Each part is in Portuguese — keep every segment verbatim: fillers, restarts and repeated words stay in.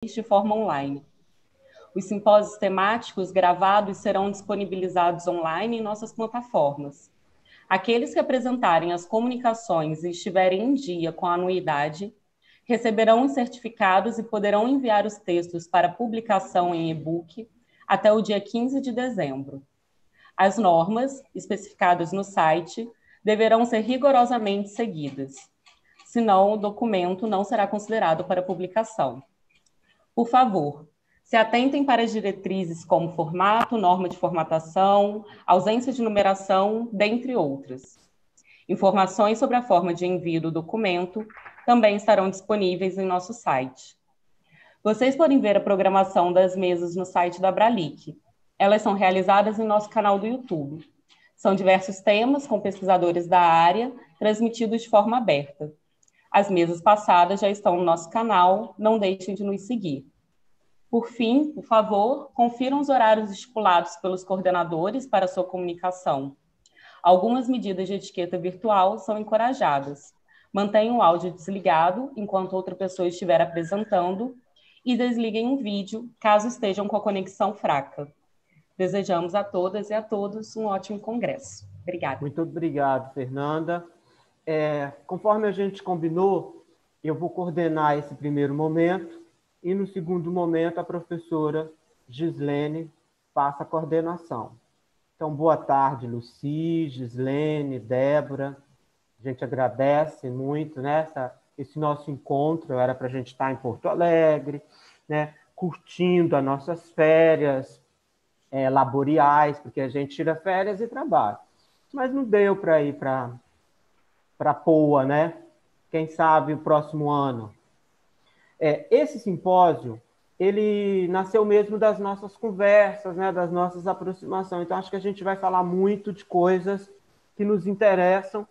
de forma online. Os simpósios temáticos gravados serão disponibilizados online em nossas plataformas. Aqueles que apresentarem as comunicações e estiverem em dia com a anuidade receberão os certificados e poderão enviar os textos para publicação em e-book até o dia quinze de dezembro. As normas, especificadas no site, deverão ser rigorosamente seguidas, senão o documento não será considerado para publicação. Por favor, se atentem para as diretrizes como formato, norma de formatação, ausência de numeração, dentre outras. Informações sobre a forma de envio do documento também estarão disponíveis em nosso site. Vocês podem ver a programação das mesas no site da Abralic. Elas são realizadas em nosso canal do YouTube. São diversos temas com pesquisadores da área, transmitidos de forma aberta. As mesas passadas já estão no nosso canal, não deixem de nos seguir. Por fim, por favor, confiram os horários estipulados pelos coordenadores para sua comunicação. Algumas medidas de etiqueta virtual são encorajadas. Mantenham o áudio desligado enquanto outra pessoa estiver apresentando e desliguem o vídeo caso estejam com a conexão fraca. Desejamos a todas e a todos um ótimo congresso. Obrigada. Muito obrigado, Fernanda. É, conforme a gente combinou, eu vou coordenar esse primeiro momento e, no segundo momento, a professora Gislene passa a coordenação. Então, boa tarde, Lucy, Gislene, Débora. A gente agradece muito, né, essa, esse nosso encontro. Era para a gente estar em Porto Alegre, né, curtindo as nossas férias é, laboriais, porque a gente tira férias e trabalha. Mas não deu para ir para para Poa, né? Quem sabe o próximo ano. É, esse simpósio, ele nasceu mesmo das nossas conversas, né, das nossas aproximações. Então, acho que a gente vai falar muito de coisas que nos interessam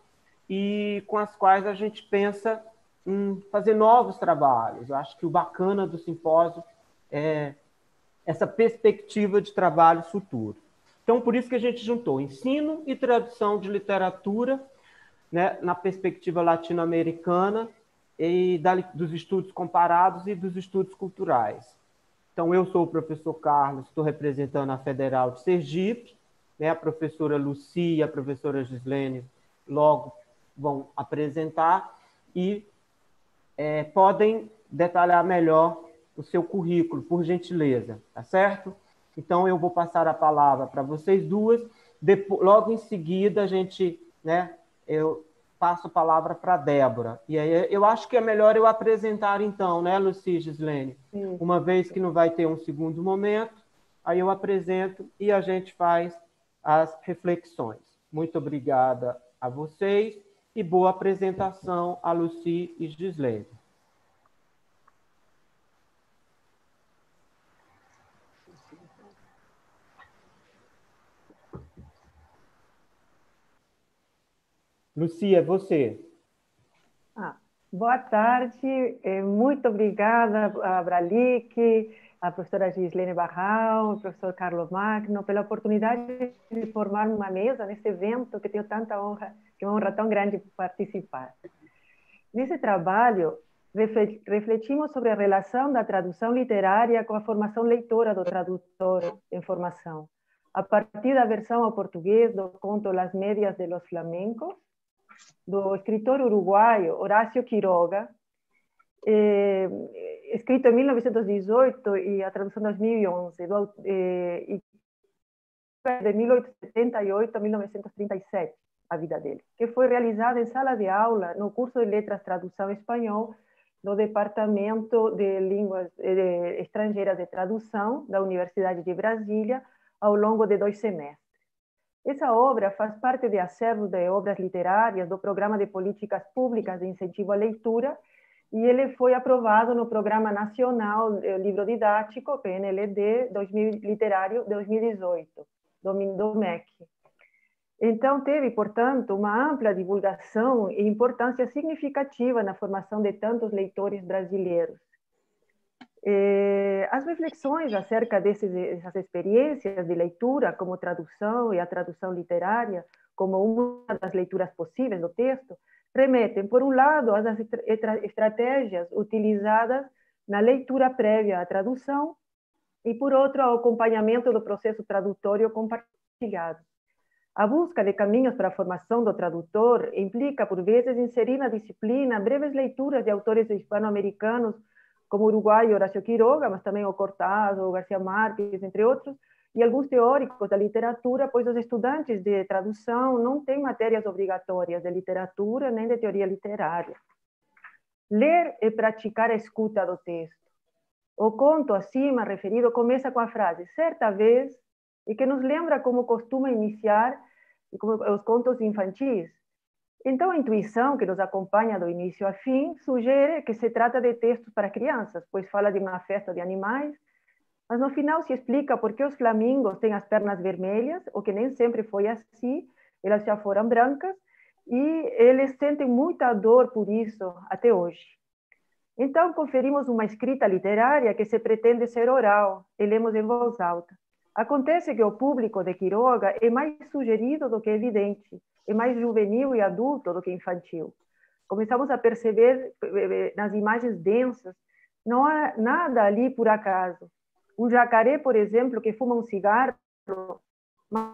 e com as quais a gente pensa em fazer novos trabalhos. Eu acho que o bacana do simpósio é essa perspectiva de trabalho futuro. Então, por isso que a gente juntou ensino e tradução de literatura, né, na perspectiva latino-americana e da, dos estudos comparados e dos estudos culturais. Então, eu sou o professor Carlos, estou representando a Federal de Sergipe, né, a professora Lucy e a professora Gislene logo vão apresentar e é, podem detalhar melhor o seu currículo, por gentileza, tá certo? Então, eu vou passar a palavra para vocês duas, depois, logo em seguida a gente, né, eu passo a palavra para a Débora. E aí eu acho que é melhor eu apresentar então, né, Lucy e Gislene? Uma vez que não vai ter um segundo momento, aí eu apresento e a gente faz as reflexões. Muito obrigada a vocês e boa apresentação a Lucy e Gislene. Lucy, é você. Ah, boa tarde, muito obrigada a Abralic, a professora Gislene Barral, o professor Carlos Magno, pela oportunidade de formar uma mesa nesse evento que tenho tanta honra, que é uma honra tão grande participar. Nesse trabalho, refletimos sobre a relação da tradução literária com a formação leitora do tradutor em formação, a partir da versão ao português do conto Las Medias de los Flamencos, do escritor uruguaio Horácio Quiroga, eh, escrito em mil novecentos e dezoito e a tradução em dois mil e onze, do, eh, de mil oitocentos e setenta e oito a mil novecentos e trinta e sete, a vida dele, que foi realizada em sala de aula no curso de Letras Tradução Espanhol do Departamento de Línguas eh, Estrangeiras de Tradução da Universidade de Brasília ao longo de dois semestres. Essa obra faz parte de acervo de obras literárias do Programa de Políticas Públicas de Incentivo à Leitura e ele foi aprovado no Programa Nacional Livro Didático, P N L D, Literário dois mil e dezoito, do M E C. Então, teve, portanto, uma ampla divulgação e importância significativa na formação de tantos leitores brasileiros. As reflexões acerca desses, dessas experiências de leitura, como tradução e a tradução literária, como uma das leituras possíveis do texto, remetem, por um lado, às estratégias utilizadas na leitura prévia à tradução e, por outro, ao acompanhamento do processo tradutório compartilhado. A busca de caminhos para a formação do tradutor implica, por vezes, inserir na disciplina breves leituras de autores hispano-americanos, como o uruguaio Horacio Quiroga, mas também o Cortázar, o Garcia Marques, entre outros, e alguns teóricos da literatura, pois os estudantes de tradução não têm matérias obrigatórias de literatura nem de teoria literária. Ler e praticar a escuta do texto. O conto acima referido começa com a frase "certa vez", e que nos lembra como costuma iniciar como os contos infantis. Então, a intuição que nos acompanha do início a fim sugere que se trata de textos para crianças, pois fala de uma festa de animais, mas no final se explica por que os flamingos têm as pernas vermelhas, o que nem sempre foi assim, elas já foram brancas, e eles sentem muita dor por isso até hoje. Então, conferimos uma escrita literária que se pretende ser oral, e lemos em voz alta. Acontece que o público de Quiroga é mais sugerido do que evidente, é mais juvenil e adulto do que infantil. Começamos a perceber nas imagens densas, não há nada ali por acaso. Um jacaré, por exemplo, que fuma um cigarro, mas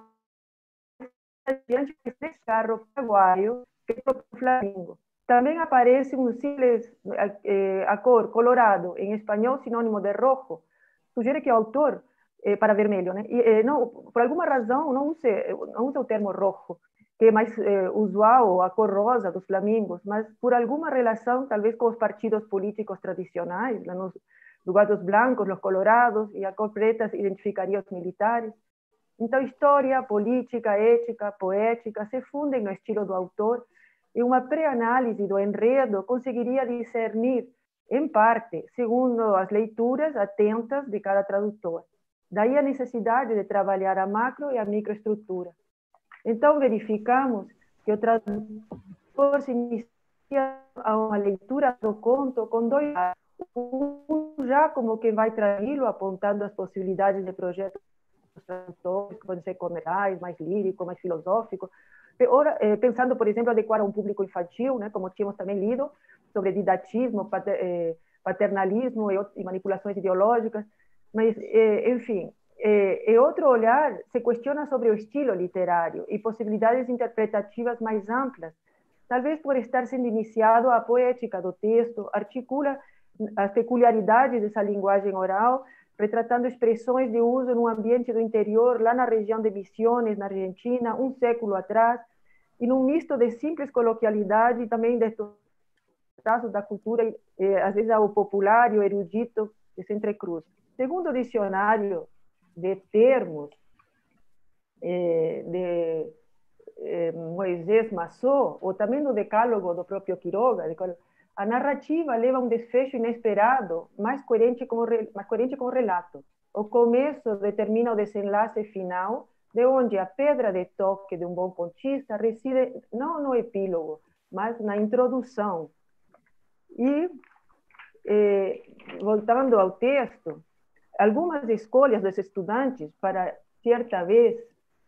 diante desse carro paraguaio, que é o Flamingo. Também aparece um simples eh, a cor colorado, em espanhol sinônimo de rojo, sugere que o autor, eh, para vermelho, né? E, eh, não, por alguma razão não usa, não usa o termo rojo, que é mais eh, usual, a cor rosa dos flamingos, mas por alguma relação, talvez com os partidos políticos tradicionais, lá nos lugares dos brancos, os colorados, e a cor preta identificaria os militares. Então, história, política, ética, poética se fundem no estilo do autor, e uma pré-análise do enredo conseguiria discernir, em parte, segundo as leituras atentas de cada tradutor. Daí a necessidade de trabalhar a macro e a microestrutura. Então, verificamos que o tradutor se inicia a uma leitura do conto com dois lados. Um já como quem vai traí-lo, apontando as possibilidades de projetos tradutores, que podem ser comerciais, mais lírico, mais filosófico, pensando, por exemplo, adequar a um público infantil, né, como tínhamos também lido, sobre didatismo, paternalismo e manipulações ideológicas, mas, enfim, e outro olhar se questiona sobre o estilo literário e possibilidades interpretativas mais amplas, talvez por estar sendo iniciado a poética do texto, articula as peculiaridades dessa linguagem oral, retratando expressões de uso num ambiente do interior, lá na região de Misiones, na Argentina, um século atrás, e num misto de simples coloquialidade e também de traços da cultura, eh, às vezes ao popular e o erudito, que se entrecruza. Segundo o dicionário de termos eh, de eh, Moisés Massot, ou também no decálogo do próprio Quiroga, a narrativa leva a um desfecho inesperado, mais coerente com o, mais coerente com o relato. O começo determina o desenlace final, de onde a pedra de toque de um bom contista reside não no epílogo, mas na introdução. E, eh, voltando ao texto, algumas escolhas dos estudantes para, certa vez,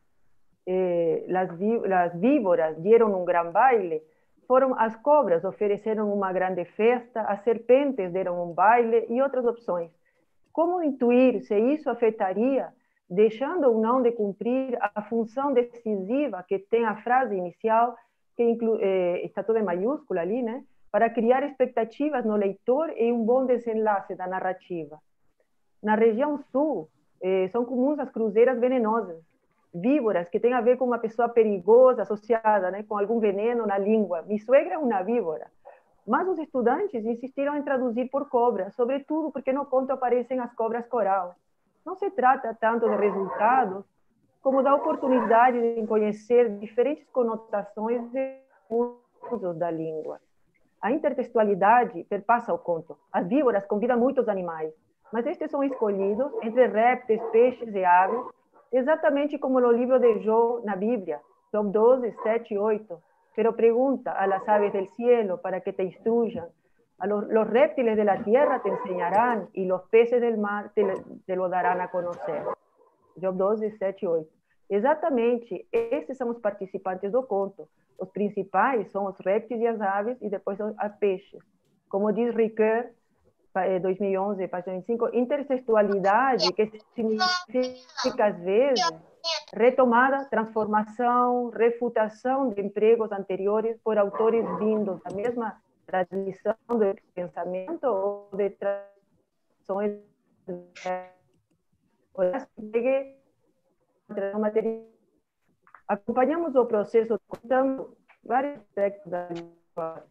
eh, las, las víboras dieron um gran baile, foram as cobras, ofereceram uma grande festa, as serpentes deram um baile e outras opções. Como intuir se isso afetaria, deixando ou não de cumprir a função decisiva que tem a frase inicial, que inclui, eh, está toda em maiúscula ali, né? Para criar expectativas no leitor e um bom desenlace da narrativa. Na região sul, eh, são comuns as cruzeiras venenosas, víboras, que tem a ver com uma pessoa perigosa, associada, né, com algum veneno na língua. Mi suegra é uma víbora. Mas os estudantes insistiram em traduzir por cobra, sobretudo porque no conto aparecem as cobras coral. Não se trata tanto de resultados, como da oportunidade de conhecer diferentes conotações e usos da língua. A intertextualidade perpassa o conto. As víboras convidam muitos animais, mas estes são escolhidos entre répteis, peixes e aves, exatamente como no livro de Jó na Bíblia, Job doze, sete e oito. Pero pregunta a las aves del cielo para que te instruyan, a los, los reptiles de la tierra te enseñarán y los peces del mar te, te lo darán a conocer. Job doze, sete e oito. Exatamente, esses são os participantes do conto. Os principais são os répteis e as aves, e depois os peixes. Como diz Ricoeur, dois mil e onze, página vinte e cinco, intertextualidade, que significa, às vezes, retomada, transformação, refutação de empregos anteriores por autores vindos da mesma tradição do pensamento ou de tradições material. Acompanhamos o processo contando vários aspectos da língua.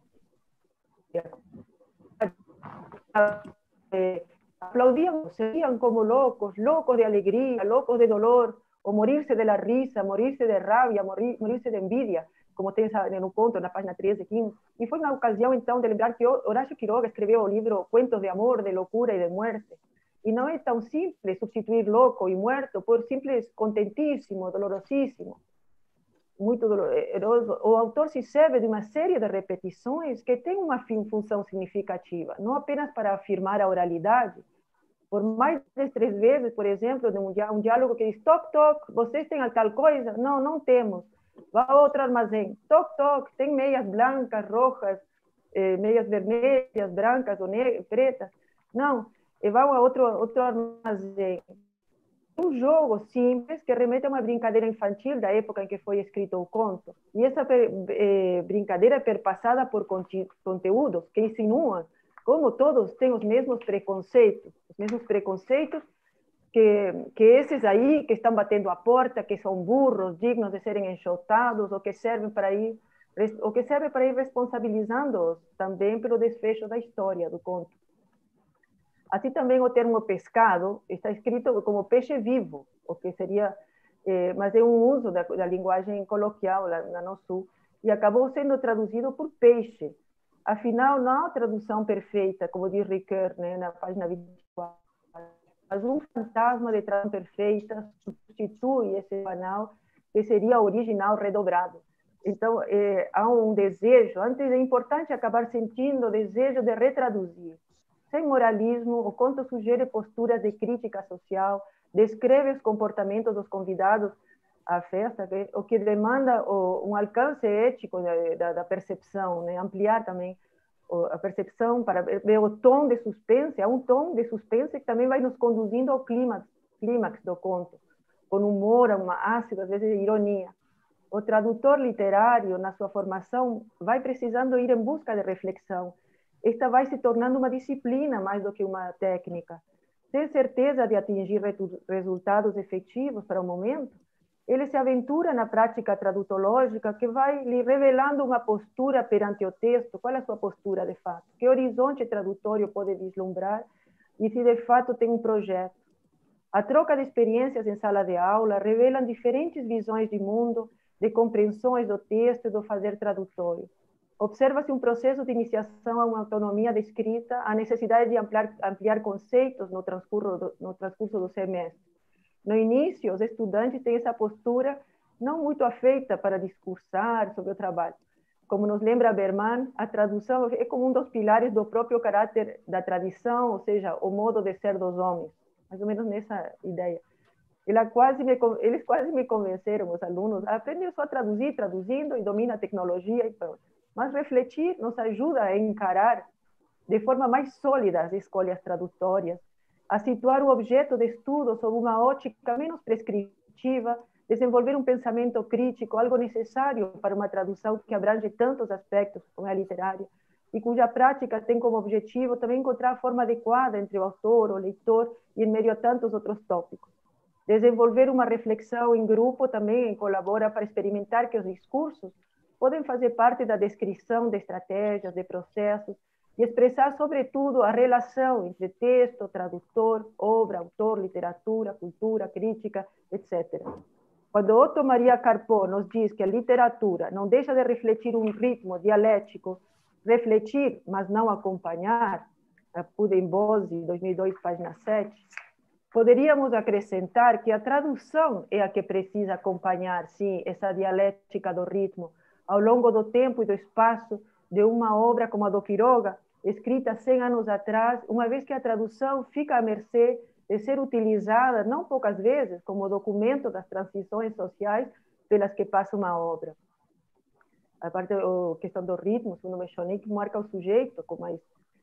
Aplaudíamos, seguían como locos, locos de alegría, locos de dolor, o morirse de la risa, morirse de rabia, morir, morirse de envidia, como tem no conto, na página treze, quinze. E foi uma ocasião, então, de lembrar que Horácio Quiroga escreveu o livro Cuentos de Amor, de Loucura e de Muerte. E não é tão simples substituir louco e muerto por simples contentíssimo, dolorosíssimo, muito doloroso. O autor se serve de uma série de repetições que tem uma função significativa, não apenas para afirmar a oralidade. Por mais de três vezes, por exemplo, um diálogo que diz, toc, toc, vocês têm tal coisa? Não, não temos. Vá a outro armazém, toc, toc, tem meias blancas, rojas, eh, meias vermelhas, brancas ou negras, pretas? Não. E vão a outro, outro armazém. Um jogo simples que remete a uma brincadeira infantil da época em que foi escrito o conto. E essa eh, brincadeira é perpassada por conteúdos que insinuam como todos têm os mesmos preconceitos, os mesmos preconceitos que, que esses aí que estão batendo a porta, que são burros, dignos de serem enxotados, ou que servem para ir, ou que servem para ir responsabilizando-os também pelo desfecho da história do conto. Assim também o termo pescado está escrito como peixe vivo, o que seria, eh, mas é um uso da, da linguagem coloquial lá, lá no Sul, e acabou sendo traduzido por peixe. Afinal, não há tradução perfeita, como diz Ricoeur, né, na página vinte e quatro, mas um fantasma de tradução perfeita substitui esse banal, que seria original redobrado. Então, eh, há um desejo, antes é importante acabar sentindo o desejo de retraduzir. Sem moralismo, o conto sugere posturas de crítica social, descreve os comportamentos dos convidados à festa, o que demanda um alcance ético da, da percepção, né? Ampliar também a percepção para ver o tom de suspense, há um tom de suspense que também vai nos conduzindo ao clímax, clímax do conto, com humor, uma ácido, às vezes ironia. O tradutor literário, na sua formação, vai precisando ir em busca de reflexão. Esta vai se tornando uma disciplina mais do que uma técnica. Sem certeza de atingir resultados efetivos para o momento, ele se aventura na prática tradutológica que vai lhe revelando uma postura perante o texto. Qual é a sua postura, de fato? Que horizonte tradutório pode vislumbrar e se, de fato, tem um projeto? A troca de experiências em sala de aula revelam diferentes visões de mundo, de compreensões do texto e do fazer tradutório. Observa-se um processo de iniciação a uma autonomia de escrita, a necessidade de ampliar, ampliar conceitos no transcurso, do, no transcurso do semestre. No início, os estudantes têm essa postura não muito afeita para discursar sobre o trabalho. Como nos lembra Berman, a tradução é como um dos pilares do próprio caráter da tradição, ou seja, o modo de ser dos homens, mais ou menos nessa ideia. Ela quase me, eles quase me convenceram, os alunos, a aprender só a traduzir, traduzindo, e domina a tecnologia e pronto. Mas refletir nos ajuda a encarar de forma mais sólida as escolhas tradutórias, a situar o objeto de estudo sob uma ótica menos prescritiva, desenvolver um pensamento crítico, algo necessário para uma tradução que abrange tantos aspectos como a literária, e cuja prática tem como objetivo também encontrar a forma adequada entre o autor, o leitor, e em meio a tantos outros tópicos. Desenvolver uma reflexão em grupo também colabora para experimentar que os discursos podem fazer parte da descrição de estratégias, de processos, e expressar, sobretudo, a relação entre texto, tradutor, obra, autor, literatura, cultura, crítica, etcétera. Quando Otto Maria Carpo nos diz que a literatura não deixa de refletir um ritmo dialético, refletir, mas não acompanhar, a Pudembose, dois mil e dois, página sete, poderíamos acrescentar que a tradução é a que precisa acompanhar, sim, essa dialética do ritmo, ao longo do tempo e do espaço de uma obra como a do Quiroga, escrita cem anos atrás, uma vez que a tradução fica à mercê de ser utilizada, não poucas vezes, como documento das transições sociais pelas que passa uma obra. A parte da questão do ritmo, segundo Mechonic, marca o sujeito com mais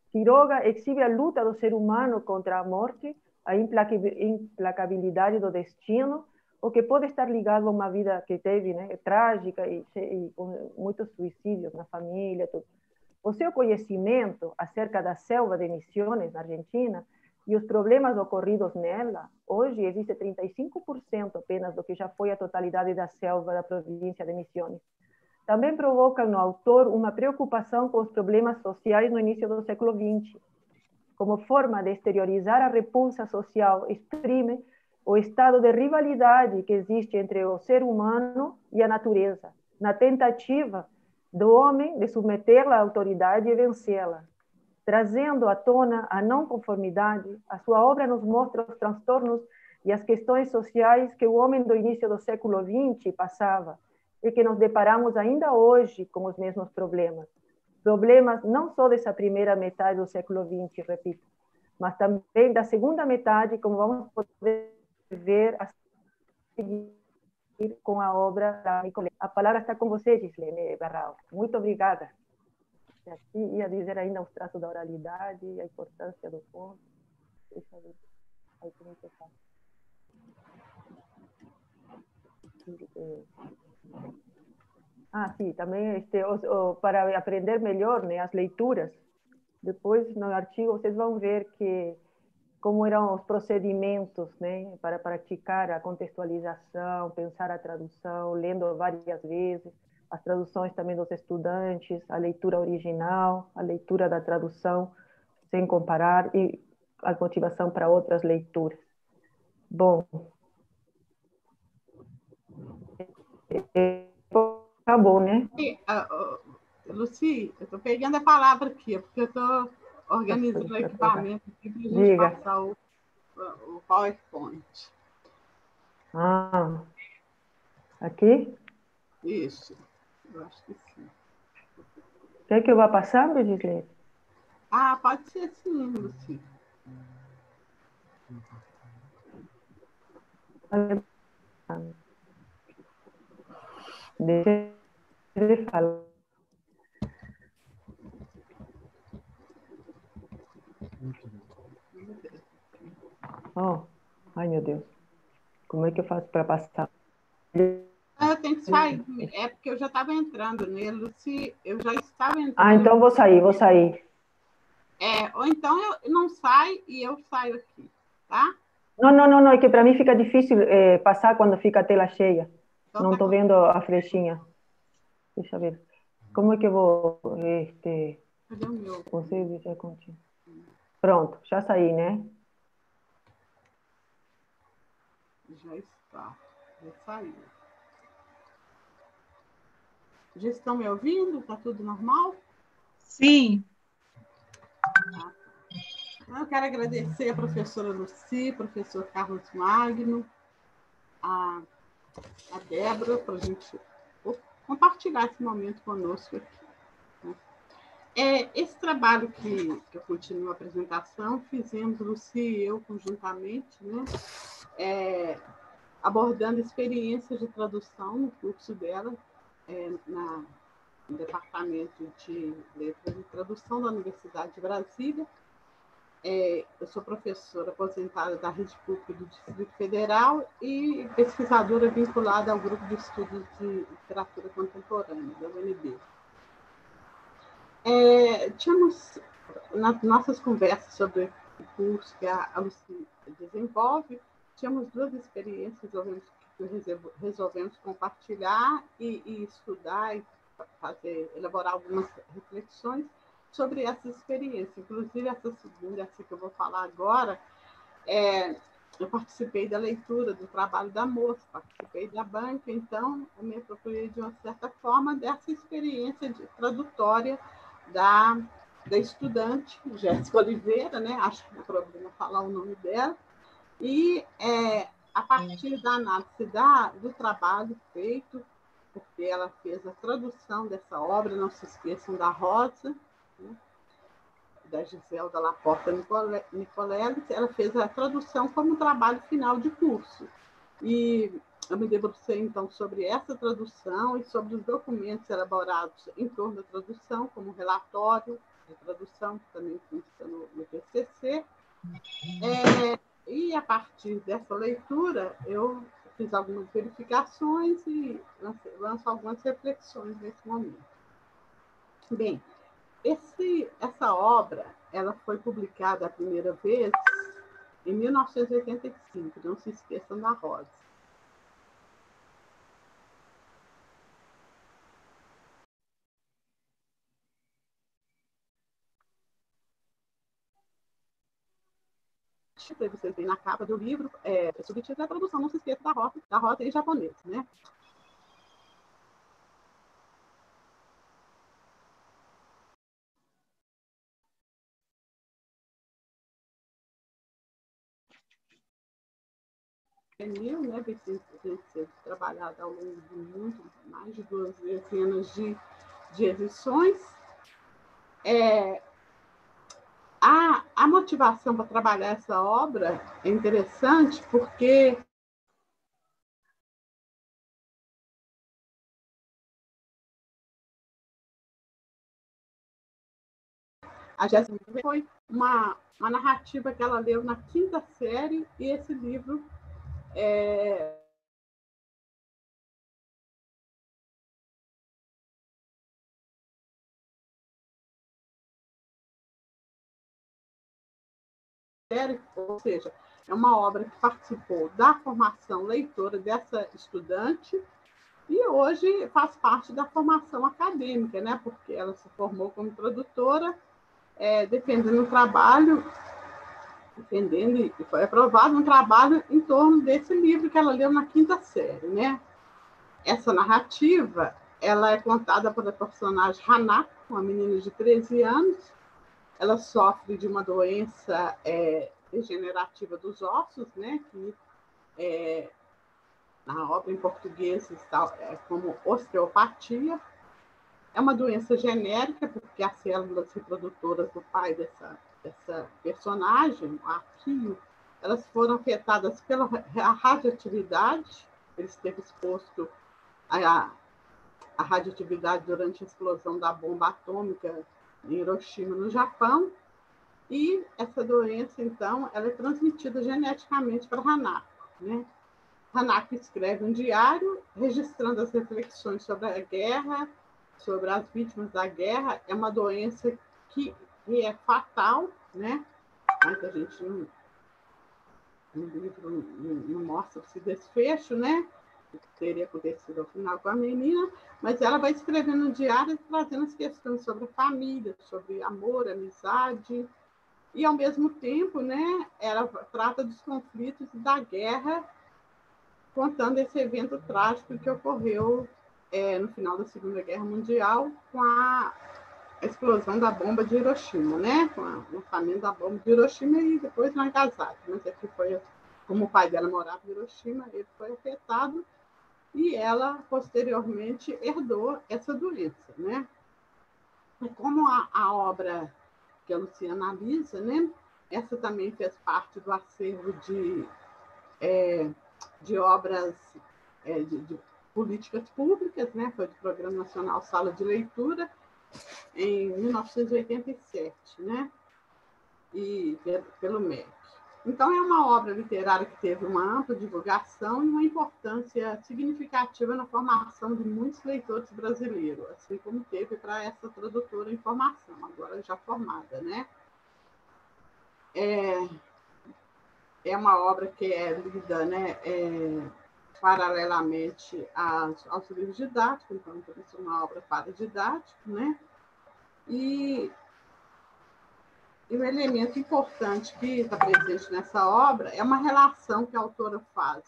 Quiroga exhibe a luta do ser humano contra a morte, a implacabilidade do destino, o que pode estar ligado a uma vida que teve, né, trágica e, e com muitos suicídios na família. Tudo. O seu conhecimento acerca da selva de Misiones, na Argentina, e os problemas ocorridos nela, hoje existe trinta e cinco por cento apenas do que já foi a totalidade da selva da província de Misiones. Também provoca no autor uma preocupação com os problemas sociais no início do século vinte. Como forma de exteriorizar a repulsa social, exprime o estado de rivalidade que existe entre o ser humano e a natureza, na tentativa do homem de submetê-la à autoridade e vencê-la. Trazendo à tona a não conformidade, a sua obra nos mostra os transtornos e as questões sociais que o homem do início do século vinte passava e que nos deparamos ainda hoje com os mesmos problemas. Problemas não só dessa primeira metade do século vinte, repito, mas também da segunda metade, como vamos poder ver a seguir com a obra da Nicoleta. A palavra está com você, Gislene Barral. Muito obrigada. E aqui ia dizer ainda os traços da oralidade, a importância do ponto. Deixa eu ver. Aí tem que passar. Ah, sim, também este, os, o, para aprender melhor, né, as leituras. Depois, no artigo, vocês vão ver que como eram os procedimentos, né, para praticar a contextualização, pensar a tradução, lendo várias vezes, as traduções também dos estudantes, a leitura original, a leitura da tradução, sem comparar, e a motivação para outras leituras. Bom, acabou, né? E, uh, uh, Lucy, eu estou pegando a palavra aqui, porque eu estou organizando o equipamento aqui para a gente Diga. passar o, o PowerPoint. Ah, aqui? Isso, eu acho que sim. Quer que eu vá passando, Gislene? Ah, pode ser sim, Lucy. Deixa eu falar. Oh, ai meu Deus. Como é que eu faço para passar? Eu tenho que sair. É porque eu já estava entrando nele, Lucy. Eu já estava entrando. Ah, então vou sair, vou sair. É, ou então eu não saio e eu saio aqui, tá? Não, não, não, não. É que para mim fica difícil é, passar quando fica a tela cheia. Então, não tá estou vendo a flechinha. Deixa eu ver. Como é que eu vou... Este... Cadê o meu? Você dizer contigo. Pronto, já saí, né? Já está. Já saiu. Já estão me ouvindo? Está tudo normal? Sim. Tá. Então, eu quero agradecer a professora Lucy, professor Carlos Magno, a, a Débora, para a gente compartilhar esse momento conosco aqui. Né? É, esse trabalho que, que eu continuo a apresentação, fizemos, Lucy e eu, conjuntamente, né? É, abordando experiências de tradução no curso dela, é, na, no Departamento de Letras e Tradução da Universidade de Brasília. É, eu sou professora aposentada da Rede Pública do Distrito Federal e pesquisadora vinculada ao Grupo de Estudos de Literatura Contemporânea, da U N B. É, tínhamos, nas nossas conversas sobre o curso que a Lucy desenvolve, tínhamos duas experiências que resolvemos compartilhar e, e estudar e fazer, elaborar algumas reflexões sobre essas experiências. Inclusive, essa segunda, essa que eu vou falar agora, é, eu participei da leitura do trabalho da moça, participei da banca, então eu me apropriei de uma certa forma dessa experiência de tradutória da, da estudante, Jéssica Oliveira, né? Acho que não é problema falar o nome dela, e é, a partir da análise da, do trabalho feito, porque ela fez a tradução dessa obra, não se esqueçam da Rosa, né? Da Giselda Laporta Nicoleles, ela fez a tradução como trabalho final de curso. E eu me debrucei, então, sobre essa tradução e sobre os documentos elaborados em torno da tradução, como relatório, de tradução, que também consta no, no T C C. É, e, a partir dessa leitura, eu fiz algumas verificações e lanço algumas reflexões nesse momento. Bem, esse, essa obra ela foi publicada a primeira vez em mil novecentos e oitenta e cinco, não se esqueçam da Rosa. Vocês veem na capa do livro, é, subtítulo é a tradução, não se esqueça da Rosa, da Rosa em japonês, né? Mil, né, tem sido trabalhado ao longo de muito, mais de duas dezenas de, de edições. É, a, a motivação para trabalhar essa obra é interessante porque a Jéssica foi uma, uma narrativa que ela leu na quinta série e esse livro é, ou seja, é uma obra que participou da formação leitora dessa estudante e hoje faz parte da formação acadêmica, né? Porque ela se formou como tradutora, é, defendendo um trabalho, defendendo e foi aprovado um trabalho em torno desse livro que ela leu na quinta série, né? Essa narrativa, ela é contada pela personagem Hanako, uma menina de treze anos. Ela sofre de uma doença é, degenerativa dos ossos, né? Que é, na obra em português está é, como osteopatia. É uma doença genérica, porque as células reprodutoras do pai dessa, dessa personagem, o Akio, elas foram afetadas pela radioatividade. Ele esteve exposto à, à radioatividade durante a explosão da bomba atômica em Hiroshima, no Japão. E essa doença, então, ela é transmitida geneticamente para Hanako, né? Hanako escreve um diário registrando as reflexões sobre a guerra, sobre as vítimas da guerra. É uma doença que, que é fatal, né? Mas a gente não, no livro não, não mostra esse desfecho, né? O que teria acontecido ao final com a menina, mas ela vai escrevendo um diário trazendo as questões sobre a família, sobre amor, amizade, e ao mesmo tempo, né, ela trata dos conflitos da guerra, contando esse evento trágico que ocorreu é, no final da Segunda Guerra Mundial com a explosão da bomba de Hiroshima, né? Com o lançamento da bomba de Hiroshima e depois Nagasaki. Mas aqui foi, como o pai dela morava em Hiroshima, ele foi afetado e ela, posteriormente, herdou essa doença, né? E como a, a obra que a Luciana analisa, né? Essa também fez parte do acervo de... É, de obras é, de, de políticas públicas, né? Foi do Programa Nacional Sala de Leitura, em mil novecentos e oitenta e sete, né? E pelo M E C. Então, é uma obra literária que teve uma ampla divulgação e uma importância significativa na formação de muitos leitores brasileiros, assim como teve para essa tradutora em formação, agora já formada, né? É... É uma obra que é lida, né, é, paralelamente aos, aos livros didáticos, então, é uma obra paradidática, né? E, e um elemento importante que está presente nessa obra é uma relação que a autora faz,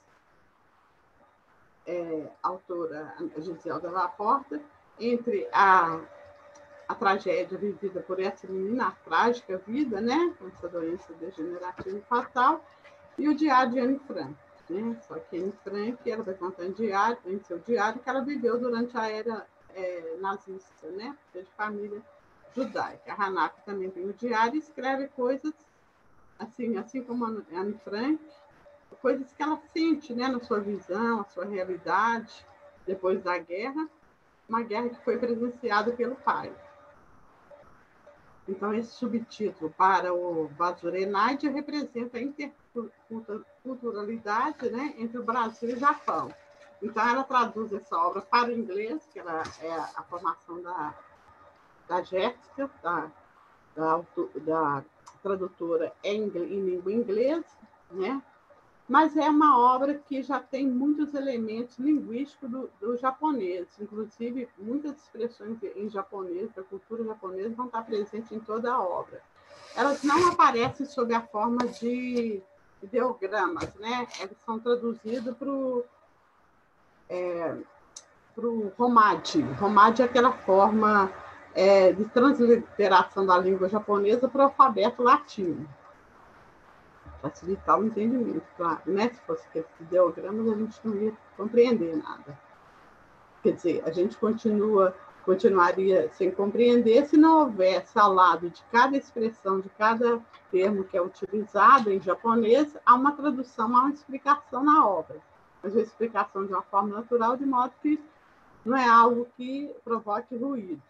é, a autora Giselda Laporta, entre a, a tragédia vivida por essa menina, a trágica vida, né, com essa doença degenerativa e fatal, e o diário de Anne Frank, né? Só que Anne Frank, ela vai contar em, diário, em seu diário que ela viveu durante a era é, nazista, né? De família judaica. A Hanako também tem o diário e escreve coisas, assim, assim como a Anne Frank, coisas que ela sente, né? Na sua visão, a sua realidade, depois da guerra, uma guerra que foi presenciada pelo pai. Então, esse subtítulo para o Vasurenaide representa a interculturalidade, né, entre o Brasil e o Japão. Então, ela traduz essa obra para o inglês, que ela é a formação da, da Jéssica, da, da, da tradutora em, em língua inglesa, né? Mas é uma obra que já tem muitos elementos linguísticos do, do japonês, inclusive muitas expressões em japonês, da cultura japonesa, vão estar presentes em toda a obra. Elas não aparecem sob a forma de ideogramas, né? Elas são traduzidas para o é, Romaji. Romaji é aquela forma é, de transliteração da língua japonesa para o alfabeto latino. Facilitar o entendimento, claro, né? Se fosse aqueles ideogramas, a gente não ia compreender nada. Quer dizer, a gente continua, continuaria sem compreender se não houvesse ao lado de cada expressão, de cada termo que é utilizado em japonês, há uma tradução, há uma explicação na obra. Mas uma explicação de uma forma natural, de modo que não é algo que provoque ruído.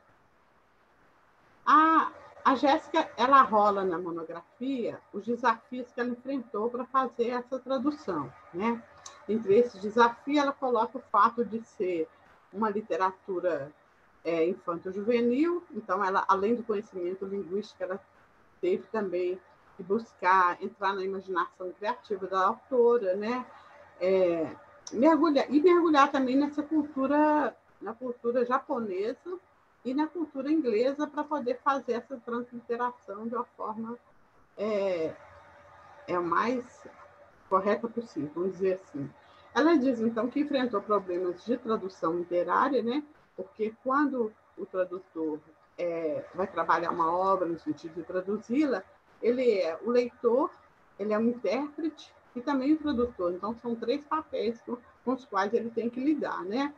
A A Jéssica, ela rola na monografia os desafios que ela enfrentou para fazer essa tradução, né? Entre esses desafios, ela coloca o fato de ser uma literatura é, infanto-juvenil, então, ela, além do conhecimento linguístico, ela teve também que buscar entrar na imaginação criativa da autora, né? É, mergulhar, e mergulhar também nessa cultura, na cultura japonesa, e na cultura inglesa para poder fazer essa transliteração de uma forma é, é mais correta possível, vamos dizer assim. Ela diz, então, que enfrentou problemas de tradução literária, né? Porque quando o tradutor é, vai trabalhar uma obra no sentido de traduzi-la, ele é o leitor, ele é o intérprete e também o tradutor. Então, são três papéis com, com os quais ele tem que lidar, né?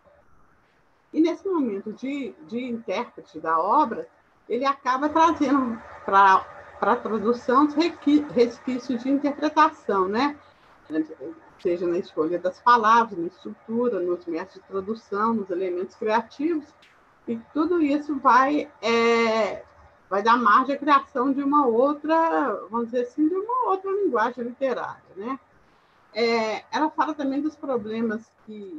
E nesse momento de, de intérprete da obra, ele acaba trazendo para a tradução resquícios de interpretação, né? Seja na escolha das palavras, na estrutura, nos métodos de tradução, nos elementos criativos, e tudo isso vai, é, vai dar margem à criação de uma outra, vamos dizer assim, de uma outra linguagem literária, né? É, ela fala também dos problemas que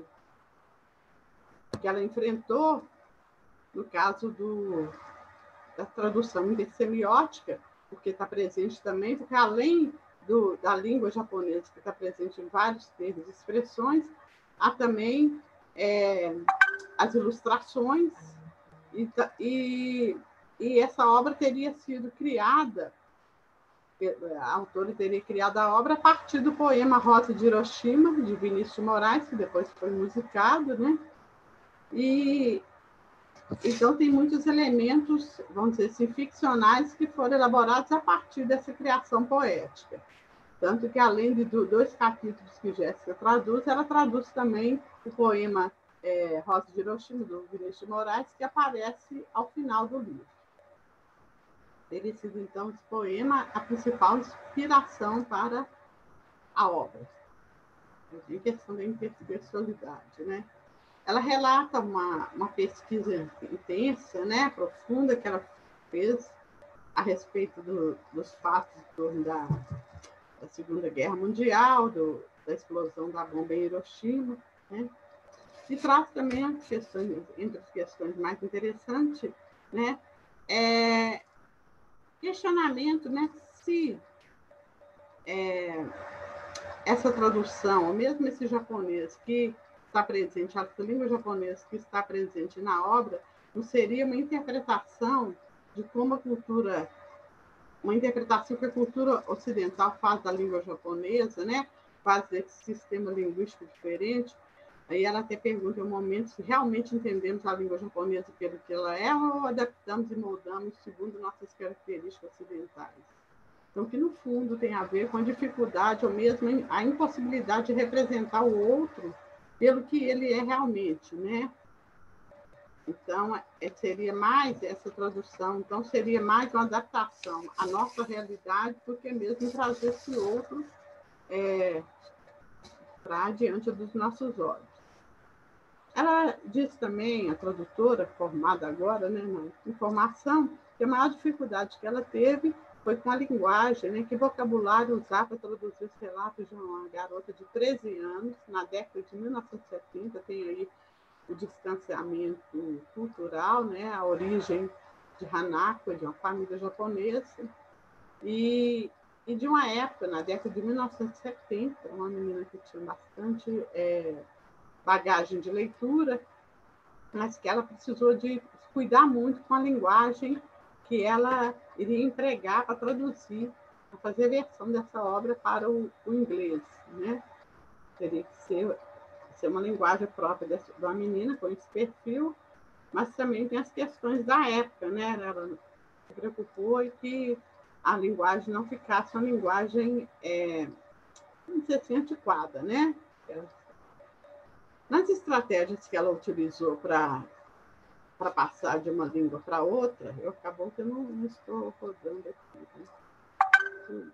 que ela enfrentou, no caso do, da tradução intersemiótica, porque está presente também, porque além do, da língua japonesa, que está presente em vários termos e expressões, há também é, as ilustrações, e, e, e essa obra teria sido criada, a autora teria criado a obra a partir do poema Rosa de Hiroshima, de Vinícius de Moraes, que depois foi musicado, né? E então tem muitos elementos, vamos dizer assim, ficcionais que foram elaborados a partir dessa criação poética. Tanto que, além de dois capítulos que Jéssica traduz, ela traduz também o poema é, Rosa de Hiroshima, do Vinícius de Moraes, que aparece ao final do livro. Teria sido, então, esse poema a principal inspiração para a obra, em questão da intertextualidade, né? Ela relata uma, uma pesquisa intensa, né, profunda, que ela fez a respeito do, dos fatos em torno da, da Segunda Guerra Mundial, do, da explosão da bomba em Hiroshima, né? E traz também as questões, entre as questões mais interessantes, né, é, questionamento, né, se é, essa tradução, ou mesmo esse japonês que está presente, a língua japonesa que está presente na obra, não seria uma interpretação de como a cultura, uma interpretação que a cultura ocidental faz da língua japonesa, né? Faz desse sistema linguístico diferente. Aí ela até pergunta em um momento se realmente entendemos a língua japonesa pelo que ela é ou adaptamos e moldamos segundo nossas características ocidentais. Então, que no fundo tem a ver com a dificuldade ou mesmo a impossibilidade de representar o outro pelo que ele é realmente, né? Então, seria mais essa tradução, então seria mais uma adaptação à nossa realidade do que mesmo trazer esse outro é, para diante dos nossos olhos. Ela diz também, a tradutora, formada agora, né, na informação, que a maior dificuldade que ela teve foi com a linguagem, né? Que vocabulário usar para traduzir os relatos de uma garota de treze anos, na década de mil novecentos e setenta, tem aí o distanciamento cultural, né? A origem de Hanako, de uma família japonesa, e, e de uma época, na década de mil novecentos e setenta, uma menina que tinha bastante é, bagagem de leitura, mas que ela precisou de cuidar muito com a linguagem que ela iria empregar para traduzir, para fazer a versão dessa obra para o, o inglês, né? Teria que ser, ser uma linguagem própria dessa, de uma menina com esse perfil, mas também tem as questões da época, né? Ela se preocupou e que a linguagem não ficasse uma linguagem, é, não sei assim, antiquada, né? Nas estratégias que ela utilizou para para passar de uma língua para outra, eu acabou que eu não, não estou rodando aqui. Né?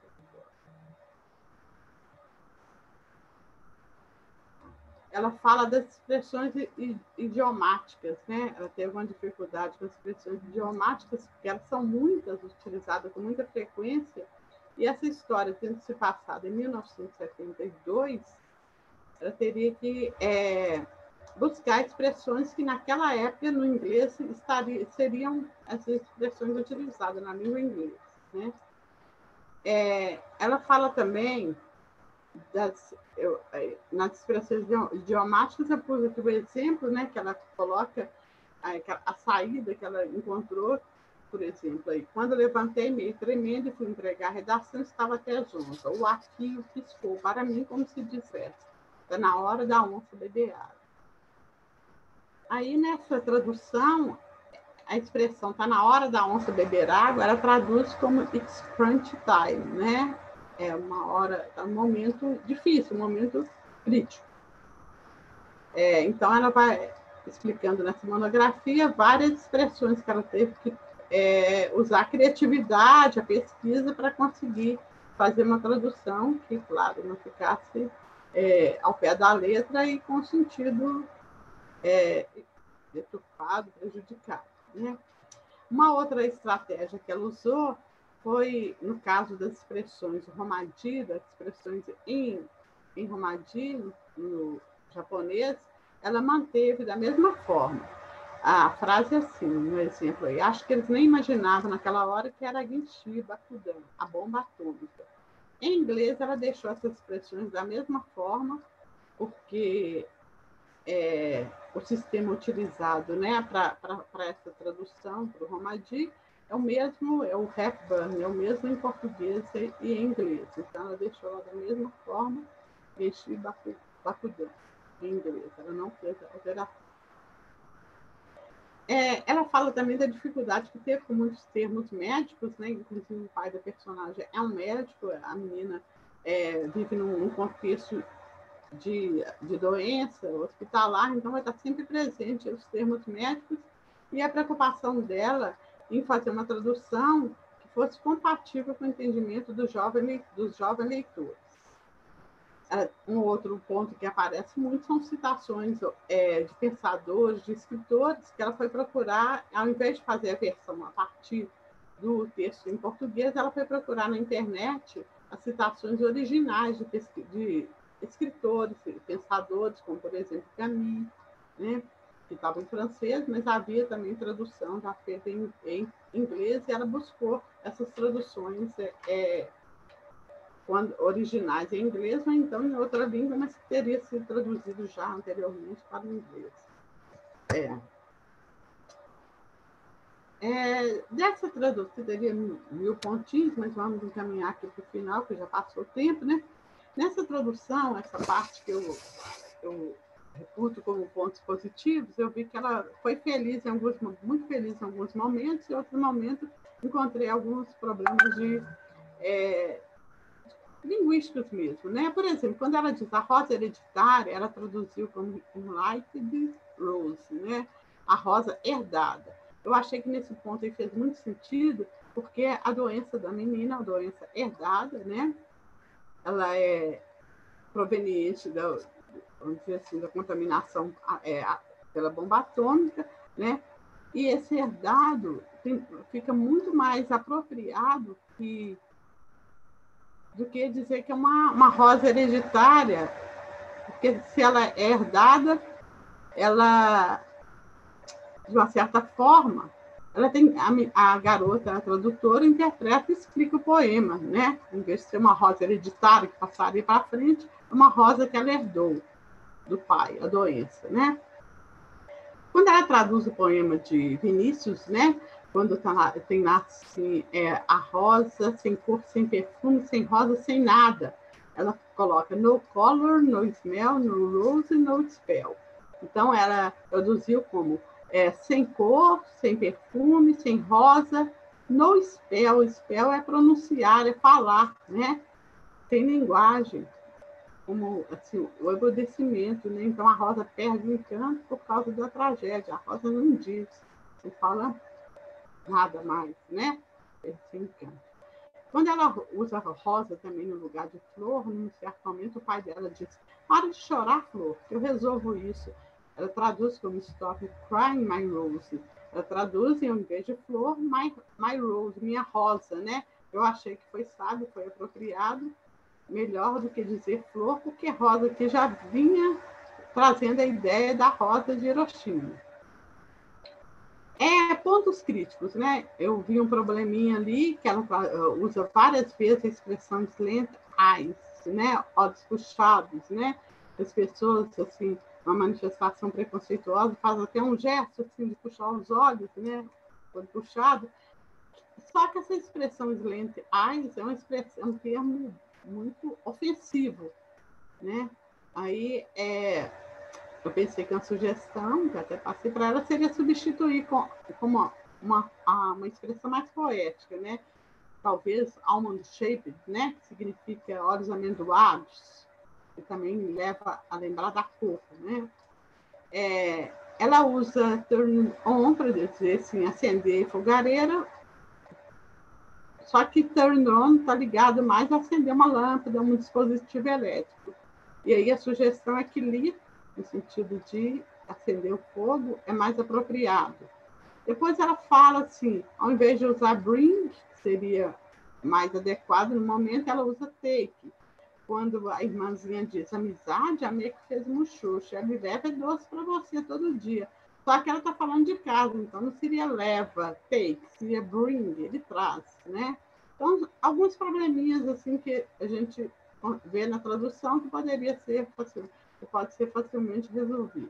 Ela fala das expressões idiomáticas, né? Ela teve uma dificuldade com as expressões idiomáticas, porque elas são muitas, utilizadas com muita frequência, e essa história tendo se passado em mil novecentos e setenta e dois, ela teria que é, buscar expressões que naquela época no inglês estaria, seriam essas expressões utilizadas na língua inglesa, né? É, ela fala também das, eu, nas expressões idiomáticas, eu pus aqui o exemplo, né, que ela coloca a, a saída que ela encontrou, por exemplo, aí, quando eu levantei meio tremendo e fui entregar a redação, estava até as onze. O arquio piscou para mim como se dissesse, está na hora da onça beber água. Aí, nessa tradução, a expressão está na hora da onça beber água, ela traduz como it's crunch time, né? É uma hora, é um momento difícil, um momento crítico. É, então, ela vai explicando nessa monografia várias expressões que ela teve que é, usar a criatividade, a pesquisa, para conseguir fazer uma tradução que, claro, não ficasse é, ao pé da letra e com sentido É, deturpado, prejudicado. Né? Uma outra estratégia que ela usou foi, no caso das expressões romaji, das expressões em, em romaji, no, no japonês, ela manteve da mesma forma. A frase é assim, no exemplo aí, acho que eles nem imaginavam naquela hora que era Ginshi Bakudan, a bomba atômica. Em inglês, ela deixou essas expressões da mesma forma, porque É, o sistema utilizado, né, para essa tradução, para o romaji, é o mesmo, é o Hepburn, é o mesmo em português e, e em inglês. Então, ela deixou ela da mesma forma, Ginshi Bakudan, em inglês. Ela não fez a alteração. É, ela fala também da dificuldade que teve com muitos termos médicos, né? Inclusive o pai da personagem é um médico, a menina é, vive num, num contexto De, de doença hospitalar, então vai estar sempre presente os termos médicos e a preocupação dela em fazer uma tradução que fosse compatível com o entendimento do jovem, dos jovens leitores. Um outro ponto que aparece muito são citações é, de pensadores, de escritores, que ela foi procurar, ao invés de fazer a versão a partir do texto em português, ela foi procurar na internet as citações originais de, de escritores, pensadores, como, por exemplo, Camus, né, que estava em francês, mas havia também tradução já feita em, em inglês, e ela buscou essas traduções é, quando, originais em inglês, ou então em outra língua, mas que teria sido traduzido já anteriormente para o inglês. É. É, dessa tradução, teria mil pontinhos, mas vamos encaminhar aqui para o final, que já passou o tempo, né? Nessa tradução, essa parte que eu, eu reputo como pontos positivos, eu vi que ela foi feliz em alguns, muito feliz em alguns momentos, e em outros momentos encontrei alguns problemas de é, linguísticos mesmo, né? Por exemplo, quando ela diz a rosa hereditária, ela traduziu como um light rose, né? A rosa herdada. Eu achei que nesse ponto aí fez muito sentido, porque a doença da menina é uma doença herdada, né? Ela é proveniente da, vamos dizer assim, da contaminação é, pela bomba atômica, né? E esse herdado tem, fica muito mais apropriado que, do que dizer que é uma, uma rosa hereditária, porque se ela é herdada, ela, de uma certa forma, ela tem, a, a garota, a tradutora, interpreta e explica o poema, né? Em vez de ser uma rosa hereditária que passaria para frente, é uma rosa que ela herdou do pai, a doença, né? Quando ela traduz o poema de Vinícius, né? Quando tá, tem lá assim, é, a rosa sem cor, sem perfume, sem rosa, sem nada. Ela coloca no color, no smell, no rose, no spell. Então, ela traduziu como é, sem cor, sem perfume, sem rosa, no spell. Spell é pronunciar, é falar, né? Sem linguagem, como assim, o embrutecimento, né? Então, a rosa perde o encanto por causa da tragédia. A rosa não diz, não fala nada mais, né? Perde seu encanto. Quando ela usa rosa também no lugar de flor, num certo momento o pai dela diz: para de chorar, flor, que eu resolvo isso. Ela traduz como stop crying, my rose. Ela traduz em vez de flor, my, my rose, minha rosa, né? Eu achei que foi sábio, foi apropriado, melhor do que dizer flor, porque rosa que já vinha trazendo a ideia da rosa de Hiroshima. É, pontos críticos, né? Eu vi um probleminha ali, que ela usa várias vezes a expressão slant eyes, né? Olhos puxados, né? As pessoas, assim, uma manifestação preconceituosa, faz até um gesto, assim, de puxar os olhos, né? Olho puxado. Só que essa expressão slant eyes é uma expressão, é um termo muito ofensivo, né? Aí, é... eu pensei que uma sugestão, que até passei para ela, seria substituir com, com uma, uma, uma expressão mais poética, né? Talvez almond shaped, né? Que significa olhos amendoados, que também leva a lembrar da cor, né? É, ela usa turn on para dizer assim, acender fogareira, só que turn on está ligado mais a acender uma lâmpada, um dispositivo elétrico. E aí a sugestão é que lit, no sentido de acender o fogo, é mais apropriado. Depois ela fala assim, ao invés de usar bring, que seria mais adequado no momento, ela usa take. Quando a irmãzinha diz amizade, a meia que fez muxoxo, ela me leva doce para você todo dia. Só que ela está falando de casa, então não seria leva, take, seria bring, ele traz, né? Então, alguns probleminhas assim que a gente vê na tradução que poderia ser facil, que pode ser facilmente resolvido.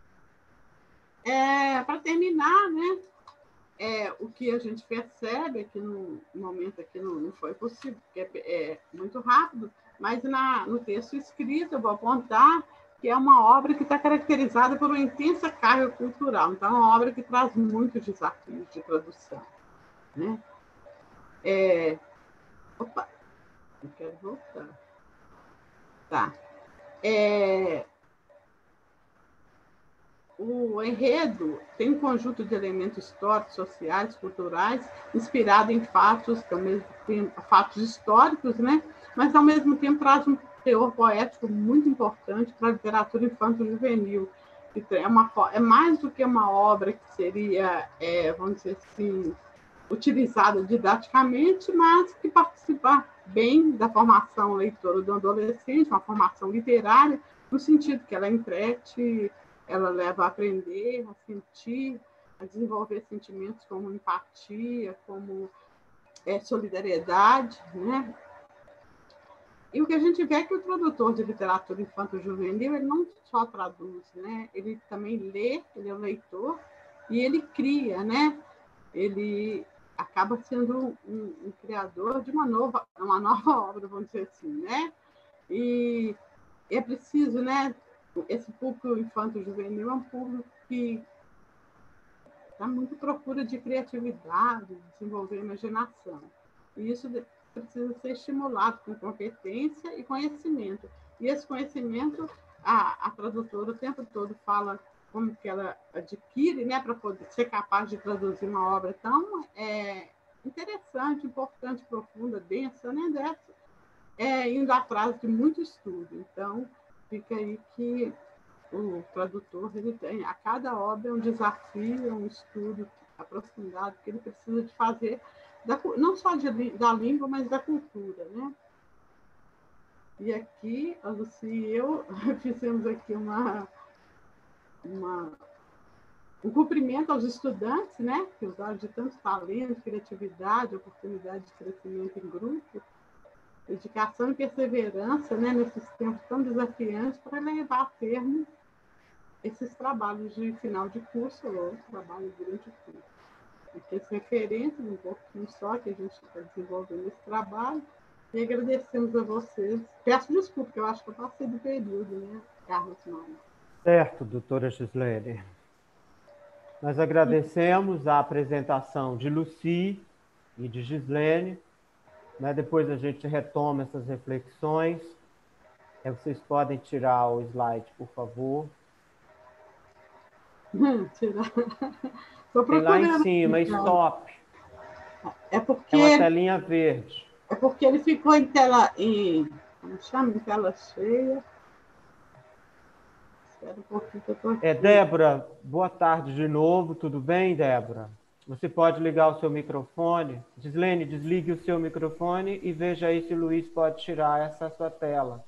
É, para terminar, né? É, o que a gente percebe aqui no momento aqui não, não foi possível, porque é, é muito rápido, mas na, no texto escrito eu vou apontar que é uma obra que está caracterizada por uma intensa carga cultural. Então, é uma obra que traz muitos desafios de tradução, né? É, opa, eu quero voltar. Tá. É, o enredo tem um conjunto de elementos históricos, sociais, culturais, inspirado em fatos, ao mesmo tempo, fatos históricos, né? Mas, ao mesmo tempo, traz um teor poético muito importante para a literatura infanto-juvenil. É, uma, é mais do que uma obra que seria, é, vamos dizer assim, utilizada didaticamente, mas que participa bem da formação leitora do adolescente, uma formação literária, no sentido que ela entrete, ela leva a aprender, a sentir, a desenvolver sentimentos como empatia, como é, solidariedade, né? E o que a gente vê é que o tradutor de literatura infanto-juvenil, ele não só traduz, né? Ele também lê, ele é um leitor, e ele cria, né? Ele acaba sendo um, um criador de uma nova, uma nova obra, vamos dizer assim, né? E é preciso, né? Esse público infanto-juvenil é um público que está muito à procura de criatividade, desenvolver imaginação. E isso precisa ser estimulado com competência e conhecimento. E esse conhecimento, a, a tradutora o tempo todo fala como que ela adquire, né, para poder ser capaz de traduzir uma obra tão é, interessante, importante, profunda, densa, né, dessa, é, indo atrás de muito estudo. Então, fica aí que o tradutor, ele tem, a cada obra é um desafio, é um estudo aprofundado, porque ele precisa de fazer, da, não só de, da língua, mas da cultura, né? E aqui, a Lucy e eu fizemos aqui uma, uma, um cumprimento aos estudantes, né? Que usaram de tanto talento, criatividade, oportunidade de crescimento em grupo, dedicação e perseverança, né? Nesses tempos tão desafiantes, para levar a termo esses trabalhos de final de curso ou trabalho durante o curso. Aqui as referências, um pouquinho só, que a gente está desenvolvendo esse trabalho, e agradecemos a vocês. Peço desculpa, porque eu acho que eu passei do período, né, Carlos Maia? Certo, doutora Gislene. Nós agradecemos a apresentação de Lucy e de Gislene, né? Depois a gente retoma essas reflexões. É, vocês podem tirar o slide, por favor. Tirar. Tem lá em cima, stop. É porque... É uma telinha verde. É porque ele ficou em tela... Em, como chama? Em tela cheia. Espera um pouquinho que eu tô aqui. É, Débora, boa tarde de novo. Tudo bem, Débora? Você pode ligar o seu microfone. Gislene, desligue o seu microfone e veja aí se o Luiz pode tirar essa sua tela.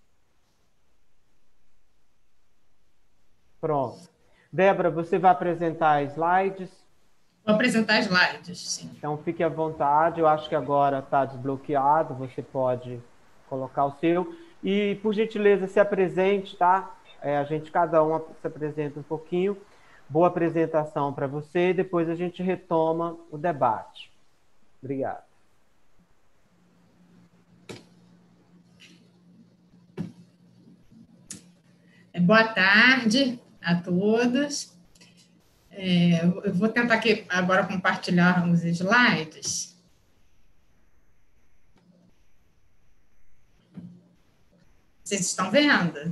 Pronto. Débora, você vai apresentar slides? Vou apresentar slides, sim. Então, fique à vontade. Eu acho que agora está desbloqueado. Você pode colocar o seu. E, por gentileza, se apresente, tá? É, a gente, cada um se apresenta um pouquinho. Boa apresentação para você. Depois a gente retoma o debate. Obrigado. Boa tarde a todos. É, eu vou tentar aqui agora compartilhar os slides. Vocês estão vendo?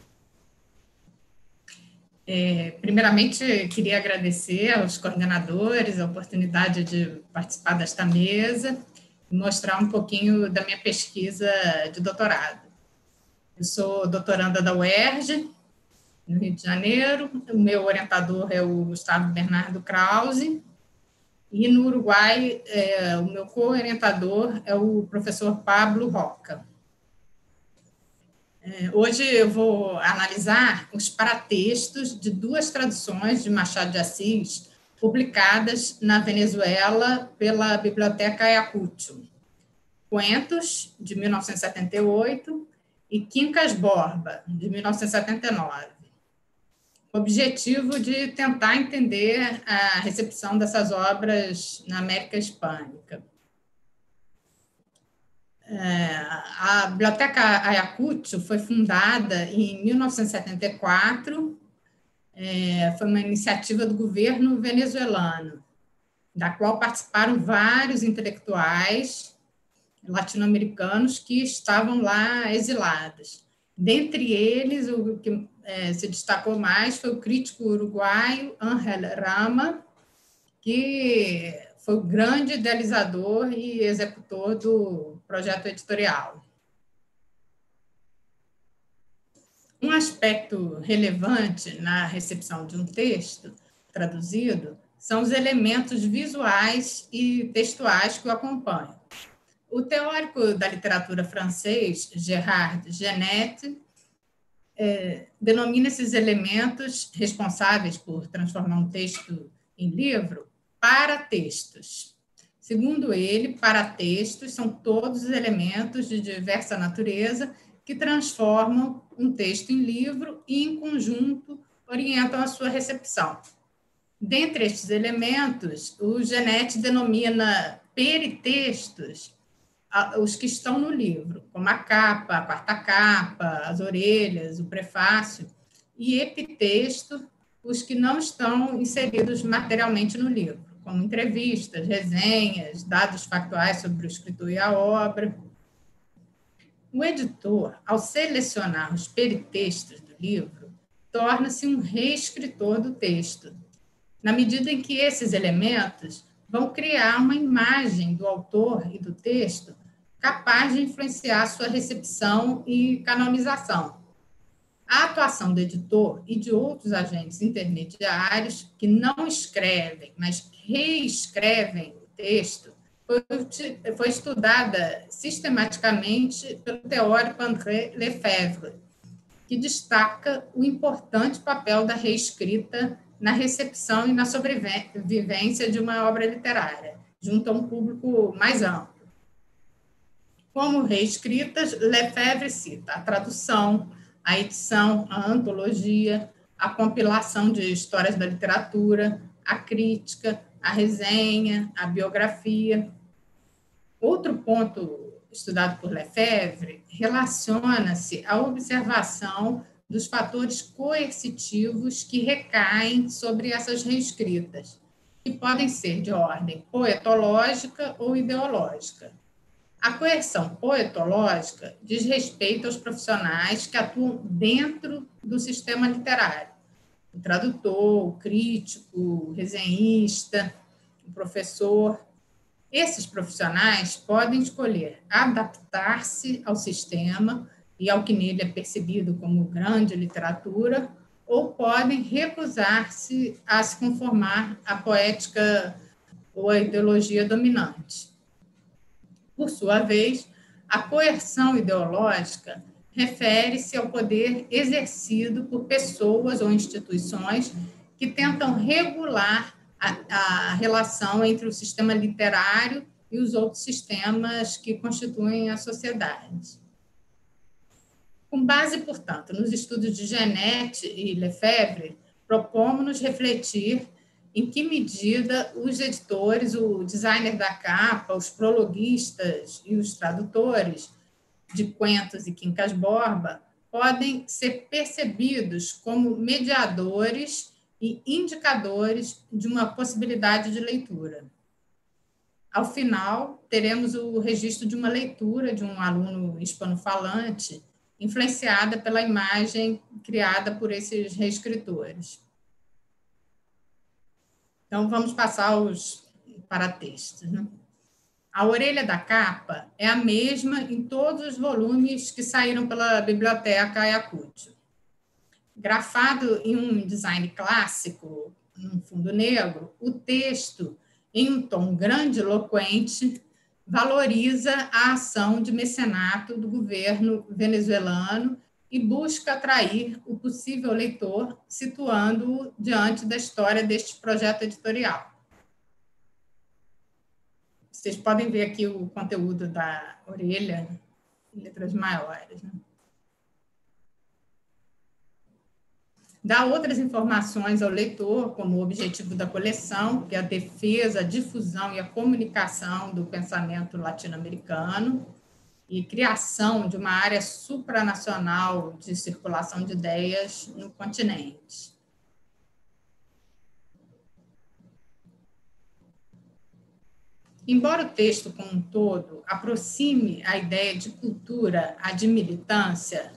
É, primeiramente, queria agradecer aos coordenadores a oportunidade de participar desta mesa e mostrar um pouquinho da minha pesquisa de doutorado. Eu sou doutoranda da U E R J, no Rio de Janeiro. O meu orientador é o Gustavo Bernardo Krause. E no Uruguai, é, o meu co-orientador é o professor Pablo Roca. É, hoje eu vou analisar os paratextos de duas traduções de Machado de Assis publicadas na Venezuela pela Biblioteca Ayacucho. Cuentos, de mil novecentos e setenta e oito, e Quincas Borba, de mil novecentos e setenta e nove. O objetivo de tentar entender a recepção dessas obras na América Hispânica. A Biblioteca Ayacucho foi fundada em mil novecentos e setenta e quatro, foi uma iniciativa do governo venezuelano, da qual participaram vários intelectuais latino-americanos que estavam lá exilados. Dentre eles, o que é, se destacou mais foi o crítico uruguaio Ángel Rama, que foi o grande idealizador e executor do projeto editorial. Um aspecto relevante na recepção de um texto traduzido são os elementos visuais e textuais que o acompanham. O teórico da literatura francês, Gérard Genette, é, denomina esses elementos responsáveis por transformar um texto em livro paratextos. Segundo ele, paratextos são todos os elementos de diversa natureza que transformam um texto em livro e, em conjunto, orientam a sua recepção. Dentre estes elementos, o Genette denomina peritextos os que estão no livro, como a capa, a quarta capa, as orelhas, o prefácio, e epitexto, os que não estão inseridos materialmente no livro, como entrevistas, resenhas, dados factuais sobre o escritor e a obra. O editor, ao selecionar os peritextos do livro, torna-se um reescritor do texto, na medida em que esses elementos vão criar uma imagem do autor e do texto capaz de influenciar sua recepção e canonização. A atuação do editor e de outros agentes intermediários que não escrevem, mas reescrevem o texto, foi, foi estudada sistematicamente pelo teórico André Lefebvre, que destaca o importante papel da reescrita na recepção e na sobrevivência de uma obra literária, junto a um público mais amplo. Como reescritas, Lefebvre cita a tradução, a edição, a antologia, a compilação de histórias da literatura, a crítica, a resenha, a biografia. Outro ponto estudado por Lefebvre relaciona-se à observação dos fatores coercitivos que recaem sobre essas reescritas, que podem ser de ordem poetológica ou ideológica. A coerção poetológica diz respeito aos profissionais que atuam dentro do sistema literário. O tradutor, o crítico, o resenhista, o professor. Esses profissionais podem escolher adaptar-se ao sistema e ao que nele é percebido como grande literatura, ou podem recusar-se a se conformar à poética ou à ideologia dominante. Por sua vez, a coerção ideológica refere-se ao poder exercido por pessoas ou instituições que tentam regular a, a relação entre o sistema literário e os outros sistemas que constituem a sociedade. Com base, portanto, nos estudos de Genet e Lefebvre, propomos-nos refletir em que medida os editores, o designer da capa, os prologuistas e os tradutores de Quentos e Quincas Borba podem ser percebidos como mediadores e indicadores de uma possibilidade de leitura. Ao final, teremos o registro de uma leitura de um aluno hispano-falante, influenciada pela imagem criada por esses reescritores. Então, vamos passar aos paratextos, né? A orelha da capa é a mesma em todos os volumes que saíram pela Biblioteca Ayacucho. Grafado em um design clássico, num fundo negro, o texto, em um tom grandiloquente, valoriza a ação de mecenato do governo venezuelano e busca atrair o possível leitor, situando-o diante da história deste projeto editorial. Vocês podem ver aqui o conteúdo da orelha em letras maiores, né? Dá outras informações ao leitor, como o objetivo da coleção, que é a defesa, a difusão e a comunicação do pensamento latino-americano, e criação de uma área supranacional de circulação de ideias no continente. Embora o texto, como um todo, aproxime a ideia de cultura à de militância,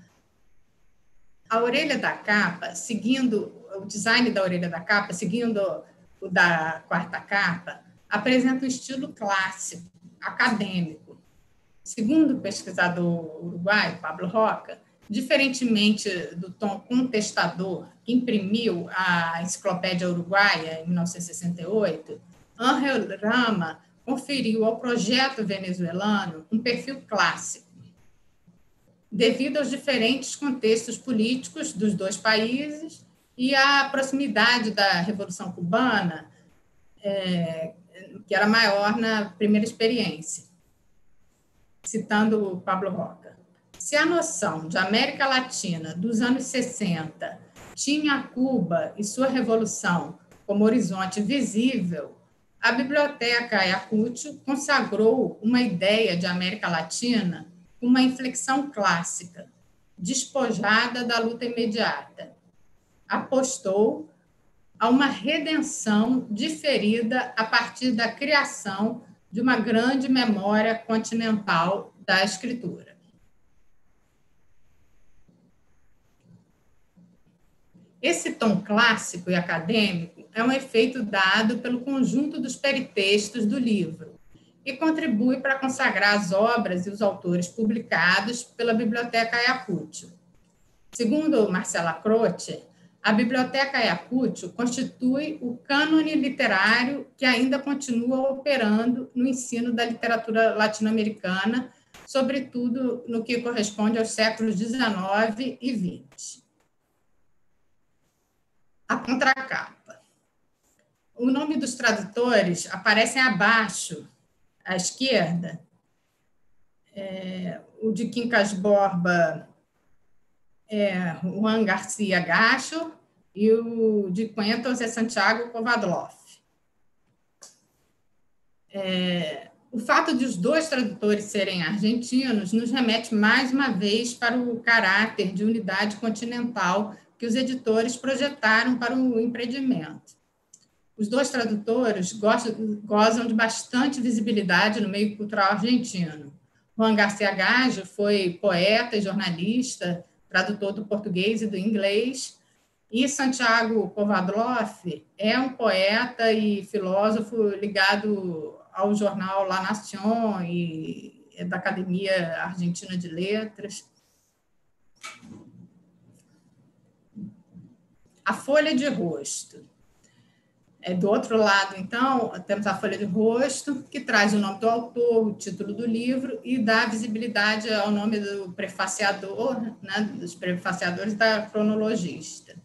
a orelha da capa, seguindo o design da orelha da capa, seguindo o da quarta capa, apresenta um estilo clássico, acadêmico. Segundo o pesquisador uruguaio Pablo Roca, diferentemente do tom contestador que imprimiu a Enciclopédia Uruguaia em mil novecentos e sessenta e oito, Ángel Rama conferiu ao projeto venezuelano um perfil clássico, devido aos diferentes contextos políticos dos dois países e à proximidade da Revolução Cubana, é, que era maior na primeira experiência. Citando o Pablo Roca, se a noção de América Latina dos anos sessenta tinha Cuba e sua revolução como horizonte visível, a Biblioteca Ayacucho consagrou uma ideia de América Latina com uma inflexão clássica, despojada da luta imediata. Apostou a uma redenção diferida a partir da criação de uma grande memória continental da escritura. Esse tom clássico e acadêmico é um efeito dado pelo conjunto dos peritextos do livro e contribui para consagrar as obras e os autores publicados pela Biblioteca Ayacucho. Segundo Marcela Croce, a Biblioteca Ayacucho constitui o cânone literário que ainda continua operando no ensino da literatura latino-americana, sobretudo no que corresponde aos séculos dezenove e vinte. A contracapa. O nome dos tradutores aparecem abaixo, à esquerda. É, o de Quincas Borba é Juan Garcia Gacho e o de Cuentos é Santiago Kovadlov. É, o fato de os dois tradutores serem argentinos nos remete mais uma vez para o caráter de unidade continental que os editores projetaram para o empreendimento. Os dois tradutores gozam de bastante visibilidade no meio cultural argentino. Juan Garcia Gajo foi poeta e jornalista, tradutor do português e do inglês, e Santiago Kovadlov é um poeta e filósofo ligado ao jornal La Nación e da Academia Argentina de Letras. A folha de rosto. Do outro lado, então, temos a folha de rosto, que traz o nome do autor, o título do livro, e dá visibilidade ao nome do prefaciador, né, dos prefaciadores da cronologista.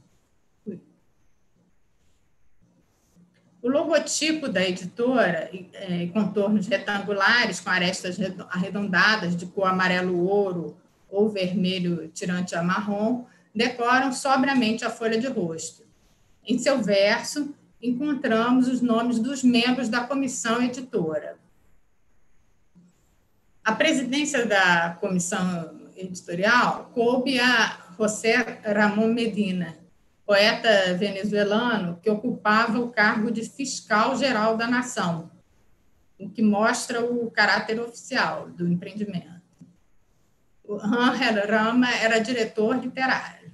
O logotipo da editora, em contornos retangulares, com arestas arredondadas de cor amarelo-ouro ou vermelho tirante a marrom, decoram sobriamente a folha de rosto. Em seu verso, encontramos os nomes dos membros da comissão editora. A presidência da comissão editorial coube a José Ramón Medina, poeta venezuelano que ocupava o cargo de fiscal-geral da nação, o que mostra o caráter oficial do empreendimento. O Ángel Rama era diretor literário.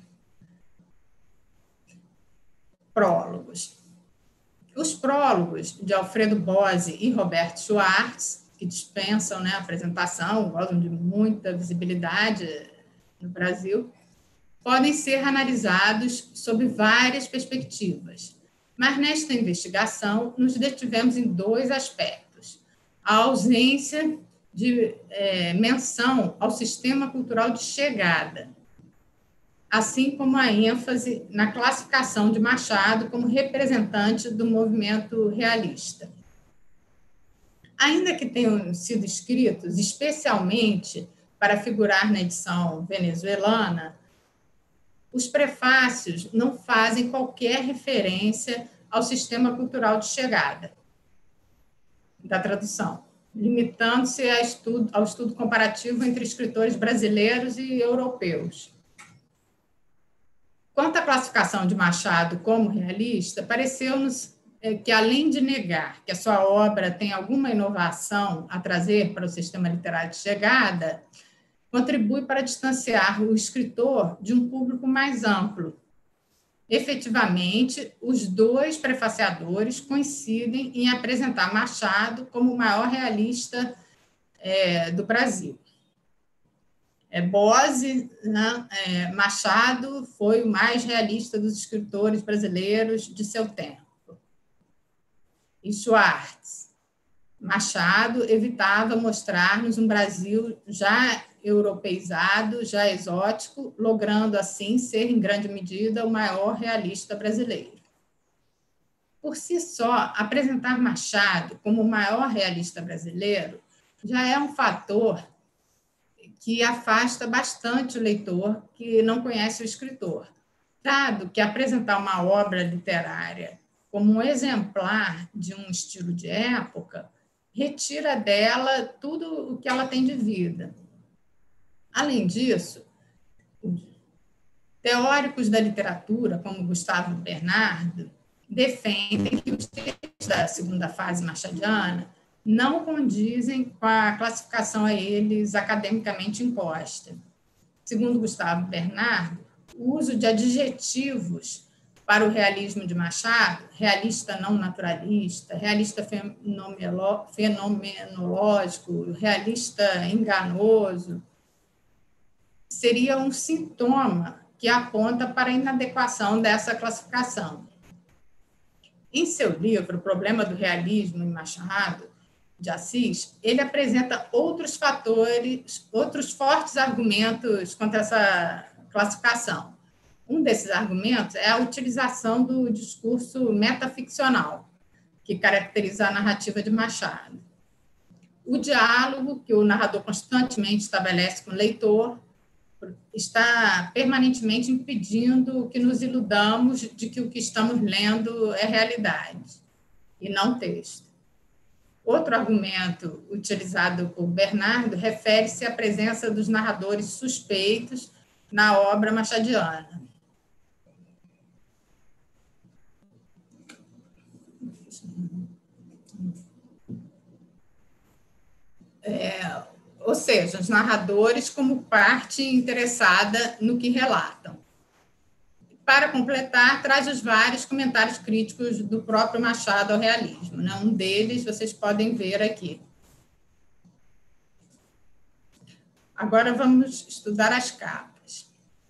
Prólogos. Os prólogos de Alfredo Bose e Roberto Schwartz, que dispensam, né, a apresentação, gozam de muita visibilidade no Brasil, podem ser analisados sob várias perspectivas, mas nesta investigação nos detivemos em dois aspectos: a ausência de é, menção ao sistema cultural de chegada, assim como a ênfase na classificação de Machado como representante do movimento realista. Ainda que tenham sido escritos especialmente para figurar na edição venezuelana, os prefácios não fazem qualquer referência ao sistema cultural de chegada da tradução, limitando-se ao estudo comparativo entre escritores brasileiros e europeus. Quanto à classificação de Machado como realista, pareceu-nos que, além de negar que a sua obra tem alguma inovação a trazer para o sistema literário de chegada, contribui para distanciar o escritor de um público mais amplo. Efetivamente, os dois prefaciadores coincidem em apresentar Machado como o maior realista é, do Brasil. É, Bose, né, é, Machado foi o mais realista dos escritores brasileiros de seu tempo. E Schwartz, Machado evitava mostrar-nos um Brasil já europeizado, já exótico, logrando, assim, ser, em grande medida, o maior realista brasileiro. Por si só, apresentar Machado como o maior realista brasileiro já é um fator que afasta bastante o leitor que não conhece o escritor, dado que apresentar uma obra literária como um exemplar de um estilo de época retira dela tudo o que ela tem de vida. Além disso, teóricos da literatura, como Gustavo Bernardo, defendem que os textos da segunda fase machadiana não condizem com a classificação a eles academicamente imposta. Segundo Gustavo Bernardo, o uso de adjetivos para o realismo de Machado, realista não naturalista, realista fenomenológico, realista enganoso, seria um sintoma que que aponta para a inadequação dessa classificação. Em seu livro, O Problema do Realismo em Machado de Assis, ele apresenta outros fatores, outros fortes argumentos contra essa classificação. Um desses argumentos é a utilização do discurso metaficcional, que caracteriza a narrativa de Machado. O diálogo que o narrador constantemente estabelece com o leitor está permanentemente impedindo que nos iludamos de que o que estamos lendo é realidade, e não texto. Outro argumento utilizado por Bernardo refere-se à presença dos narradores suspeitos na obra machadiana. É, ou seja, os narradores como parte interessada no que relatam. Para completar, traz os vários comentários críticos do próprio Machado ao realismo, né? Um deles vocês podem ver aqui. Agora vamos estudar as capas.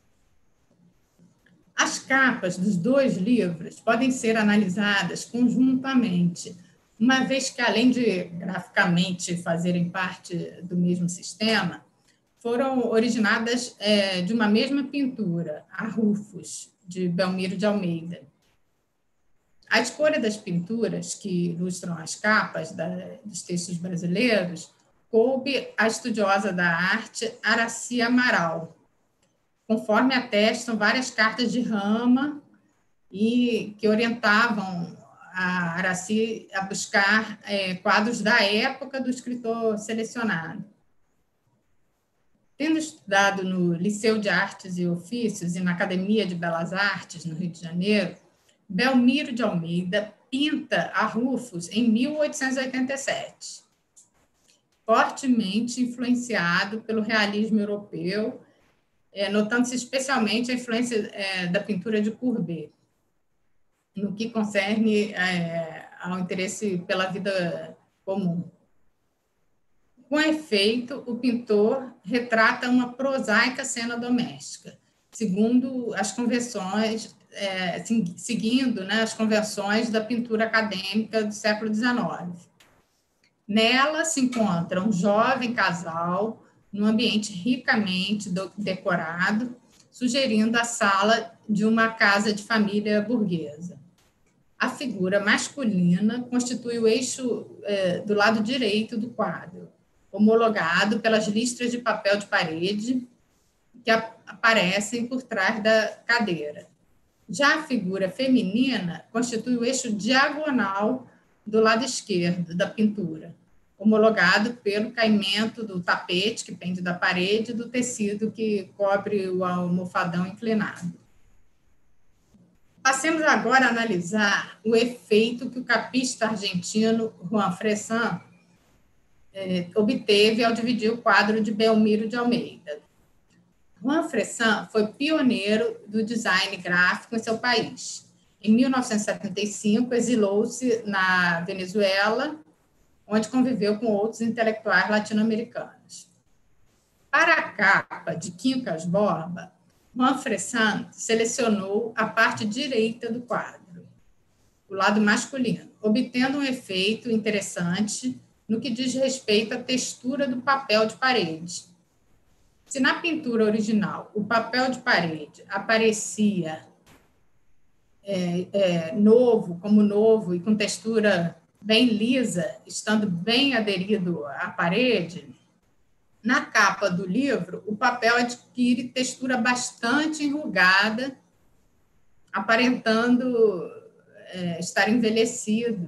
As capas dos dois livros podem ser analisadas conjuntamente, uma vez que, além de graficamente fazerem parte do mesmo sistema, foram originadas é, de uma mesma pintura, a Rufus, de Belmiro de Almeida. A escolha das pinturas que ilustram as capas da, dos textos brasileiros coube à estudiosa da arte Araci Amaral, conforme atestam várias cartas de Rama e que orientavam a Araci a buscar é, quadros da época do escritor selecionado. Tendo estudado no Liceu de Artes e Ofícios e na Academia de Belas Artes, no Rio de Janeiro, Belmiro de Almeida pinta a Rufus em mil oitocentos e oitenta e sete, fortemente influenciado pelo realismo europeu, é, notando-se especialmente a influência é, da pintura de Courbet, no que concerne é, ao interesse pela vida comum. Com efeito, o pintor retrata uma prosaica cena doméstica, segundo as convenções, é, seguindo né, as convenções da pintura acadêmica do século dezenove. Nela se encontra um jovem casal num ambiente ricamente decorado, sugerindo a sala de uma casa de família burguesa. A figura masculina constitui o eixo é, do lado direito do quadro, homologado pelas listras de papel de parede que aparecem por trás da cadeira. Já a figura feminina constitui o eixo diagonal do lado esquerdo da pintura, homologado pelo caimento do tapete que pende da parede e do tecido que cobre o almofadão inclinado. Passemos agora a analisar o efeito que o capista argentino Juan Fressan eh, obteve ao dividir o quadro de Belmiro de Almeida. Juan Fressan foi pioneiro do design gráfico em seu país. Em mil novecentos e setenta e cinco, exilou-se na Venezuela, onde conviveu com outros intelectuais latino-americanos. Para a capa de Quincas Borba, Juan Fressan selecionou a parte direita do quadro, o lado masculino, obtendo um efeito interessante no que diz respeito à textura do papel de parede. Se na pintura original o papel de parede aparecia é, é, novo, como novo e com textura bem lisa, estando bem aderido à parede, na capa do livro, o papel adquire textura bastante enrugada, aparentando é, estar envelhecido.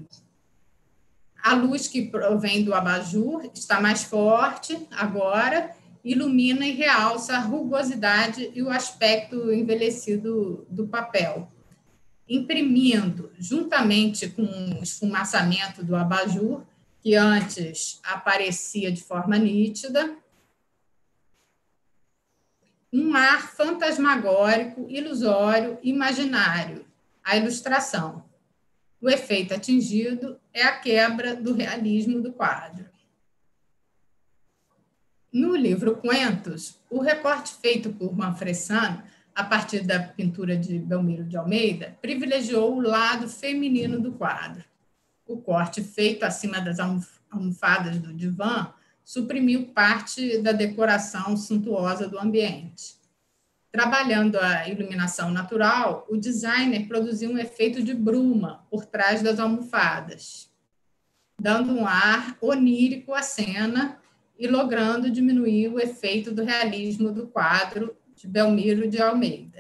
A luz que provém do abajur está mais forte agora, ilumina e realça a rugosidade e o aspecto envelhecido do papel, imprimindo, juntamente com o esfumaçamento do abajur, que antes aparecia de forma nítida, um ar fantasmagórico, ilusório, imaginário, a ilustração. O efeito atingido é a quebra do realismo do quadro. No livro Cuentos, o recorte feito por Juan Fressan a partir da pintura de Belmiro de Almeida, privilegiou o lado feminino do quadro. O corte feito acima das almofadas do divã suprimiu parte da decoração suntuosa do ambiente. Trabalhando a iluminação natural, o designer produziu um efeito de bruma por trás das almofadas, dando um ar onírico à cena e logrando diminuir o efeito do realismo do quadro de Belmiro de Almeida.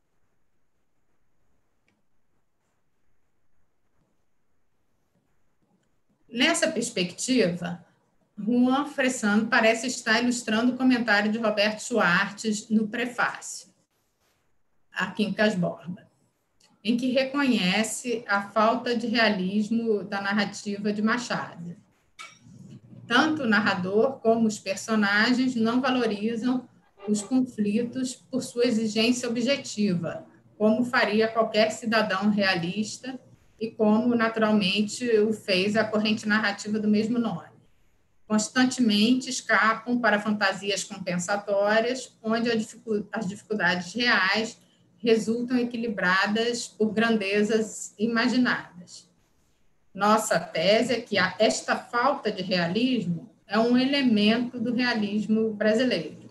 Nessa perspectiva, Juan Fresano parece estar ilustrando o comentário de Roberto Schwartz no prefácio, a Quincas Borba, em que reconhece a falta de realismo da narrativa de Machado. Tanto o narrador como os personagens não valorizam os conflitos por sua exigência objetiva, como faria qualquer cidadão realista e como, naturalmente, o fez a corrente narrativa do mesmo nome. Constantemente escapam para fantasias compensatórias, onde as dificuldades reais resultam equilibradas por grandezas imaginadas. Nossa tese é que esta falta de realismo é um elemento do realismo brasileiro.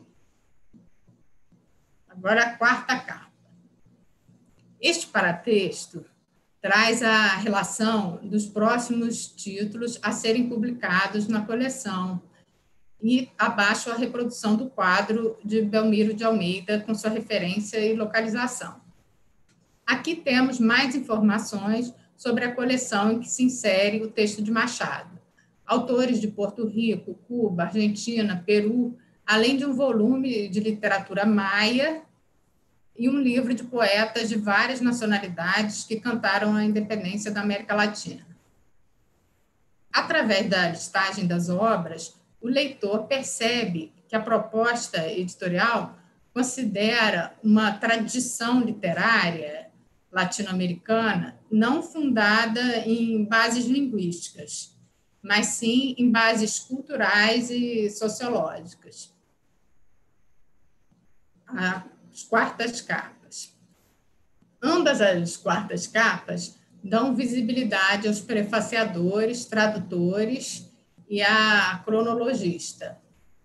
Agora, a quarta capa. Este paratexto traz a relação dos próximos títulos a serem publicados na coleção e abaixo a reprodução do quadro de Belmiro de Almeida com sua referência e localização. Aqui temos mais informações sobre a coleção em que se insere o texto de Machado. Autores de Porto Rico, Cuba, Argentina, Peru, além de um volume de literatura maia e um livro de poetas de várias nacionalidades que cantaram a independência da América Latina. Através da listagem das obras, o leitor percebe que a proposta editorial considera uma tradição literária latino-americana não fundada em bases linguísticas, mas sim em bases culturais e sociológicas. As quartas capas. Ambas as quartas capas dão visibilidade aos prefaciadores, tradutores e à cronologista.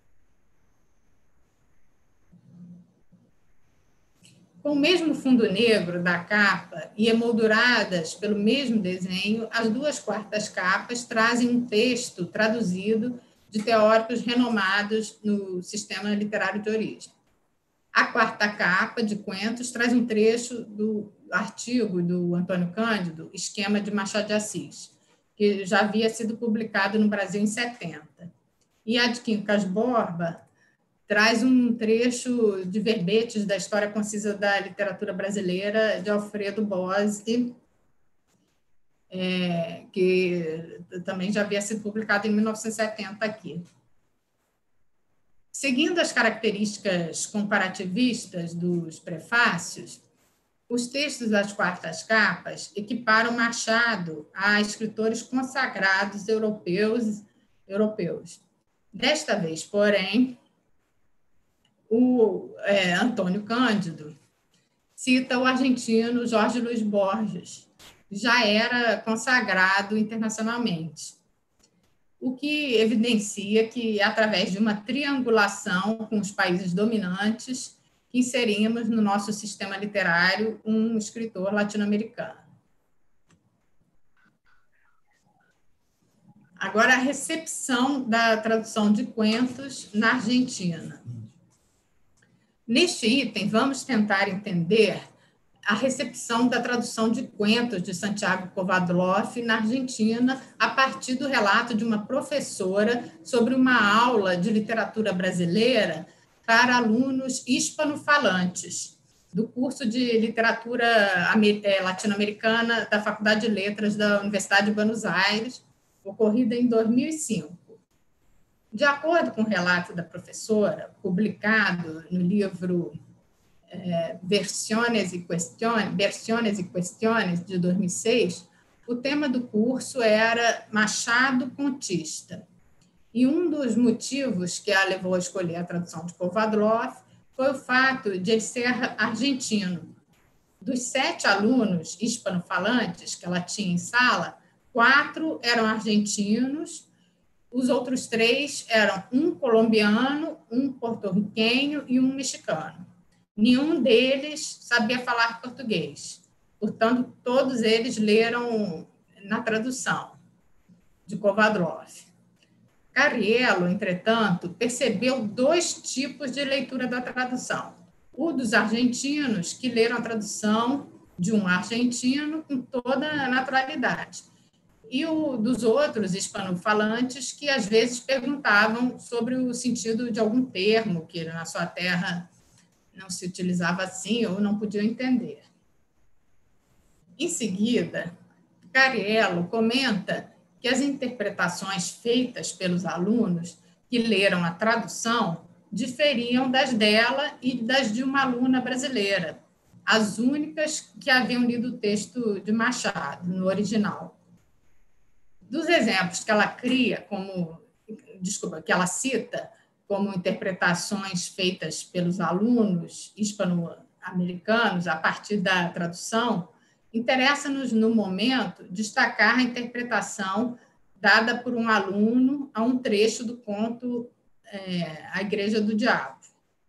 Com o mesmo fundo negro da capa e emolduradas pelo mesmo desenho, as duas quartas capas trazem um texto traduzido de teóricos renomados no sistema literário de origem. A quarta capa de Quentos traz um trecho do artigo do Antônio Cândido, Esquema de Machado de Assis, que já havia sido publicado no Brasil em setenta. E a de Quincas Borba traz um trecho de verbetes da História Concisa da Literatura Brasileira, de Alfredo Bose, é, que também já havia sido publicado em mil novecentos e setenta aqui. Seguindo as características comparativistas dos prefácios, os textos das quartas capas equiparam Machado a escritores consagrados europeus, europeus. Desta vez, porém, o é, Antônio Cândido cita o argentino Jorge Luis Borges, que já era consagrado internacionalmente, o que evidencia que, através de uma triangulação com os países dominantes, que inserimos no nosso sistema literário um escritor latino-americano. Agora, a recepção da tradução de Quentos na Argentina. Neste item, vamos tentar entender a recepção da tradução de Quentos de Santiago Kovadlov na Argentina, a partir do relato de uma professora sobre uma aula de literatura brasileira para alunos hispanofalantes, do curso de literatura latino-americana da Faculdade de Letras da Universidade de Buenos Aires, ocorrida em dois mil e cinco. De acordo com o relato da professora, publicado no livro eh, Versiones e Questões, Versiones e Questões, de dois mil e seis, o tema do curso era Machado Contista. E um dos motivos que a levou a escolher a tradução de Kovadlov foi o fato de ele ser argentino. Dos sete alunos hispanofalantes que ela tinha em sala, quatro eram argentinos, os outros três eram um colombiano, um porto-riquenho e um mexicano. Nenhum deles sabia falar português. Portanto, todos eles leram na tradução de Kovadlov. Cariello, entretanto, percebeu dois tipos de leitura da tradução. O dos argentinos, que leram a tradução de um argentino com toda a naturalidade, e o dos outros hispanofalantes, que às vezes perguntavam sobre o sentido de algum termo que na sua terra não se utilizava assim ou não podiam entender. Em seguida, Cariello comenta que as interpretações feitas pelos alunos que leram a tradução diferiam das dela e das de uma aluna brasileira, as únicas que haviam lido o texto de Machado, no original. Dos exemplos que ela cria, como, desculpa, que ela cita como interpretações feitas pelos alunos hispano-americanos a partir da tradução, interessa-nos, no momento, destacar a interpretação dada por um aluno a um trecho do conto é, A Igreja do Diabo.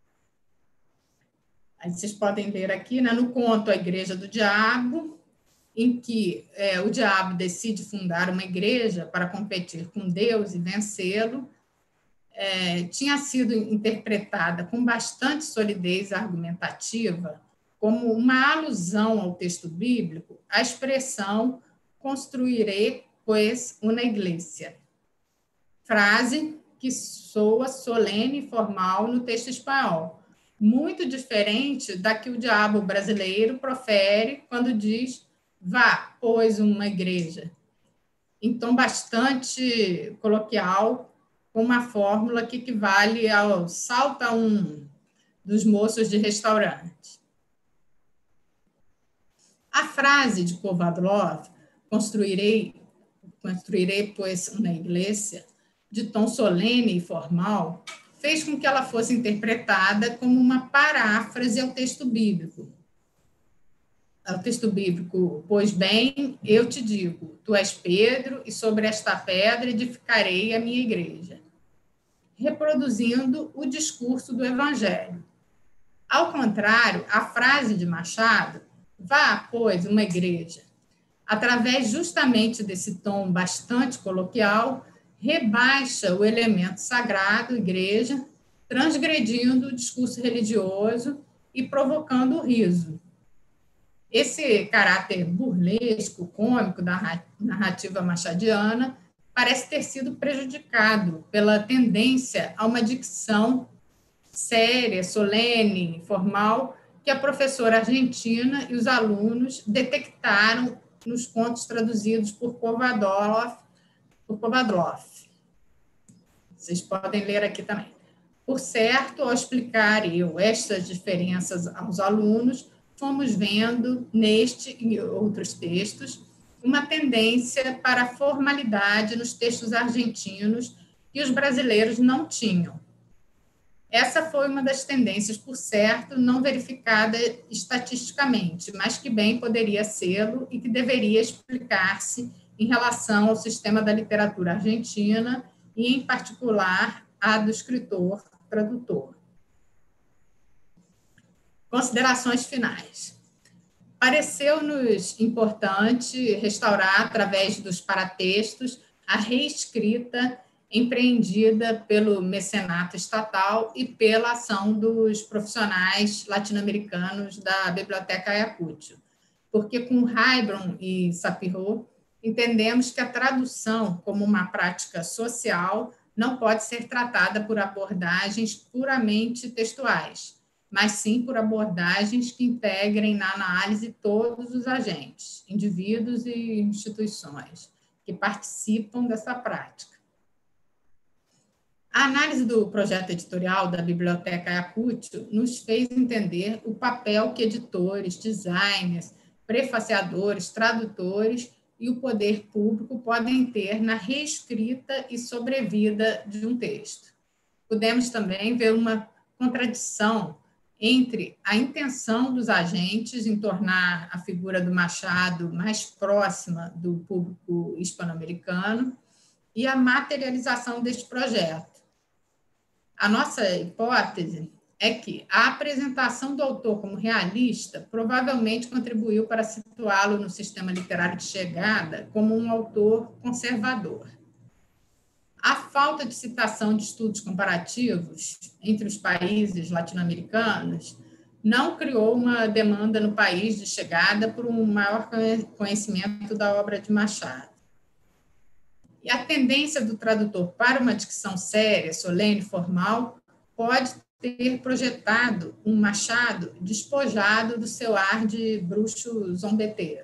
Aí vocês podem ler aqui, né, no conto A Igreja do Diabo, em que é, o diabo decide fundar uma igreja para competir com Deus e vencê-lo, é, tinha sido interpretada com bastante solidez argumentativa como uma alusão ao texto bíblico a expressão construiré, pues, una iglesia, frase que soa solene e formal no texto espanhol, muito diferente da que o diabo brasileiro profere quando diz vá, pois, uma igreja, em tom bastante coloquial, com uma fórmula que equivale ao salta um dos moços de restaurante. A frase de Kovadlov, construirei, construirei, pois, uma igreja, de tom solene e formal, fez com que ela fosse interpretada como uma paráfrase ao texto bíblico. Ao texto bíblico, pois bem, eu te digo, tu és Pedro, e sobre esta pedra edificarei a minha igreja, reproduzindo o discurso do Evangelho. Ao contrário, a frase de Machado, vá, pois, uma igreja, através justamente desse tom bastante coloquial, rebaixa o elemento sagrado, igreja, transgredindo o discurso religioso e provocando o riso. Esse caráter burlesco, cômico da narrativa machadiana parece ter sido prejudicado pela tendência a uma dicção séria, solene, formal, que a professora argentina e os alunos detectaram nos contos traduzidos por Kovadlov. Por Kovadlov. Vocês podem ler aqui também. Por certo, ao explicar eu estas diferenças aos alunos, fomos vendo, neste e outros textos, uma tendência para a formalidade nos textos argentinos que os brasileiros não tinham. Essa foi uma das tendências, por certo, não verificada estatisticamente, mas que bem poderia sê-lo e que deveria explicar-se em relação ao sistema da literatura argentina e, em particular, a do escritor-tradutor. Considerações finais. Pareceu-nos importante restaurar, através dos paratextos, a reescrita empreendida pelo mecenato estatal e pela ação dos profissionais latino-americanos da Biblioteca Ayacucho, porque com Heilbron e Sapiro entendemos que a tradução, como uma prática social, não pode ser tratada por abordagens puramente textuais, mas sim por abordagens que integrem na análise todos os agentes, indivíduos e instituições que participam dessa prática. A análise do projeto editorial da Biblioteca Ayacucho nos fez entender o papel que editores, designers, prefaciadores, tradutores e o poder público podem ter na reescrita e sobrevida de um texto. Pudemos também ver uma contradição entre a intenção dos agentes em tornar a figura do Machado mais próxima do público hispano-americano e a materialização deste projeto. A nossa hipótese é que a apresentação do autor como realista provavelmente contribuiu para situá-lo no sistema literário de chegada como um autor conservador. A falta de citação de estudos comparativos entre os países latino-americanos não criou uma demanda no país de chegada por um maior conhecimento da obra de Machado. E a tendência do tradutor para uma dicção séria, solene, formal, pode ter projetado um Machado despojado do seu ar de bruxo zombeteiro.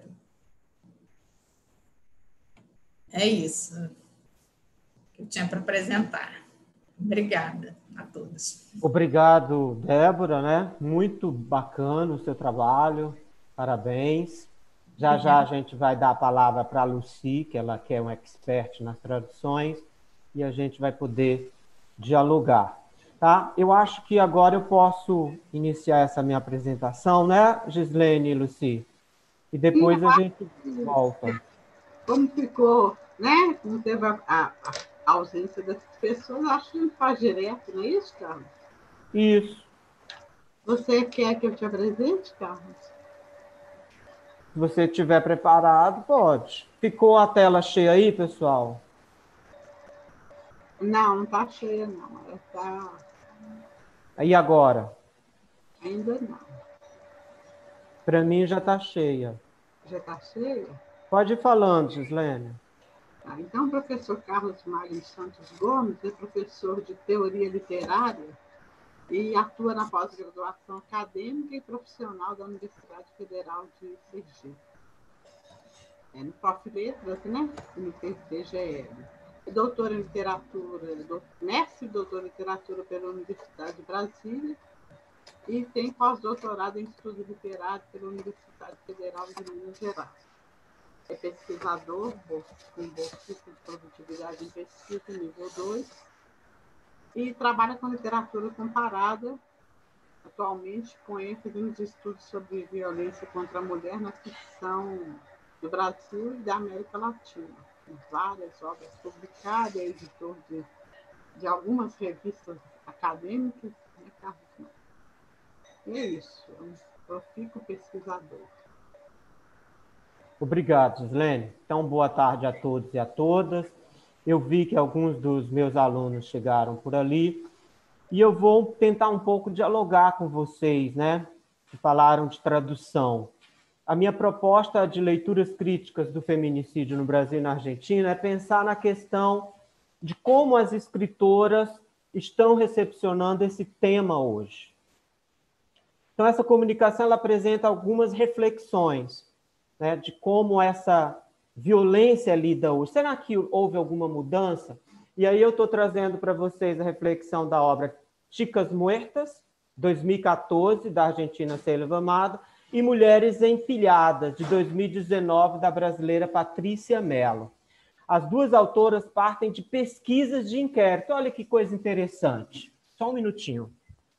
É isso que eu tinha para apresentar. Obrigada a todos. Obrigado, Débora, né? Muito bacana o seu trabalho, parabéns. Já uhum. já a gente vai dar a palavra para a Lucy, que ela que é uma expert nas traduções, e a gente vai poder dialogar. Tá? Eu acho que agora eu posso iniciar essa minha apresentação, né, Gislene e Lucy? E depois a gente volta. Como ficou, né? Como teve a, a, a ausência dessas pessoas, acho que a gente faz direto, não é isso, Carlos? Isso. Você quer que eu te apresente, Carlos? Se você estiver preparado, pode. Ficou a tela cheia aí, pessoal? Não, não está cheia, não. Ela está... E agora? Ainda não. Para mim já está cheia. Já está cheia? Pode ir falando, Gislene. Ah, então, o professor Carlos Magno Santos Gomes é professor de teoria literária e atua na pós-graduação acadêmica e profissional da Universidade Federal de Sergipe. É no Prof. Letras, né? No P T G L. É doutor em literatura, mestre e doutor em literatura pela Universidade de Brasília e tem pós-doutorado em estudo literário pela Universidade Federal de Minas Gerais. É pesquisador, com bolsista de produtividade em pesquisa nível dois, e trabalha com literatura comparada, atualmente com ênfase nos estudos sobre violência contra a mulher na ficção do Brasil e da América Latina. Tem várias obras publicadas, é editor de, de algumas revistas acadêmicas, né, Carlos? E é isso, é um profícuo pesquisador. Obrigado, Gislene. Então, boa tarde a todos e a todas. Eu vi que alguns dos meus alunos chegaram por ali e eu vou tentar um pouco dialogar com vocês, né? Que falaram de tradução. A minha proposta de leituras críticas do feminicídio no Brasil e na Argentina é pensar na questão de como as escritoras estão recepcionando esse tema hoje. Então, essa comunicação ela apresenta algumas reflexões, né, de como essa violência lida hoje. Será que houve alguma mudança? E aí eu estou trazendo para vocês a reflexão da obra Chicas Muertas, dois mil e quatorze, da argentina Selva Amado, e Mulheres Empilhadas, de dois mil e dezenove, da brasileira Patrícia Mello. As duas autoras partem de pesquisas de inquérito. Olha que coisa interessante. Só um minutinho.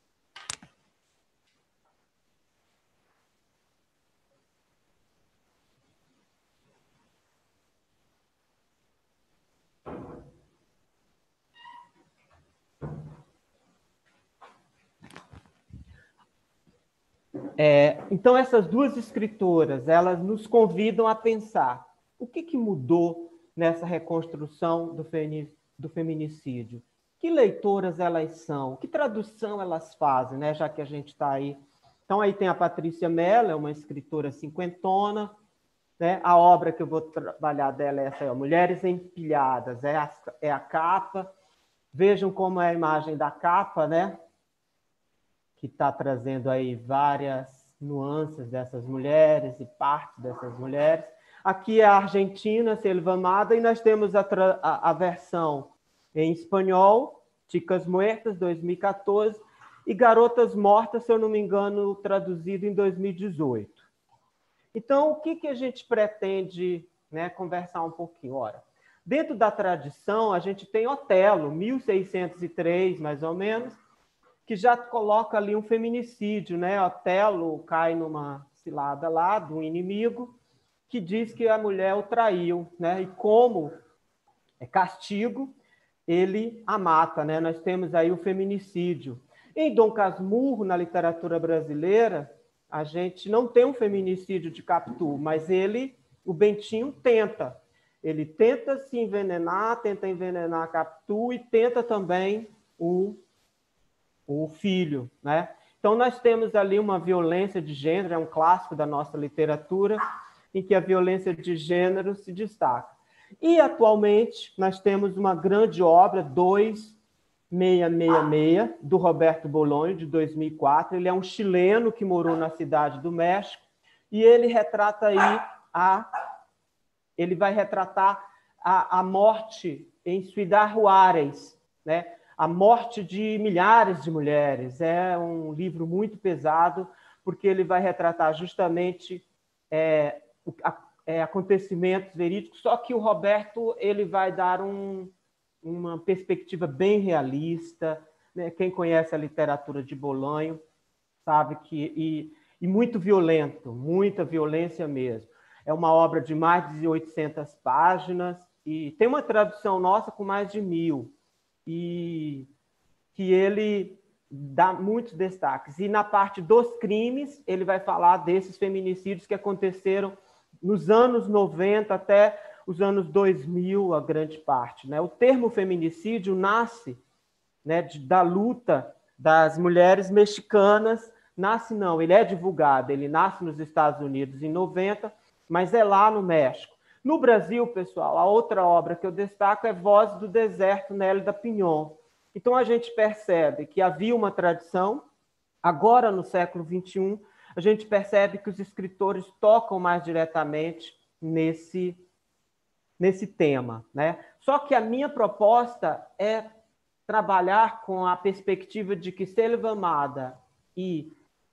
É, então, essas duas escritoras, elas nos convidam a pensar o que, que mudou nessa reconstrução do, femi do feminicídio. Que leitoras elas são? Que tradução elas fazem, né? Já que a gente está aí. Então, aí tem a Patrícia Mello, é uma escritora cinquentona, né? A obra que eu vou trabalhar dela é essa aí, ó, Mulheres Empilhadas, é a, é a capa. Vejam como é a imagem da capa, né? Que está trazendo aí várias nuances dessas mulheres e partes dessas mulheres. Aqui é a Argentina, Selva Amada, e nós temos a, a, a versão em espanhol, Chicas Muertas, dois mil e quatorze, e Garotas Mortas, se eu não me engano, traduzido em dois mil e dezoito. Então, o que, que a gente pretende, né, conversar um pouquinho? Ora, dentro da tradição, a gente tem Otelo, mil seiscentos e três, mais ou menos, que já coloca ali um feminicídio, né? Otelo cai numa cilada lá do inimigo, que diz que a mulher o traiu, né? E como é castigo, ele a mata, né? Nós temos aí o feminicídio. Em Dom Casmurro, na literatura brasileira, a gente não tem um feminicídio de Capitu, mas ele, o Bentinho, tenta. Ele tenta se envenenar, tenta envenenar a Capitu e tenta também o, o filho, né? Então, nós temos ali uma violência de gênero, é um clássico da nossa literatura, em que a violência de gênero se destaca. E, atualmente, nós temos uma grande obra, dois mil seiscentos e sessenta e seis, do Roberto Bolaño, de dois mil e quatro. Ele é um chileno que morou na cidade do México, e ele retrata aí a... ele vai retratar a, a morte em Ciudad Juárez, né? A morte de milhares de mulheres. É um livro muito pesado, porque ele vai retratar justamente é, é, acontecimentos verídicos, só que o Roberto ele vai dar um, uma perspectiva bem realista, né? Quem conhece a literatura de Bolaño sabe que... E, e muito violento, muita violência mesmo. É uma obra de mais de oitocentas páginas e tem uma tradução nossa com mais de mil, e que ele dá muitos destaques. E na parte dos crimes, ele vai falar desses feminicídios que aconteceram nos anos noventa até os anos dois mil, a grande parte, né? O termo feminicídio nasce, né, de, da luta das mulheres mexicanas. Nasce não, ele é divulgado, ele nasce nos Estados Unidos em noventa, mas é lá no México. No Brasil, pessoal, a outra obra que eu destaco é Voz do Deserto, Nélida Pinhon. Então, a gente percebe que havia uma tradição, agora no século vinte e um, a gente percebe que os escritores tocam mais diretamente nesse, nesse tema, né? Só que a minha proposta é trabalhar com a perspectiva de que Selva Amada e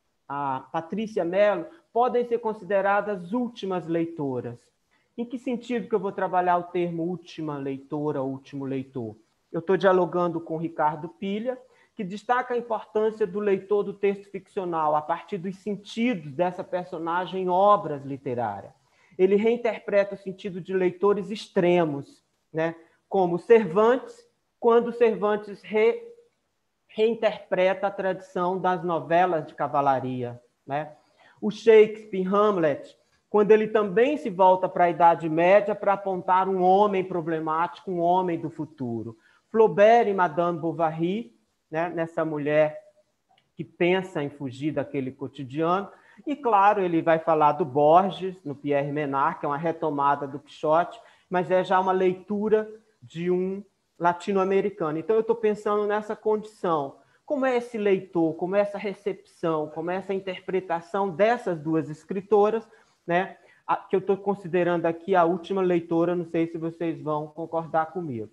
a Patrícia Mello podem ser consideradas últimas leitoras. Em que sentido que eu vou trabalhar o termo última leitora, último leitor? Eu estou dialogando com Ricardo Pilha, que destaca a importância do leitor do texto ficcional a partir dos sentidos dessa personagem em obras literárias. Ele reinterpreta o sentido de leitores extremos, né? Como Cervantes, quando Cervantes re, reinterpreta a tradição das novelas de cavalaria, né? O Shakespeare, em Hamlet, quando ele também se volta para a Idade Média para apontar um homem problemático, um homem do futuro. Flaubert e Madame Bovary, né, nessa mulher que pensa em fugir daquele cotidiano. E, claro, ele vai falar do Borges, no Pierre Menard, que é uma retomada do Quixote, mas é já uma leitura de um latino-americano. Então, eu estou pensando nessa condição. Como é esse leitor, como é essa recepção, como é essa interpretação dessas duas escritoras, né, que eu estou considerando aqui a última leitora, não sei se vocês vão concordar comigo.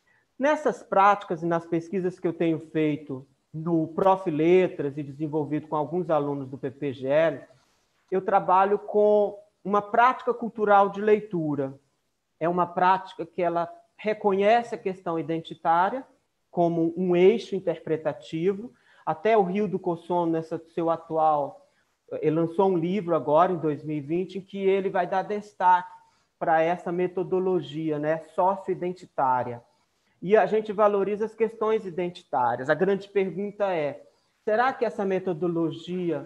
Nessas práticas e nas pesquisas que eu tenho feito no Prof. Letras e desenvolvido com alguns alunos do P P G L, eu trabalho com uma prática cultural de leitura. É uma prática que ela reconhece a questão identitária como um eixo interpretativo. Até o Rio do Cosson, nessa seu atual... Ele lançou um livro agora, em dois mil e vinte, em que ele vai dar destaque para essa metodologia, né, sócio-identitária. E a gente valoriza as questões identitárias. A grande pergunta é, será que essa metodologia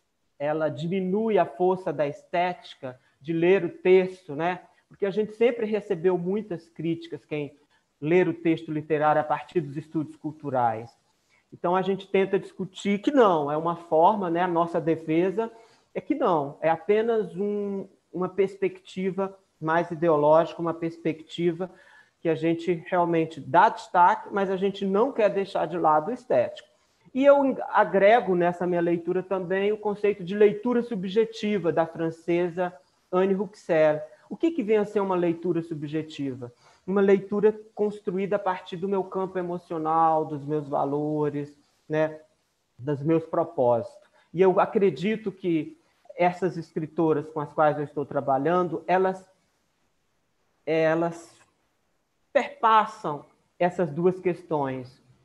ela diminui a força da estética de ler o texto, né? Porque a gente sempre recebeu muitas críticas quem ler o texto literário a partir dos estudos culturais. Então, a gente tenta discutir que não, é uma forma, né? A nossa defesa é que não, é apenas um, uma perspectiva mais ideológica, uma perspectiva que a gente realmente dá destaque, mas a gente não quer deixar de lado o estético. E eu agrego nessa minha leitura também o conceito de leitura subjetiva da francesa Anne Huxelles. O que, que vem a ser uma leitura subjetiva? Uma leitura construída a partir do meu campo emocional, dos meus valores, né, dos meus propósitos. E eu acredito que essas escritoras com as quais eu estou trabalhando, elas, elas perpassam essas duas questões.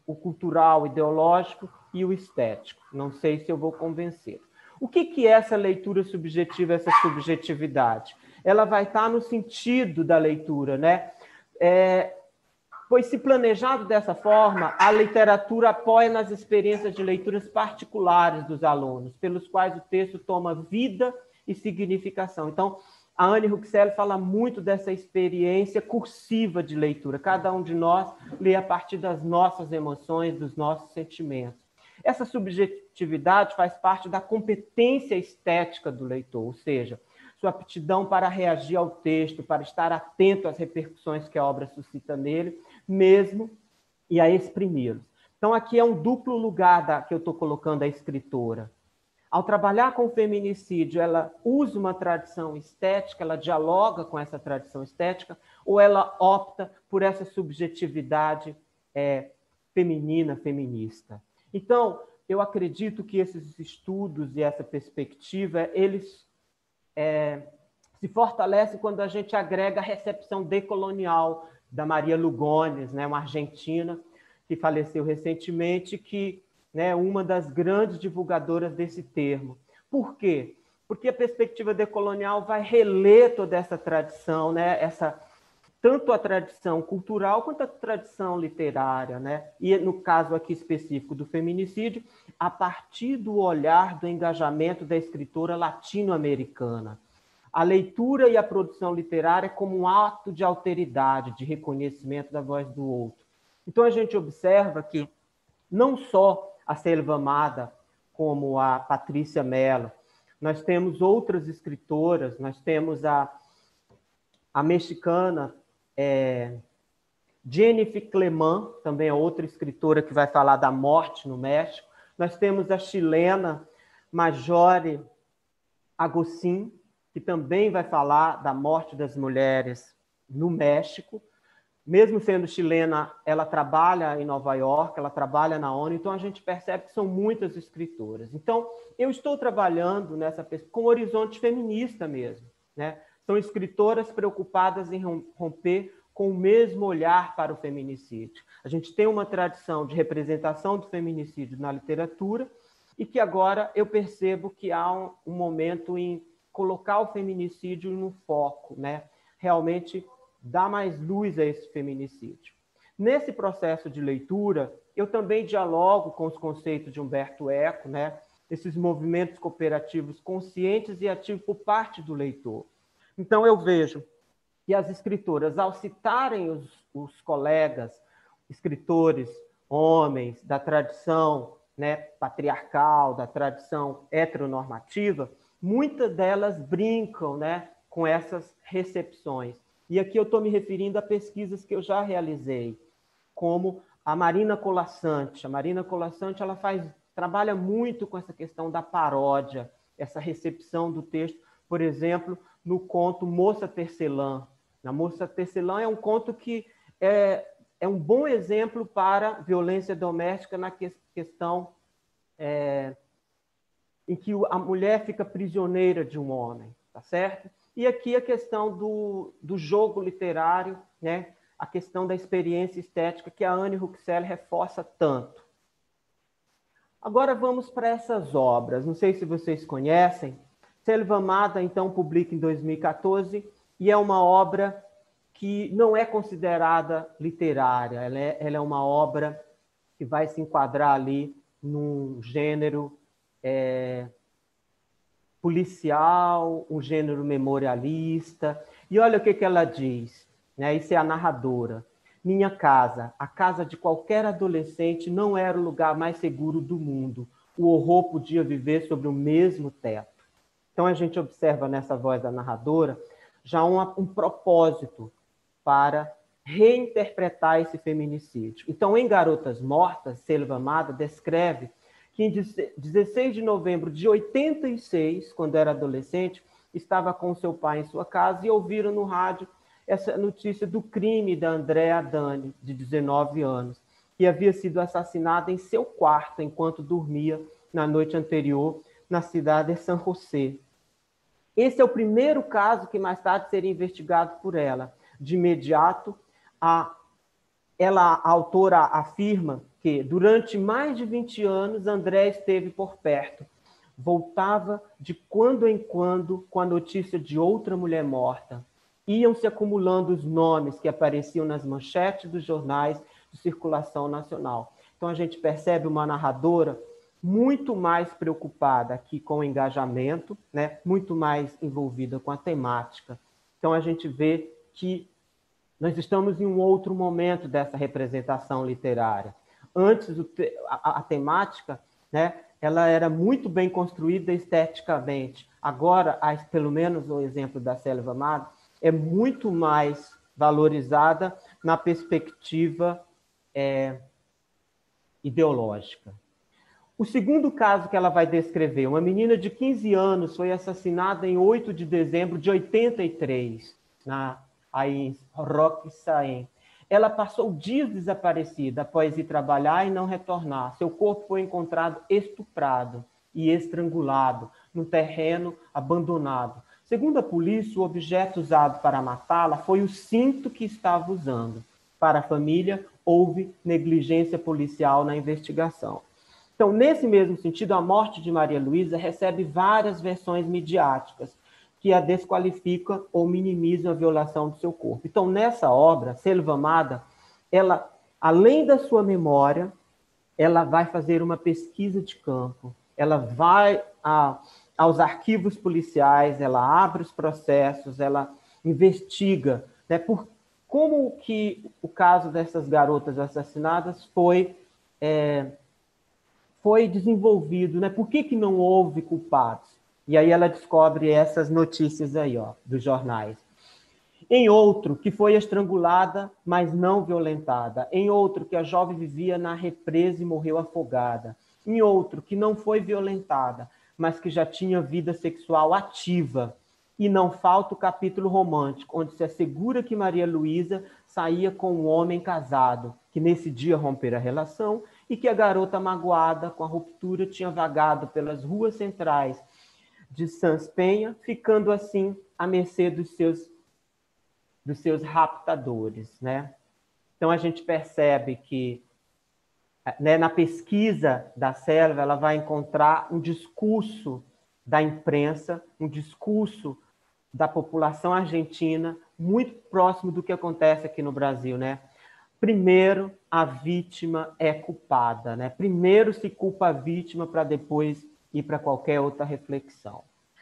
o cultural, ideológico e o estético. Não sei se eu vou convencer. O que, que é essa leitura subjetiva, essa subjetividade? Ela vai estar no sentido da leitura, né? É, pois, se planejado dessa forma, a literatura apoia nas experiências de leituras particulares dos alunos, pelos quais o texto toma vida e significação. Então, a Annie Huxley fala muito dessa experiência cursiva de leitura. Cada um de nós lê a partir das nossas emoções, dos nossos sentimentos. Essa subjetividade faz parte da competência estética do leitor, ou seja, sua aptidão para reagir ao texto, para estar atento às repercussões que a obra suscita nele, mesmo, e a exprimi-los. Então, aqui é um duplo lugar da, que eu estou colocando a escritora. Ao trabalhar com o feminicídio, ela usa uma tradição estética, ela dialoga com essa tradição estética, ou ela opta por essa subjetividade é, feminina, feminista. Então, eu acredito que esses estudos e essa perspectiva, eles é, se fortalecem quando a gente agrega a recepção decolonial da Maria Lugones, né, uma argentina que faleceu recentemente, que né, uma das grandes divulgadoras desse termo. Por quê? Porque a perspectiva decolonial vai reler toda essa tradição, né, essa, tanto a tradição cultural quanto a tradição literária, né, e no caso aqui específico do feminicídio, a partir do olhar do engajamento da escritora latino-americana. A leitura e a produção literária como um ato de alteridade, de reconhecimento da voz do outro. Então, a gente observa que não só a Selva Amada, como a Patrícia Mello, nós temos outras escritoras, nós temos a, a mexicana é, Jennifer Cleman, também é outra escritora que vai falar da morte no México, nós temos a chilena Majore Agustín, que também vai falar da morte das mulheres no México. Mesmo sendo chilena, ela trabalha em Nova York, ela trabalha na ONU, então a gente percebe que são muitas escritoras. Então, eu estou trabalhando nessa com o horizonte feminista mesmo, né? São escritoras preocupadas em romper com o mesmo olhar para o feminicídio. A gente tem uma tradição de representação do feminicídio na literatura e que agora eu percebo que há um, um momento em colocar o feminicídio no foco, né? Realmente dar mais luz a esse feminicídio. Nesse processo de leitura, eu também dialogo com os conceitos de Humberto Eco, né? Esses movimentos cooperativos conscientes e ativos por parte do leitor. Então, eu vejo que as escritoras, ao citarem os, os colegas escritores, homens, da tradição né, patriarcal, da tradição heteronormativa, muitas delas brincam né, com essas recepções. E aqui eu estou me referindo a pesquisas que eu já realizei, como a Marina Colasanti. A Marina Colasanti ela faz, trabalha muito com essa questão da paródia, essa recepção do texto, por exemplo, no conto Moça Tecelã. Na Moça Tecelã é um conto que é, é um bom exemplo para violência doméstica na que, questão é, em que a mulher fica prisioneira de um homem, tá certo? E aqui a questão do, do jogo literário, né? A questão da experiência estética que a Annie Huxley reforça tanto. Agora vamos para essas obras. Não sei se vocês conhecem. Selva Amada, então, publica em dois mil e quatorze e é uma obra que não é considerada literária. Ela é, ela é uma obra que vai se enquadrar ali num gênero é, policial, um gênero memorialista. E olha o que, que ela diz, né? Isso é a narradora. Minha casa, a casa de qualquer adolescente, não era o lugar mais seguro do mundo. O horror podia viver sobre o mesmo teto. Então, a gente observa nessa voz da narradora já um, um propósito para reinterpretar esse feminicídio. Então, em Garotas Mortas, Selva Amada descreve que em dezesseis de novembro de oitenta e seis, quando era adolescente, estava com seu pai em sua casa e ouviram no rádio essa notícia do crime da Andrea Dani, de dezenove anos, que havia sido assassinada em seu quarto enquanto dormia na noite anterior na cidade de San José. Esse é o primeiro caso que mais tarde seria investigado por ela. De imediato, a, ela, a autora afirma que que, durante mais de vinte anos, André esteve por perto. Voltava de quando em quando com a notícia de outra mulher morta. Iam se acumulando os nomes que apareciam nas manchetes dos jornais de circulação nacional. Então, a gente percebe uma narradora muito mais preocupada aqui com o engajamento, né? Muito mais envolvida com a temática. Então, a gente vê que nós estamos em um outro momento dessa representação literária. Antes, a, a temática, né, ela era muito bem construída esteticamente. Agora, pelo menos o exemplo da Selva Amado, é muito mais valorizada na perspectiva é, ideológica. O segundo caso que ela vai descrever, uma menina de quinze anos foi assassinada em oito de dezembro de oitenta e três, na, aí em Roque Saen. Ela passou dias desaparecida após ir trabalhar e não retornar. Seu corpo foi encontrado estuprado e estrangulado num terreno abandonado. Segundo a polícia, o objeto usado para matá-la foi o cinto que estava usando. Para a família, houve negligência policial na investigação. Então, nesse mesmo sentido, a morte de Maria Luísa recebe várias versões midiáticas que a desqualificam ou minimizam a violação do seu corpo. Então, nessa obra, Selva Amada, ela, além da sua memória, ela vai fazer uma pesquisa de campo, ela vai a, aos arquivos policiais, ela abre os processos, ela investiga, né, por como que o caso dessas garotas assassinadas foi... É, foi desenvolvido, né? Por que que não houve culpados? E aí ela descobre essas notícias aí, ó, dos jornais. Em outro, que foi estrangulada, mas não violentada. Em outro, que a jovem vivia na represa e morreu afogada. Em outro, que não foi violentada, mas que já tinha vida sexual ativa. E não falta o capítulo romântico, onde se assegura que Maria Luísa saía com um homem casado, que nesse dia rompera a relação, e que a garota magoada com a ruptura tinha vagado pelas ruas centrais de Sans Penha, ficando assim à mercê dos seus, dos seus raptadores, né? Então a gente percebe que, né, na pesquisa da Selva, ela vai encontrar um discurso da imprensa, um discurso da população argentina muito próximo do que acontece aqui no Brasil, né? Primeiro, a vítima é culpada, né? Primeiro se culpa a vítima para depois ir para qualquer outra reflexão.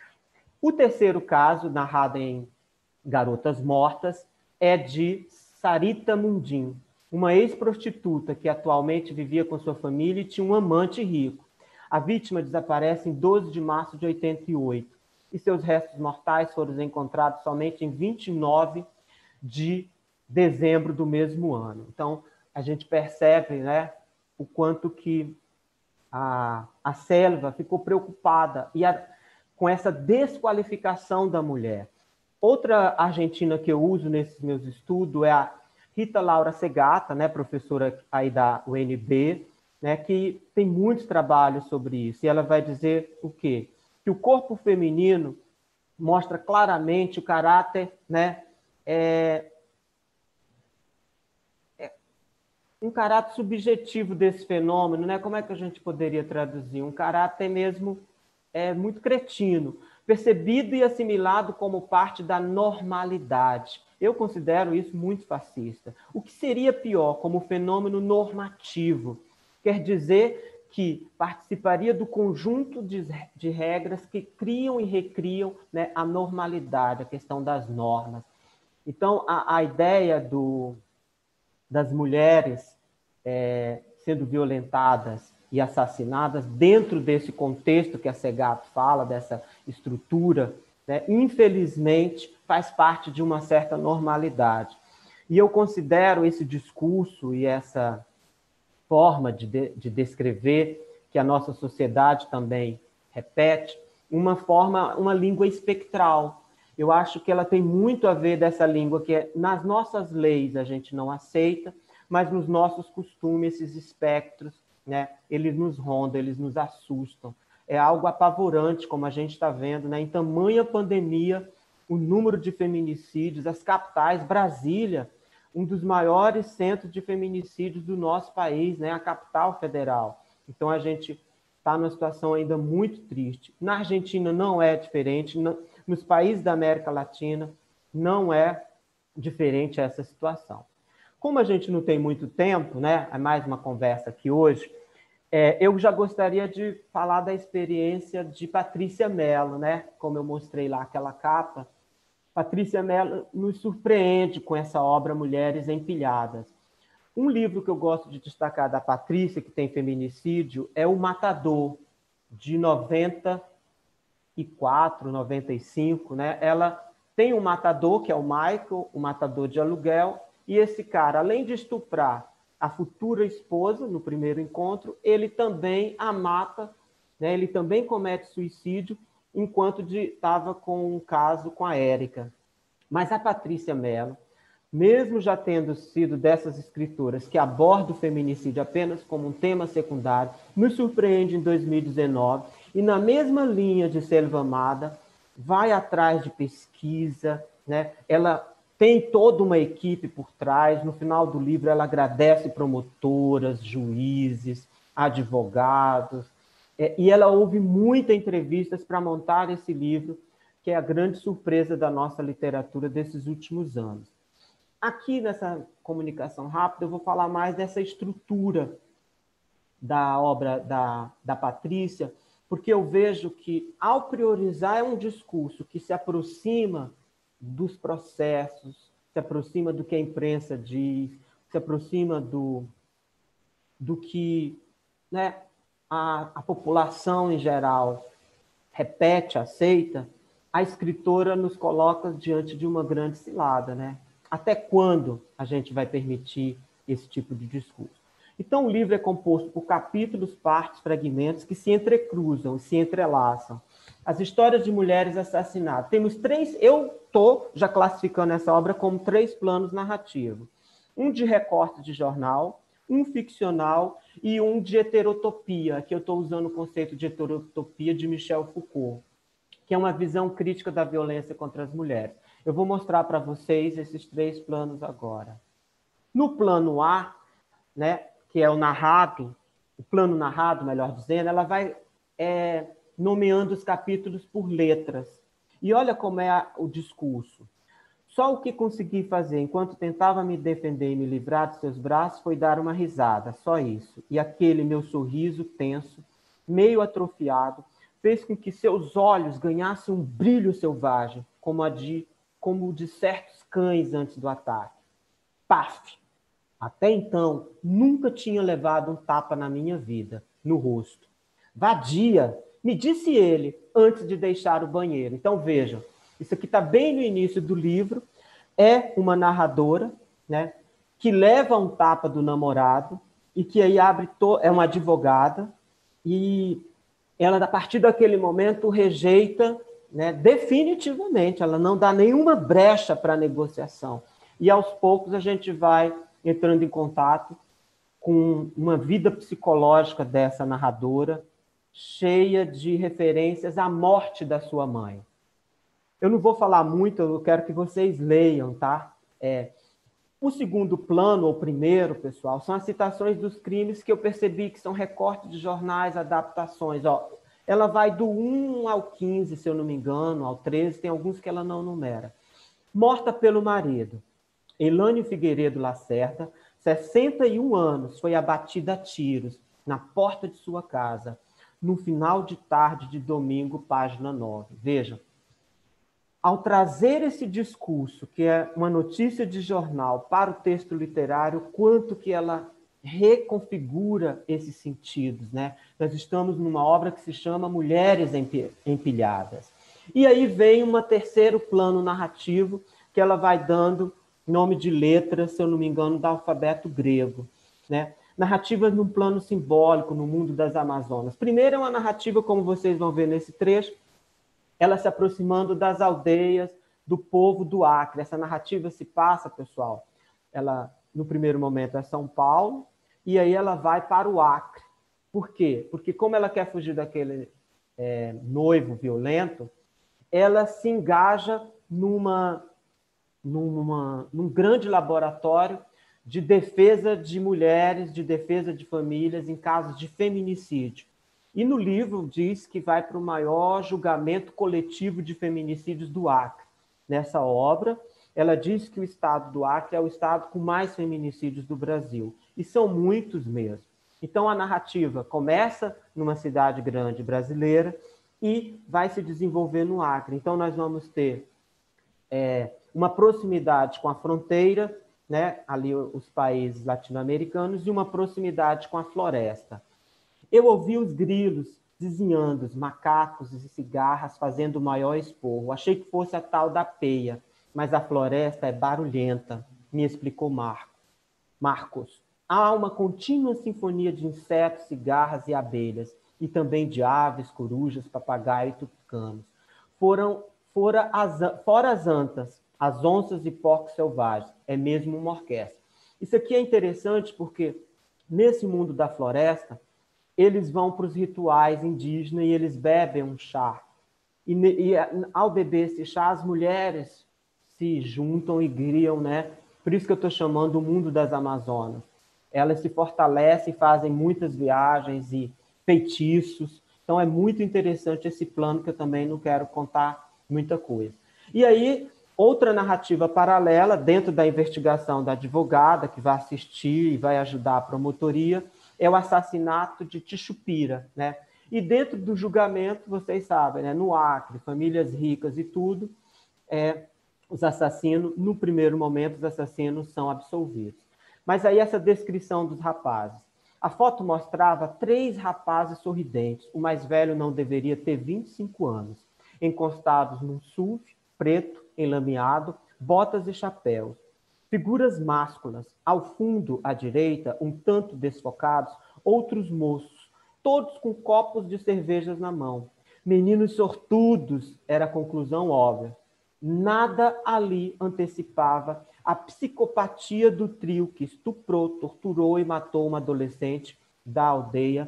O terceiro caso, narrado em Garotas Mortas, é de Sarita Mundim, uma ex-prostituta que atualmente vivia com sua família e tinha um amante rico. A vítima desaparece em doze de março de oitenta e oito e seus restos mortais foram encontrados somente em vinte e nove de dezembro do mesmo ano. Então, a gente percebe, né, o quanto que a, a Selva ficou preocupada e a, com essa desqualificação da mulher. Outra argentina que eu uso nesses meus estudos é a Rita Laura Segata, né, professora aí da U N B, né, que tem muitos trabalhos sobre isso. E ela vai dizer o quê? Que o corpo feminino mostra claramente o caráter, né, é, um caráter subjetivo desse fenômeno, né? Como é que a gente poderia traduzir? Um caráter mesmo é, muito cretino, percebido e assimilado como parte da normalidade. Eu considero isso muito fascista. O que seria pior, como fenômeno normativo, quer dizer que participaria do conjunto de, de regras que criam e recriam, né, a normalidade, a questão das normas. Então, a, a ideia do... das mulheres é, sendo violentadas e assassinadas dentro desse contexto que a Segato fala, dessa estrutura, né, infelizmente faz parte de uma certa normalidade. E eu considero esse discurso e essa forma de, de, de descrever, que a nossa sociedade também repete, uma forma, uma língua espectral. Eu acho que ela tem muito a ver dessa língua que é, nas nossas leis a gente não aceita, mas nos nossos costumes, esses espectros, né, eles nos rondam, eles nos assustam. É algo apavorante, como a gente está vendo, né, em tamanha pandemia, o número de feminicídios, as capitais, Brasília, um dos maiores centros de feminicídios do nosso país, né? A capital federal. Então, a gente está numa situação ainda muito triste. Na Argentina não é diferente, não, nos países da América Latina não é diferente essa situação. Como a gente não tem muito tempo, né? É mais uma conversa aqui hoje, é, eu já gostaria de falar da experiência de Patrícia Mello, né? Como eu mostrei lá aquela capa. Patrícia Mello nos surpreende com essa obra Mulheres Empilhadas. Um livro que eu gosto de destacar da Patrícia, que tem feminicídio, é O Matador, de noventa e quatro, noventa e cinco, né? Ela tem um matador, que é o Michael, o matador de aluguel, e esse cara, além de estuprar a futura esposa no primeiro encontro, ele também a mata, né? Ele também comete suicídio enquanto estava com um caso com a Érica. Mas a Patrícia Mello, mesmo já tendo sido dessas escritoras que abordam o feminicídio apenas como um tema secundário, nos surpreende em dois mil e dezenove, e na mesma linha de Selva Amada, vai atrás de pesquisa, né? Ela tem toda uma equipe por trás. No final do livro, ela agradece promotoras, juízes, advogados, é, e ela ouve muitas entrevistas para montar esse livro, que é a grande surpresa da nossa literatura desses últimos anos. Aqui, nessa comunicação rápida, eu vou falar mais dessa estrutura da obra da, da Patrícia, porque eu vejo que, ao priorizar, é um discurso que se aproxima dos processos, se aproxima do que a imprensa diz, se aproxima do, do que, né, a, a população em geral repete, aceita. A escritora nos coloca diante de uma grande cilada, né? Até quando a gente vai permitir esse tipo de discurso? Então, o livro é composto por capítulos, partes, fragmentos que se entrecruzam, se entrelaçam. As histórias de mulheres assassinadas. Temos três, eu estou já classificando essa obra como três planos narrativos. Um de recorte de jornal, um ficcional e um de heterotopia, que eu estou usando o conceito de heterotopia de Michel Foucault, que é uma visão crítica da violência contra as mulheres. Eu vou mostrar para vocês esses três planos agora. No plano A, né, que é o narrado, o plano narrado, melhor dizendo, ela vai é, nomeando os capítulos por letras. E olha como é a, o discurso. Só o que consegui fazer enquanto tentava me defender e me livrar de seus braços foi dar uma risada, só isso. E aquele meu sorriso tenso, meio atrofiado, fez com que seus olhos ganhassem um brilho selvagem, como, a de, como o de certos cães antes do ataque. Paf! Até então, nunca tinha levado um tapa na minha vida, no rosto. Vadia, me disse ele, antes de deixar o banheiro. Então, vejam, isso aqui está bem no início do livro. É uma narradora, né, que leva um tapa do namorado e que aí abre... To... É uma advogada e ela, a partir daquele momento, rejeita, né, definitivamente. Ela não dá nenhuma brecha para a negociação. E, aos poucos, a gente vai entrando em contato com uma vida psicológica dessa narradora, cheia de referências à morte da sua mãe. Eu não vou falar muito, eu quero que vocês leiam, tá? É, o segundo plano, ou primeiro, pessoal, são as citações dos crimes que eu percebi que são recortes de jornais, adaptações. Ó, ela vai do um ao quinze, se eu não me engano, ao treze, tem alguns que ela não numera. Morta pelo marido. Elane Figueiredo Lacerda, sessenta e um anos, foi abatida a tiros na porta de sua casa, no final de tarde de domingo, página nove. Vejam, ao trazer esse discurso, que é uma notícia de jornal, para o texto literário, quanto que ela reconfigura esses sentidos, né? Nós estamos numa obra que se chama Mulheres Empilhadas. E aí vem um terceiro plano narrativo que ela vai dando nome de letras, se eu não me engano, do alfabeto grego, né? Narrativas num plano simbólico, no mundo das Amazonas. Primeiro é uma narrativa, como vocês vão ver nesse trecho, ela se aproximando das aldeias do povo do Acre. Essa narrativa se passa, pessoal, ela, no primeiro momento, é São Paulo, e aí ela vai para o Acre. Por quê? Porque como ela quer fugir daquele é, noivo violento, ela se engaja numa... numa, num grande laboratório de defesa de mulheres, de defesa de famílias em casos de feminicídio. E no livro diz que vai para o maior julgamento coletivo de feminicídios do Acre. Nessa obra, ela diz que o estado do Acre é o estado com mais feminicídios do Brasil. E são muitos mesmo. Então, a narrativa começa numa cidade grande brasileira e vai se desenvolver no Acre. Então, nós vamos ter é, uma proximidade com a fronteira, né, ali os países latino-americanos, e uma proximidade com a floresta. Eu ouvi os grilos vizinhando, os macacos e cigarras fazendo o maior esporro. Achei que fosse a tal da peia, mas a floresta é barulhenta, me explicou Marco. Marcos. Há uma contínua sinfonia de insetos, cigarras e abelhas, e também de aves, corujas, papagaios e tucanos. Foram, fora, as, fora as antas, as onças e porcos selvagens. É mesmo uma orquestra. Isso aqui é interessante porque, nesse mundo da floresta, eles vão para os rituais indígenas e eles bebem um chá. E, e ao beber esse chá, as mulheres se juntam e criam, né? Por isso que eu estou chamando o mundo das Amazonas. Elas se fortalecem, fazem muitas viagens e feitiços. Então, é muito interessante esse plano, que eu também não quero contar muita coisa. E aí, outra narrativa paralela, dentro da investigação da advogada, que vai assistir e vai ajudar a promotoria, é o assassinato de Tichupira, né? E dentro do julgamento, vocês sabem, né? No Acre, famílias ricas e tudo, é, os assassinos, no primeiro momento, os assassinos são absolvidos. Mas aí essa descrição dos rapazes. A foto mostrava três rapazes sorridentes. O mais velho não deveria ter vinte e cinco anos, encostados num S U V preto, enlameado, botas e chapéus. Figuras másculas. Ao fundo, à direita, um tanto desfocados, outros moços, todos com copos de cervejas na mão. Meninos sortudos, era a conclusão óbvia. Nada ali antecipava a psicopatia do trio que estuprou, torturou e matou uma adolescente da aldeia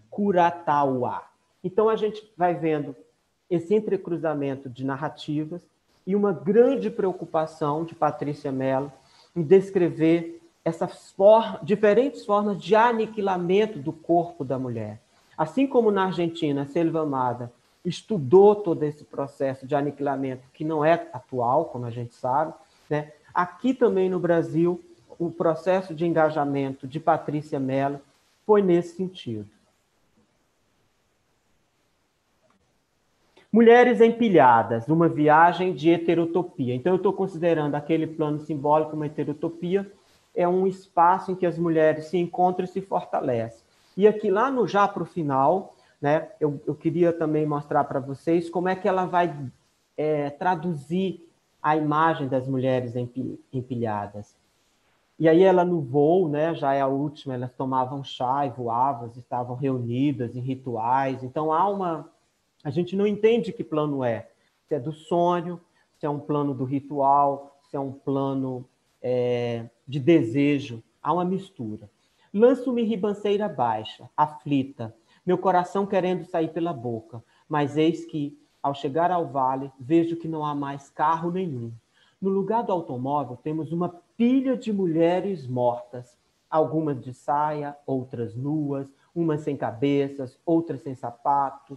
Curatauá. Então, a gente vai vendo esse entrecruzamento de narrativas e uma grande preocupação de Patrícia Mello em descrever essas for- diferentes formas de aniquilamento do corpo da mulher. Assim como na Argentina, Selva Amada estudou todo esse processo de aniquilamento, que não é atual, como a gente sabe, né? Aqui também no Brasil, o processo de engajamento de Patrícia Mello foi nesse sentido. Mulheres empilhadas, uma viagem de heterotopia. Então, eu estou considerando aquele plano simbólico uma heterotopia, é um espaço em que as mulheres se encontram e se fortalecem. E aqui, lá no já para o final, né, eu, eu queria também mostrar para vocês como é que ela vai é, traduzir a imagem das mulheres empilhadas. E aí ela no voo, né, já é a última, elas tomavam chá e voavam, estavam reunidas em rituais. Então, há uma... A gente não entende que plano é. Se é do sonho, se é um plano do ritual, se é um plano é, de desejo. Há uma mistura. Lanço-me ribanceira baixa, aflita, meu coração querendo sair pela boca, mas eis que, ao chegar ao vale, vejo que não há mais carro nenhum. No lugar do automóvel, temos uma pilha de mulheres mortas, algumas de saia, outras nuas, umas sem cabeças, outras sem sapatos.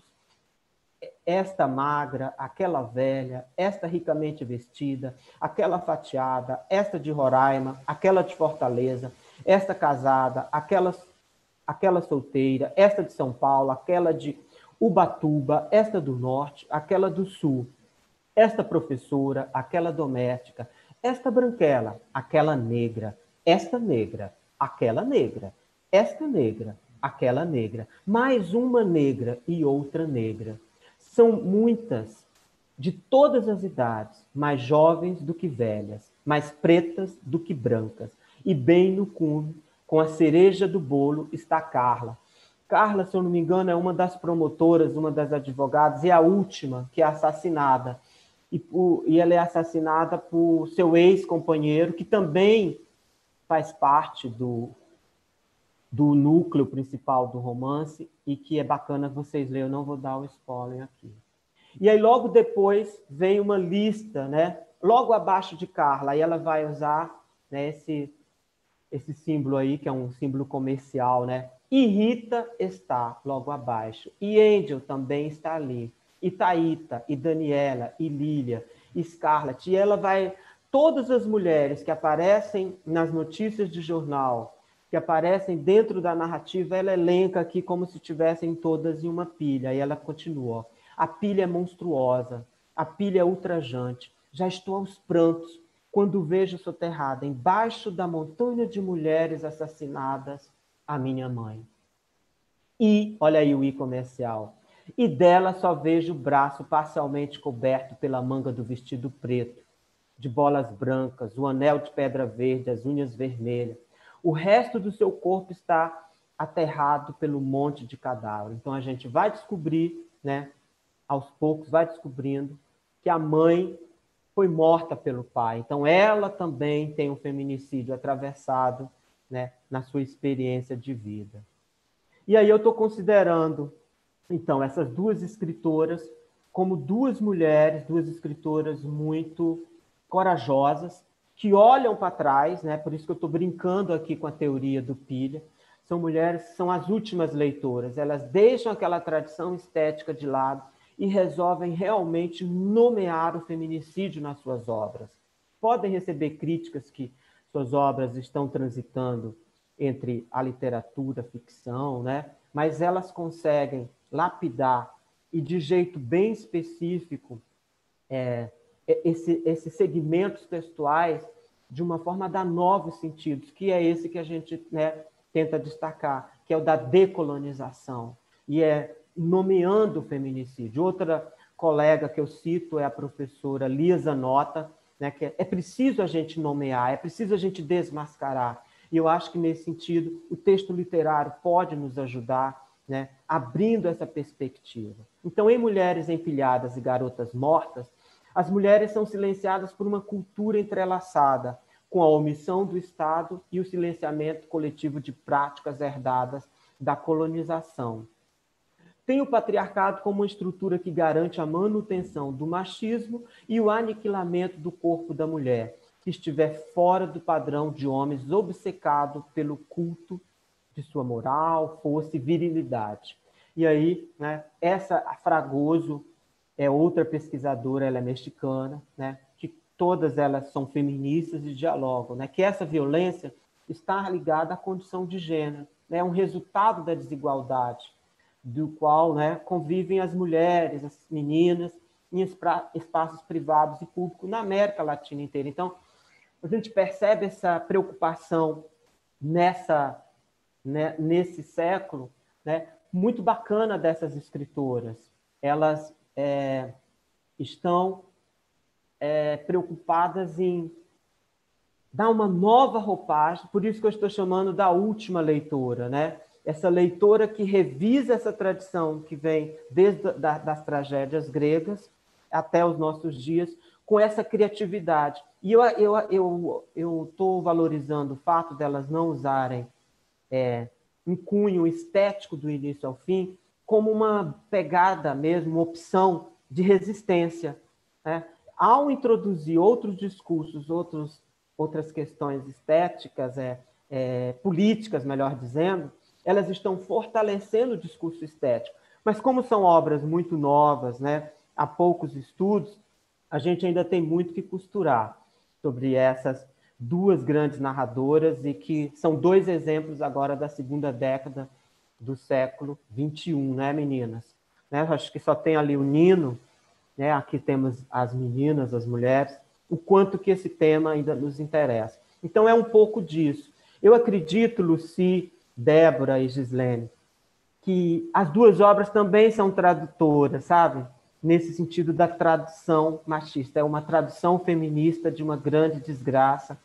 Esta magra, aquela velha, esta ricamente vestida, aquela fatiada, esta de Roraima, aquela de Fortaleza, esta casada, aquela, aquela solteira, esta de São Paulo, aquela de Ubatuba, esta do Norte, aquela do Sul, esta professora, aquela doméstica, esta branquela, aquela negra, esta negra, aquela negra, esta negra, aquela negra, mais uma negra e outra negra. São muitas, de todas as idades, mais jovens do que velhas, mais pretas do que brancas. E bem no cume, com a cereja do bolo, está Carla. Carla, se eu não me engano, é uma das promotoras, uma das advogadas, e a última que é assassinada. E, por, e ela é assassinada por seu ex-companheiro, que também faz parte do... do núcleo principal do romance, e que é bacana vocês lerem, eu não vou dar o spoiler aqui. E aí, logo depois, vem uma lista, né, logo abaixo de Carla, aí ela vai usar, né, esse, esse símbolo aí, que é um símbolo comercial, né? E Rita está logo abaixo. E Angel também está ali. E Thaíta, e Daniela, e Lília, e Scarlett. E ela vai... Todas as mulheres que aparecem nas notícias de jornal, que aparecem dentro da narrativa, ela elenca aqui como se tivessem todas em uma pilha. E ela continua. Ó, a pilha é monstruosa, a pilha é ultrajante. Já estou aos prantos quando vejo soterrada embaixo da montanha de mulheres assassinadas a minha mãe. E, olha aí o i comercial, e dela só vejo o braço parcialmente coberto pela manga do vestido preto, de bolas brancas, o anel de pedra verde, as unhas vermelhas. O resto do seu corpo está aterrado pelo monte de cadáver. Então a gente vai descobrir, né, aos poucos vai descobrindo que a mãe foi morta pelo pai. Então ela também tem um feminicídio atravessado, né, na sua experiência de vida. E aí eu estou considerando, então, essas duas escritoras como duas mulheres, duas escritoras muito corajosas, que olham para trás, né? Por isso que eu estou brincando aqui com a teoria do Pilha. São mulheres que são as últimas leitoras, elas deixam aquela tradição estética de lado e resolvem realmente nomear o feminicídio nas suas obras. Podem receber críticas que suas obras estão transitando entre a literatura, a ficção, né? Mas elas conseguem lapidar e de jeito bem específico é, esse, esses segmentos textuais de uma forma a dar novos sentidos, que é esse que a gente, né, tenta destacar, que é o da decolonização, e é nomeando o feminicídio. Outra colega que eu cito é a professora Lia Zanotta, né, que é, é preciso a gente nomear, é preciso a gente desmascarar. E eu acho que, nesse sentido, o texto literário pode nos ajudar, né, abrindo essa perspectiva. Então, em Mulheres Empilhadas e Garotas Mortas, as mulheres são silenciadas por uma cultura entrelaçada com a omissão do Estado e o silenciamento coletivo de práticas herdadas da colonização. Tem o patriarcado como uma estrutura que garante a manutenção do machismo e o aniquilamento do corpo da mulher, que estiver fora do padrão de homens obcecado pelo culto de sua moral, força e virilidade. E aí, né, essa a Fragoso é outra pesquisadora, ela é mexicana, né, que todas elas são feministas e dialogam, né, que essa violência está ligada à condição de gênero, né, é um resultado da desigualdade, do qual, né, convivem as mulheres, as meninas, em espaços privados e públicos na América Latina inteira. Então, a gente percebe essa preocupação nessa, né, nesse século, né, muito bacana dessas escritoras. Elas é, estão é, preocupadas em dar uma nova roupagem, por isso que eu estou chamando da última leitora, né? Essa leitora que revisa essa tradição que vem desde da, das tragédias gregas até os nossos dias, com essa criatividade. E eu eu eu eu estou valorizando o fato delas não usarem é, um cunho estético do início ao fim como uma pegada mesmo, uma opção de resistência, né? Ao introduzir outros discursos, outros, outras questões estéticas, é, é, políticas, melhor dizendo, elas estão fortalecendo o discurso estético. Mas como são obras muito novas, né, há poucos estudos, a gente ainda tem muito que costurar sobre essas duas grandes narradoras e que são dois exemplos agora da segunda década do século vinte e um, né, meninas? Né? Acho que só tem ali o Nino, né? Aqui temos as meninas, as mulheres, o quanto que esse tema ainda nos interessa. Então é um pouco disso. Eu acredito, Lucy, Débora e Gislene, que as duas obras também são tradutoras, sabe? Nesse sentido da tradução machista. É uma tradução feminista de uma grande desgraça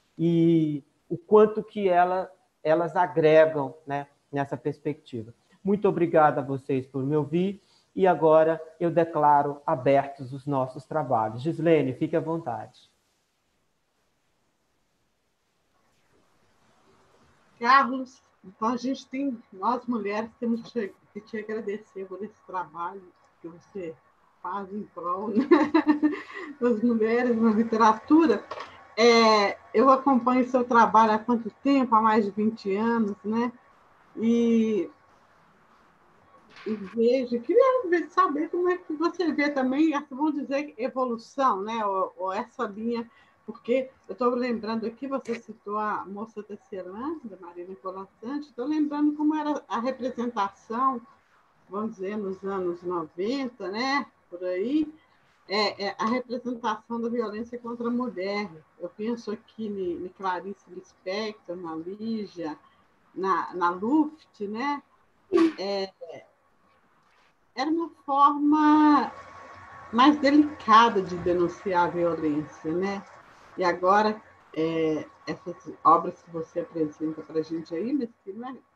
e o quanto que ela, elas agregam, né, nessa perspectiva. Muito obrigada a vocês por me ouvir e agora eu declaro abertos os nossos trabalhos. Gislene, fique à vontade. Carlos, então a gente tem, nós mulheres temos que te agradecer por esse trabalho que você faz em prol, né, das mulheres na literatura. É, eu acompanho seu trabalho há quanto tempo? Há mais de vinte anos, né? E, e vejo, queria ver, saber como é que você vê também, vamos dizer, evolução, né? Ou, ou essa linha, porque eu estou lembrando aqui, você citou a Moça Tecelã, da Marina Colasanti, estou lembrando como era a representação, vamos dizer, nos anos noventa, né? Por aí, é, é a representação da violência contra a mulher. Eu penso aqui em Clarice Lispector, na Lígia, na, na Luft, né? É, era uma forma mais delicada de denunciar a violência, né? E agora, é, essas obras que você apresenta para a gente aí, mas que não é,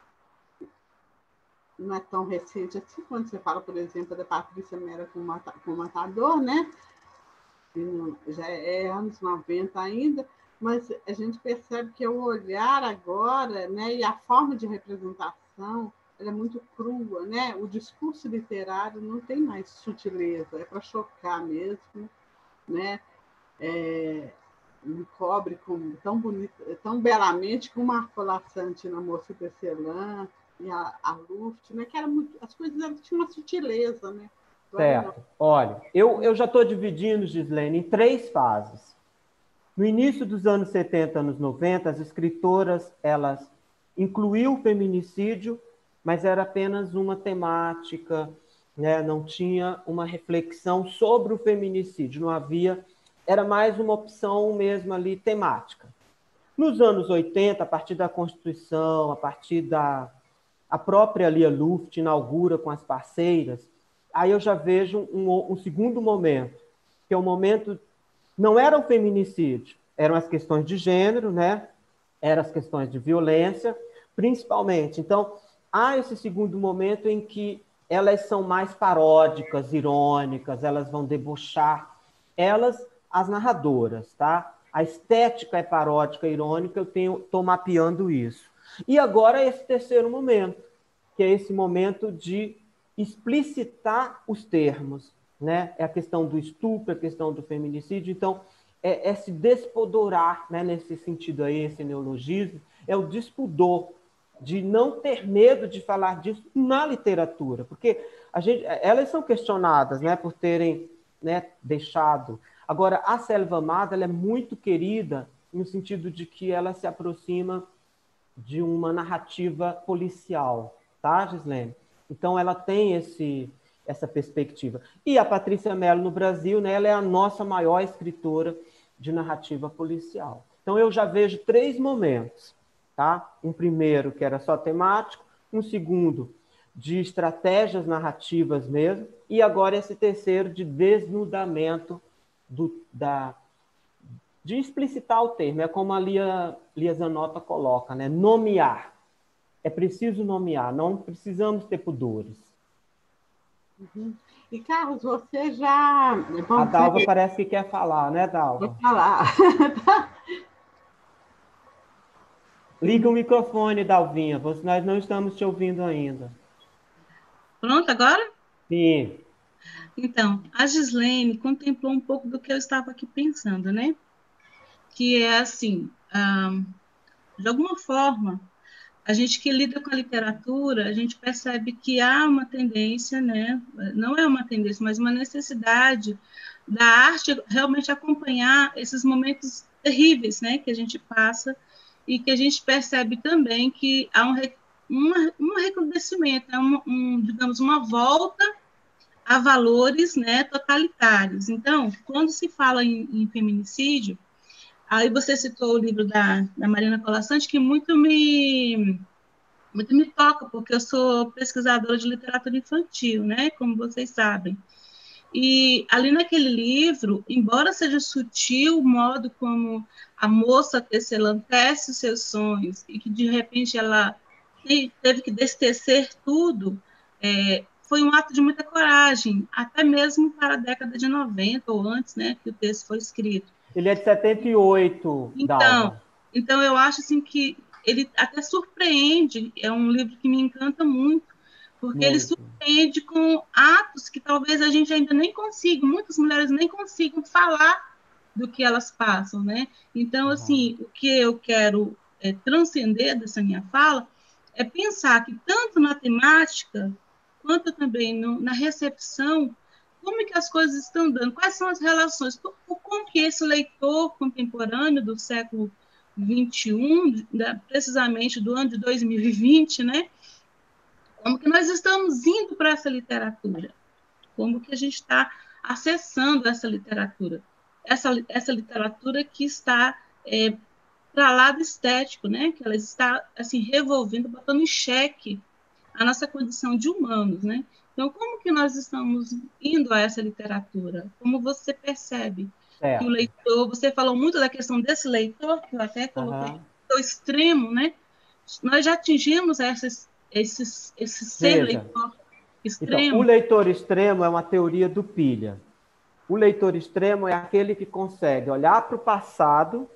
não é tão recente assim, quando você fala, por exemplo, da Patrícia Mera com o Matador, né? Já é anos noventa ainda, mas a gente percebe que o olhar agora, né, e a forma de representação, ela é muito crua, né? O discurso literário não tem mais sutileza, é para chocar mesmo, né? É, me cobre com, tão bonito, tão belamente como Marco Lassante na Moça Tecelã e a, a Luft, né? Que era muito, as coisas tinham uma sutileza, né? Certo. Olha, eu, eu já estou dividindo, Gislene, em três fases. No início dos anos setenta, anos noventa, as escritoras, elas incluíam o feminicídio, mas era apenas uma temática, né? Não tinha uma reflexão sobre o feminicídio, não havia, era mais uma opção mesmo ali temática. Nos anos oitenta, a partir da Constituição, a partir da a própria Lia Luft inaugura com as parceiras, aí eu já vejo um, um segundo momento, que é o momento, não era o feminicídio, eram as questões de gênero, né? Eram as questões de violência, principalmente. Então, há esse segundo momento em que elas são mais paródicas, irônicas, elas vão debochar, elas, as narradoras, tá? A estética é paródica, irônica, eu tenho, estou mapeando isso. E agora esse terceiro momento, que é esse momento de explicitar os termos, né? É a questão do estupro, a questão do feminicídio. Então, é, é se despodorar, né? Nesse sentido aí, esse neologismo, é o despudor, de não ter medo de falar disso na literatura, porque a gente, elas são questionadas, né? Por terem, né, deixado. Agora, a Selva Amada, ela é muito querida no sentido de que ela se aproxima de uma narrativa policial, tá, Gislene? Então, ela tem esse, essa perspectiva. E a Patrícia Mello, no Brasil, né, ela é a nossa maior escritora de narrativa policial. Então, eu já vejo três momentos, tá? Um primeiro, que era só temático, um segundo, de estratégias narrativas mesmo, e agora esse terceiro, de desnudamento do, da... de explicitar o termo, é como a Lia, Lia Zanotta coloca, né? Nomear. É preciso nomear, não precisamos ter pudores. Uhum. E, Carlos, você já... A Dalva dizer... parece que quer falar, né, Dalva? Vou falar. Liga o microfone, Dalvinha, nós não estamos te ouvindo ainda. Pronto agora? Sim. Então, a Gislene contemplou um pouco do que eu estava aqui pensando, né? Que é assim, um, de alguma forma, a gente que lida com a literatura, a gente percebe que há uma tendência, né? Não é uma tendência, mas uma necessidade da arte realmente acompanhar esses momentos terríveis, né? Que a gente passa e que a gente percebe também que há um, um, um recrudescimento, um, um, digamos, uma volta a valores, né, totalitários. Então, quando se fala em, em feminicídio, aí você citou o livro da, da Marina Colasanti, que muito me, muito me toca, porque eu sou pesquisadora de literatura infantil, né, como vocês sabem. E ali naquele livro, embora seja sutil o modo como a moça Tecelã tece os seus sonhos e que, de repente, ela teve que destecer tudo, é, foi um ato de muita coragem, até mesmo para a década de noventa ou antes, né, que o texto foi escrito. Ele é de setenta e oito, então, Dalva. Então, eu acho assim, que ele até surpreende, é um livro que me encanta muito, porque ele surpreende com atos que talvez a gente ainda nem consiga, muitas mulheres nem consigam falar do que elas passam, né? Então, assim, o que eu quero é, transcender dessa minha fala é pensar que tanto na temática quanto também no, na recepção, como é que as coisas estão dando, quais são as relações, como que esse leitor contemporâneo do século vinte e um, da, precisamente do ano de dois mil e vinte, né? Como que nós estamos indo para essa literatura? Como que a gente está acessando essa literatura? Essa, essa literatura que está é, para lá do estético, né? Que ela está assim revolvendo, botando em xeque a nossa condição de humanos, né? Então, como que nós estamos indo a essa literatura? Como você percebe certo. que o leitor... Você falou muito da questão desse leitor, que eu até coloquei, uhum. o extremo, né? Nós já atingimos essas, esses, esse ser Veja. leitor Então, extremo. o leitor extremo é uma teoria do Pilha. O leitor extremo é aquele que consegue olhar para o passado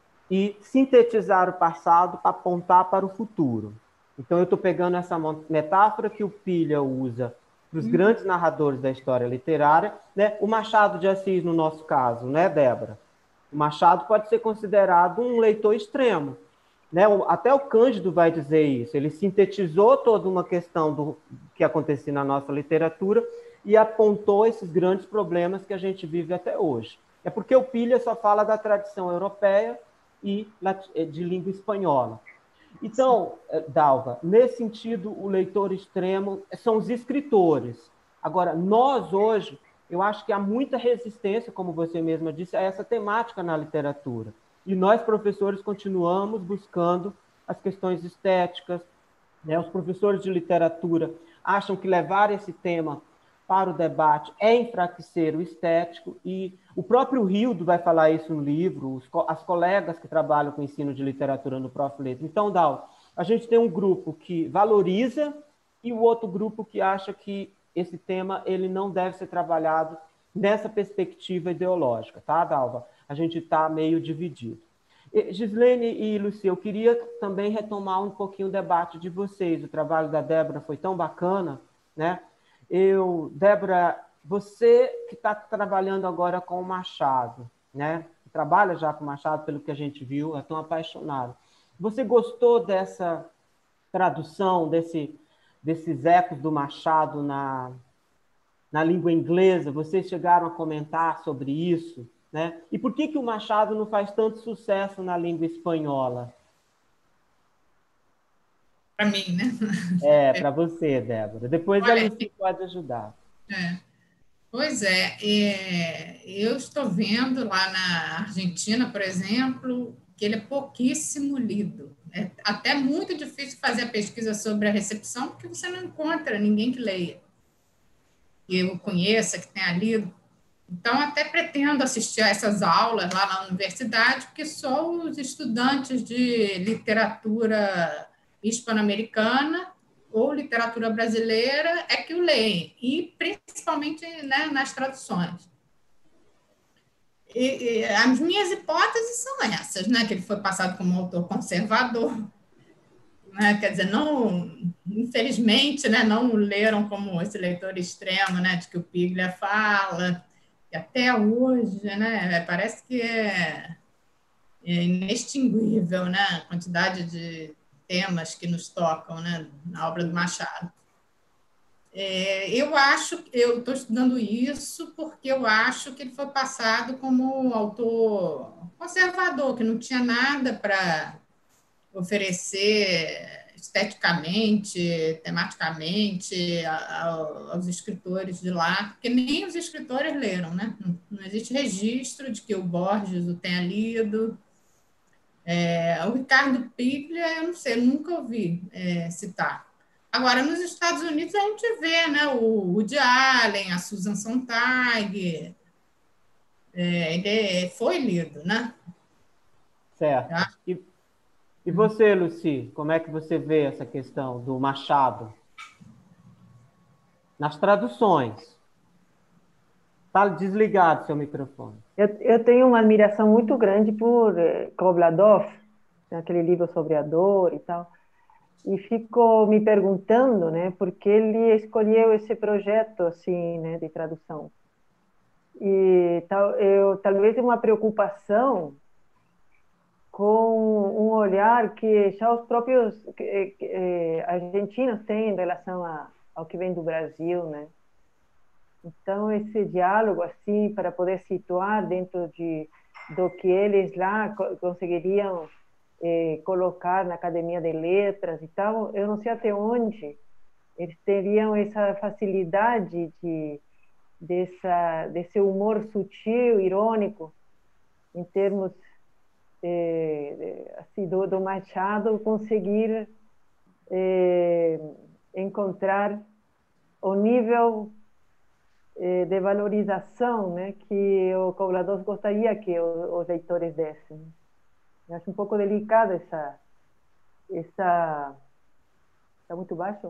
e sintetizar o passado para apontar para o futuro. Então, eu estou pegando essa metáfora que o Pilha usa para os uhum. grandes narradores da história literária, né? O Machado de Assis, no nosso caso, né, Débora? O Machado pode ser considerado um leitor extremo, né? Até o Cândido vai dizer isso. Ele sintetizou toda uma questão do que acontecia na nossa literatura e apontou esses grandes problemas que a gente vive até hoje. É porque o Pilha só fala da tradição europeia e de língua espanhola. Então, Dalva, nesse sentido, o leitor extremo são os escritores. Agora, nós hoje, eu acho que há muita resistência, como você mesma disse, a essa temática na literatura. E nós, professores, continuamos buscando as questões estéticas, né? Os professores de literatura acham que levar esse tema para o debate é enfraquecer o estético, e o próprio Rildo vai falar isso no livro, os, as colegas que trabalham com ensino de literatura no Prof. Letras. Então, Dal, a gente tem um grupo que valoriza e o outro grupo que acha que esse tema ele não deve ser trabalhado nessa perspectiva ideológica, tá, Dalva? A gente está meio dividido. E, Gislene e Lucia, eu queria também retomar um pouquinho o debate de vocês. O trabalho da Débora foi tão bacana, né? Eu, Débora, você que está trabalhando agora com o Machado, né? Trabalha já com o Machado, pelo que a gente viu, é tão apaixonado. Você gostou dessa tradução, desse, desses ecos do Machado na, na língua inglesa? Vocês chegaram a comentar sobre isso, né? E por que que o Machado não faz tanto sucesso na língua espanhola? Para mim, né? É, para você, Débora. Depois Olha, a Lucy pode ajudar. É. Pois é, é, eu estou vendo lá na Argentina, por exemplo, que ele é pouquíssimo lido. É até muito difícil fazer a pesquisa sobre a recepção, porque você não encontra ninguém que leia, que eu conheça, que tenha lido. Então, até pretendo assistir a essas aulas lá na universidade, porque só os estudantes de literatura hispano-americana ou literatura brasileira é que o leem, e principalmente, né, nas traduções. E, e as minhas hipóteses são essas, né, que ele foi passado como um autor conservador, né, quer dizer, não, infelizmente, né, não o leram como esse leitor extremo, né, de que o Piglia fala, e até hoje, né, parece que é, é inextinguível, né, a quantidade de temas que nos tocam, né, na obra do Machado. É, eu acho, eu estou estudando isso porque eu acho que ele foi passado como autor conservador, que não tinha nada para oferecer esteticamente, tematicamente aos escritores de lá, porque nem os escritores leram, né? Não existe registro de que o Borges o tenha lido. É, o Ricardo Piglia, eu não sei, eu nunca ouvi é, citar. Agora, nos Estados Unidos, a gente vê, né, o Woody Allen, a Susan Sontag, é, ele foi lido, né? Certo. Tá? E, e você, Lucy, como é que você vê essa questão do Machado? Nas traduções. Está desligado seu microfone. Eu, eu tenho uma admiração muito grande por eh, Kobladov, aquele livro sobre a dor e tal. e fico me perguntando, né, por que ele escolheu esse projeto assim, né, de tradução. E tal, eu talvez uma preocupação com um olhar que já os próprios eh, argentinos têm em relação a, ao que vem do Brasil, né? Então esse diálogo assim para poder situar dentro de do que eles lá conseguiriam eh, colocar na Academia de Letras e tal, eu não sei até onde eles teriam essa facilidade de dessa desse humor sutil, irônico, em termos eh, assim do, do Machado conseguir eh, encontrar o nível eh, de valorização, né, que o Cobrador gostaria que os, os leitores dessem. Eu acho um pouco delicado essa essa está muito baixo.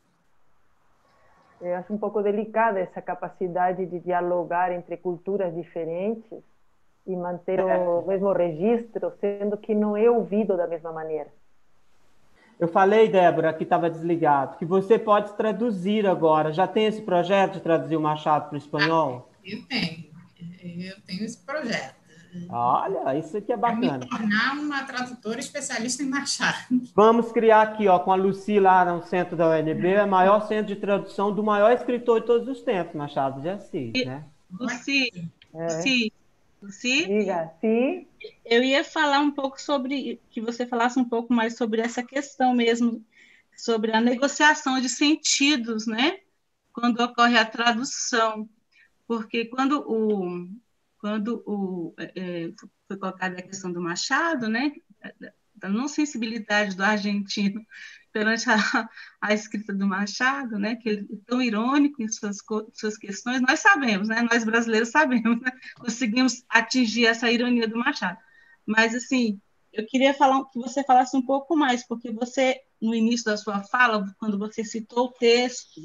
Eu acho um pouco delicada essa capacidade de dialogar entre culturas diferentes e manter o mesmo registro, sendo que não é ouvido da mesma maneira. Eu falei, Débora, que estava desligado, que você pode traduzir agora. Já tem esse projeto de traduzir o Machado para o espanhol? Ah, eu tenho. Eu tenho esse projeto. Olha, isso aqui é bacana. É me tornar uma tradutora especialista em Machado. Vamos criar aqui, ó, com a Lucy lá no centro da U N B, o maior centro de tradução do maior escritor de todos os tempos, Machado de Assis, né? Lucy, É. Lucy, Lucy, Diga, sim. eu ia falar um pouco sobre, que você falasse um pouco mais sobre essa questão mesmo, sobre a negociação de sentidos, né? Quando ocorre a tradução, porque quando o quando o é, foi colocada a questão do Machado, né? Da não sensibilidade do argentino perante a, a escrita do Machado, né? Que ele é tão irônico em suas suas questões, nós sabemos, né? Nós brasileiros sabemos, né? Conseguimos atingir essa ironia do Machado. Mas assim, eu queria falar que você falasse um pouco mais, porque você no início da sua fala, quando você citou o texto,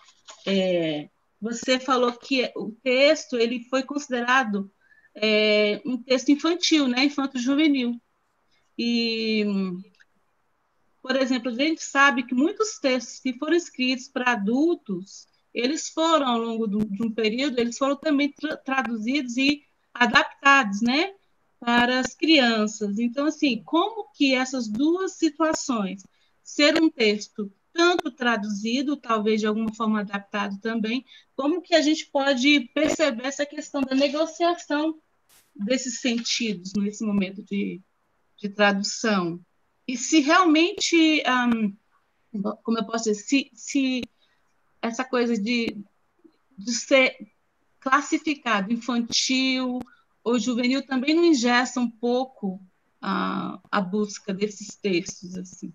é, você falou que o texto ele foi considerado é, um texto infantil, né? Infanto-juvenil. E, por exemplo, a gente sabe que muitos textos que foram escritos para adultos, eles foram, ao longo do, de um período, eles foram também tra traduzidos e adaptados, né? Para as crianças. Então, assim, como que essas duas situações, ser um texto tanto traduzido, talvez de alguma forma adaptado também, como que a gente pode perceber essa questão da negociação desses sentidos nesse momento de, de tradução? E se realmente, um, como eu posso dizer, se, se essa coisa de, de ser classificado infantil ou juvenil também não ingessa um pouco a, a busca desses textos, assim.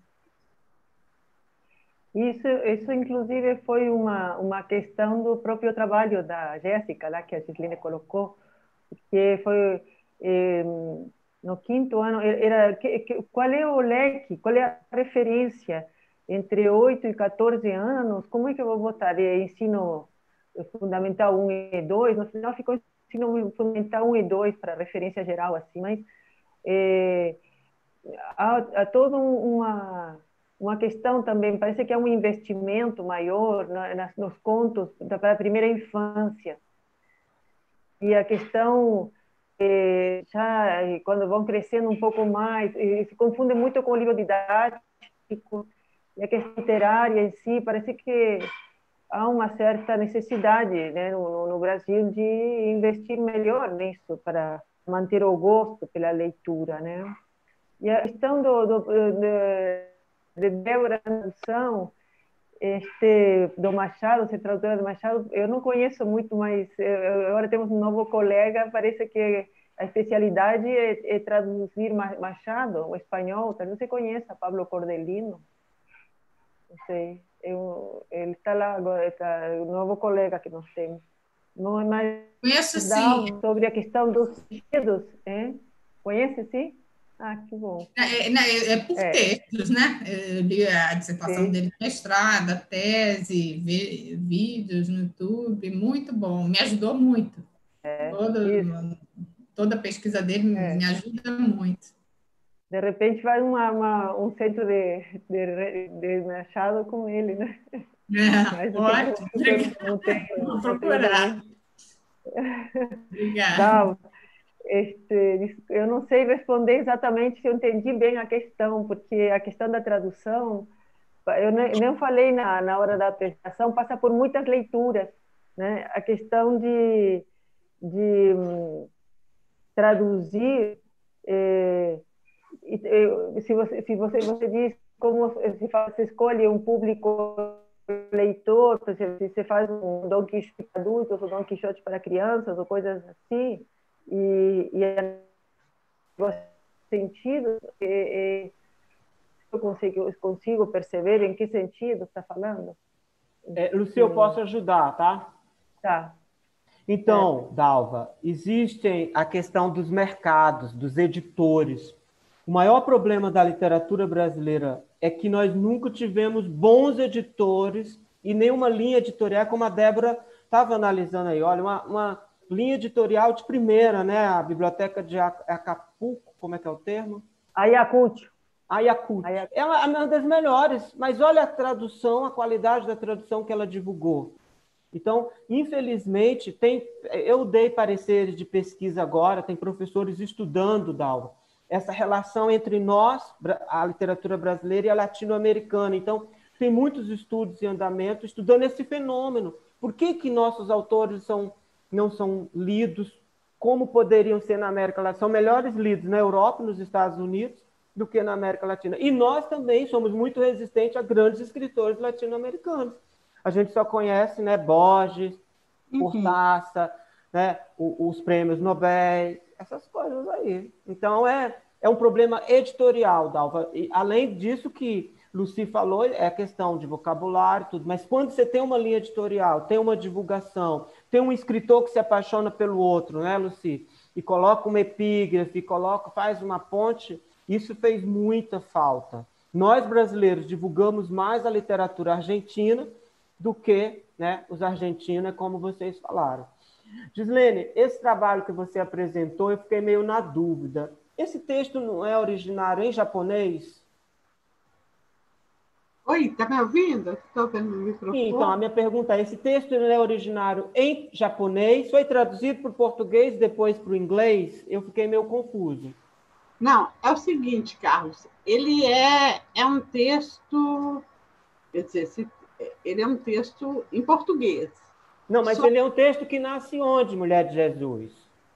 Isso, isso inclusive foi uma uma questão do próprio trabalho da Jéssica, lá que a Gislene colocou, que foi eh, no quinto ano, era que, que, qual é o leque, qual é a referência entre oito e quatorze anos, como é que eu vou botar é, ensino fundamental um e dois, no final ficou ensino fundamental um e dois para referência geral, assim, mas é, há, há toda uma uma questão também, parece que há um investimento maior na, nos contos para a primeira infância. E a questão, eh, já quando vão crescendo um pouco mais, eh, se confunde muito com o livro didático, e a questão literária em si, parece que há uma certa necessidade, né, no, no Brasil de investir melhor nisso, para manter o gosto pela leitura, né? E a questão do, do, de, de Débora tradução este do Machado, ser tradutora do Machado, eu não conheço muito, mas eu, agora temos um novo colega, parece que a especialidade é, é traduzir Machado, o espanhol, talvez você conheça, Pablo Cordelino, não sei, eu, ele está lá agora, está, o novo colega que nós temos. Não é mais Conheço sim. sobre a questão dos sentidos, é? Conhece sim? Ah, que bom. É, é, é por é. textos, né? Eu li a dissertação Sim. dele de mestrado, a tese, vi, vídeos no YouTube, muito bom, me ajudou muito. É, toda, toda a pesquisa dele é. me ajuda muito. De repente faz uma, uma, um centro de, de, de machado com ele, né? É, Mas não tem, ótimo. não tem, não tem, Vou não tem procurar. doente. Obrigada. Dá, este, eu não sei responder exatamente se eu entendi bem a questão, porque a questão da tradução, eu nem, nem falei na, na hora da apresentação, passa por muitas leituras, né? A questão de, de hum, traduzir, eh, e, eh, se você se você você diz como se faz, você escolhe um público leitor, por exemplo, se você faz um Dom Quixote para adultos ou Dom Quixote para crianças ou coisas assim, e, e é sentido, é, é, eu consigo, eu consigo perceber em que sentido está falando? É, Lucia, eu posso ajudar, tá? Tá. Então, Certo. Dalva, existem a questão dos mercados, dos editores. O maior problema da literatura brasileira é que nós nunca tivemos bons editores e nenhuma linha editorial, como a Débora estava analisando aí. Olha, uma, uma linha editorial de primeira, né? A Biblioteca de Acapulco, como é que é o termo? Ayacucho. Ayacucho. É uma das melhores, mas olha a tradução, a qualidade da tradução que ela divulgou. Então, infelizmente, tem, eu dei pareceres de pesquisa agora, tem professores estudando, Dalva, essa relação entre nós, a literatura brasileira e a latino-americana. Então, tem muitos estudos em andamento estudando esse fenômeno. Por que que nossos autores são, não são lidos como poderiam ser na América Latina? São melhores lidos na Europa e nos Estados Unidos do que na América Latina. E nós também somos muito resistentes a grandes escritores latino-americanos. A gente só conhece, né, Borges, Cortázar, uhum. né, os, os prêmios Nobel, essas coisas aí. Então, é, é um problema editorial, Dalva. E, além disso que Lucy falou, é questão de vocabulário, tudo. Mas quando você tem uma linha editorial, tem uma divulgação, tem um escritor que se apaixona pelo outro, né, Lucy? E coloca uma epígrafe, coloca, faz uma ponte, isso fez muita falta. Nós, brasileiros, divulgamos mais a literatura argentina do que, né, os argentinos, como vocês falaram. Gislene, esse trabalho que você apresentou, eu fiquei meio na dúvida. Esse texto não é originário em japonês? Oi, tá me ouvindo? Estou vendo o microfone. Sim, então, a minha pergunta é, esse texto não é originário em japonês? Foi traduzido para o português, depois para o inglês? Eu fiquei meio confuso. Não, é o seguinte, Carlos, ele é, é um texto, quer dizer, ele é um texto em português. Não, mas Só... ele é um texto que nasce onde, Mulher de Jesus?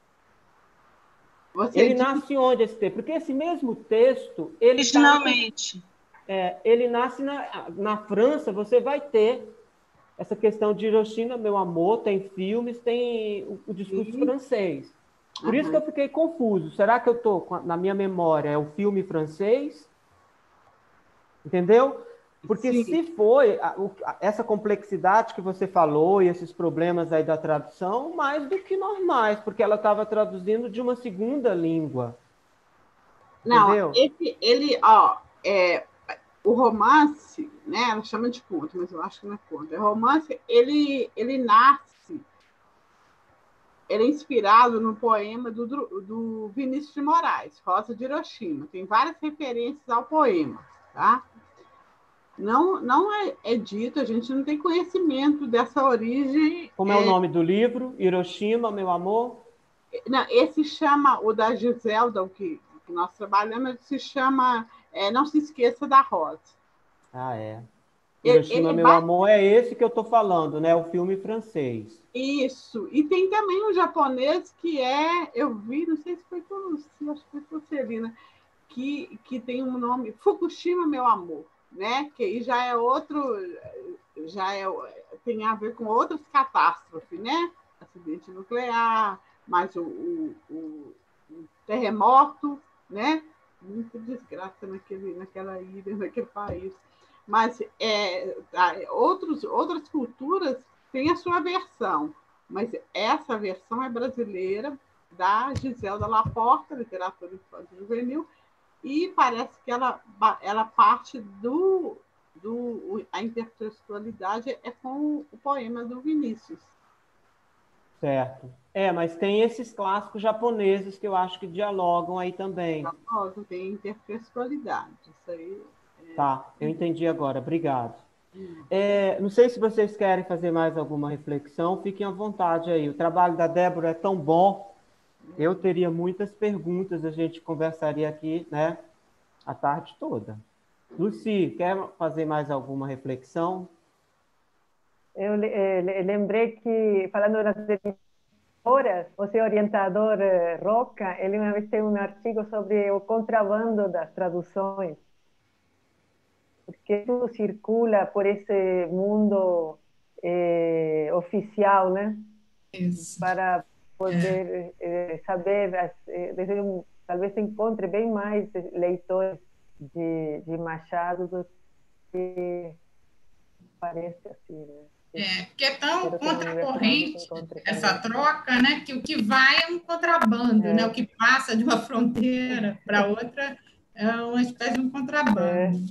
Você ele diz... nasce onde esse texto? Porque esse mesmo texto... Ele Originalmente. Tá... É, ele nasce na, na França, você vai ter essa questão de Hiroshima, meu amor, tem filmes, tem o, o discurso Sim. francês. Por uhum. isso que eu fiquei confuso. Será que eu estou, na minha memória, é o filme francês? Entendeu? Porque Sim. se foi a, a, essa complexidade que você falou e esses problemas aí da tradução, mais do que normais, porque ela estava traduzindo de uma segunda língua. Não, entendeu? Esse, ele, ó, é, o romance, né, ela chama de conto, mas eu acho que não é conto. O romance, ele, ele nasce, ele é inspirado no poema do, do Vinícius de Moraes, Rosa de Hiroshima. Tem várias referências ao poema, tá? Não, não é, é dito, a gente não tem conhecimento dessa origem. Como é, é o nome do livro? Hiroshima, meu amor? Não, esse chama, o da Giselda, o que, que nós trabalhamos, se chama é, Não Se Esqueça da Rosa. Ah, é. Hiroshima, ele, ele meu vai... amor, é esse que eu estou falando, né? O filme francês. Isso. E tem também um japonês que é, eu vi, não sei se foi com Lucia, acho que foi com Celina, que, que tem um nome, Fukushima, meu amor, né? Que aí já é outro, já é, tem a ver com outras catástrofes, né? Acidente nuclear, mais o, o, o, o terremoto, né? Muita desgraça naquele, naquela ilha, naquele país. Mas é, outros, outras culturas têm a sua versão, mas essa versão é brasileira, da Giselda Laporta, literatura infantil juvenil, e parece que ela, ela parte do, do... A intertextualidade é com o poema do Vinícius. Certo. É, mas tem esses clássicos japoneses que eu acho que dialogam aí também. Dialogam, tem intertextualidade. Isso aí. É... Tá, eu entendi agora. Obrigado. É, não sei se vocês querem fazer mais alguma reflexão, fiquem à vontade aí. O trabalho da Débora é tão bom, eu teria muitas perguntas, a gente conversaria aqui, né, a tarde toda. Lucy, quer fazer mais alguma reflexão? Eu eh, lembrei que, falando das editoras, o seu orientador eh, Roca, ele uma vez tem um artigo sobre o contrabando das traduções, porque tudo circula por esse mundo eh, oficial, né? Isso. Para poder eh, saber, eh, um, talvez encontre bem mais leitores de, de Machado do que parece assim, né? É, porque é tão contracorrente essa troca, né, que o que vai é um contrabando, é. né? O que passa de uma fronteira para outra é uma espécie de um contrabando.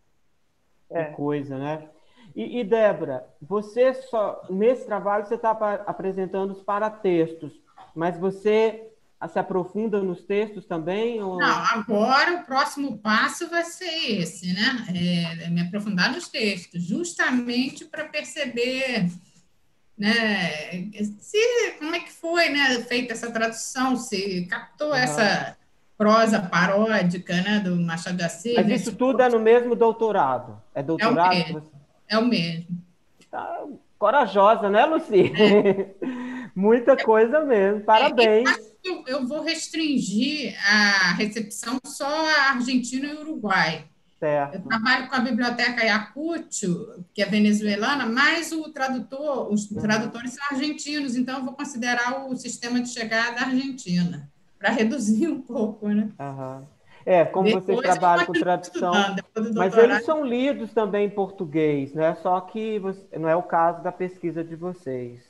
É. Que coisa, né? E, e Débora, você só nesse trabalho você está apresentando os paratextos, mas você se aprofunda nos textos também? Ou... Não, agora o próximo passo vai ser esse, né? É, é me aprofundar nos textos, justamente para perceber, né, se, como é que foi, né, feita essa tradução, se captou uhum. essa prosa paródica, né, do Machado de Assis. Mas isso tudo é no mesmo doutorado? É doutorado? É o mesmo. É o mesmo. Tá corajosa, né, Lucy? É. Muita coisa mesmo. Parabéns. É, eu, eu vou restringir a recepção só a Argentina e Uruguai. Certo. Eu trabalho com a Biblioteca Ayacucho, que é venezuelana, mas o tradutor, os tradutores são argentinos, então eu vou considerar o sistema de chegada da Argentina, para reduzir um pouco, né? Aham. É, como depois vocês trabalham com tradução, mas eles são lidos também em português, né? Só que você, não é o caso da pesquisa de vocês.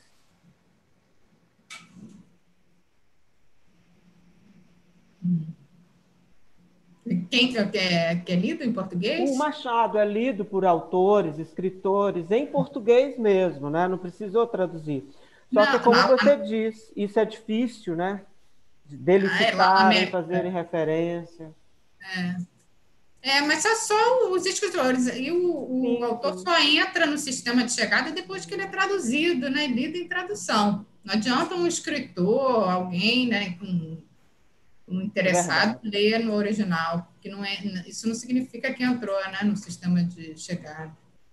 Quem que é, que é lido em português? O Machado é lido por autores, escritores, em português mesmo, né? Não precisou traduzir. Só não, que, como não, você não. diz, isso é difícil, né? Deles ah, citarem, é, fazerem referência. É. é, mas é só os escritores. E o, o sim, autor sim. só entra no sistema de chegada depois que ele é traduzido, né? Lido em tradução. Não adianta um escritor, alguém, né, com um interessado é ler no original, porque não é, isso não significa que entrou, né, no sistema de chegada.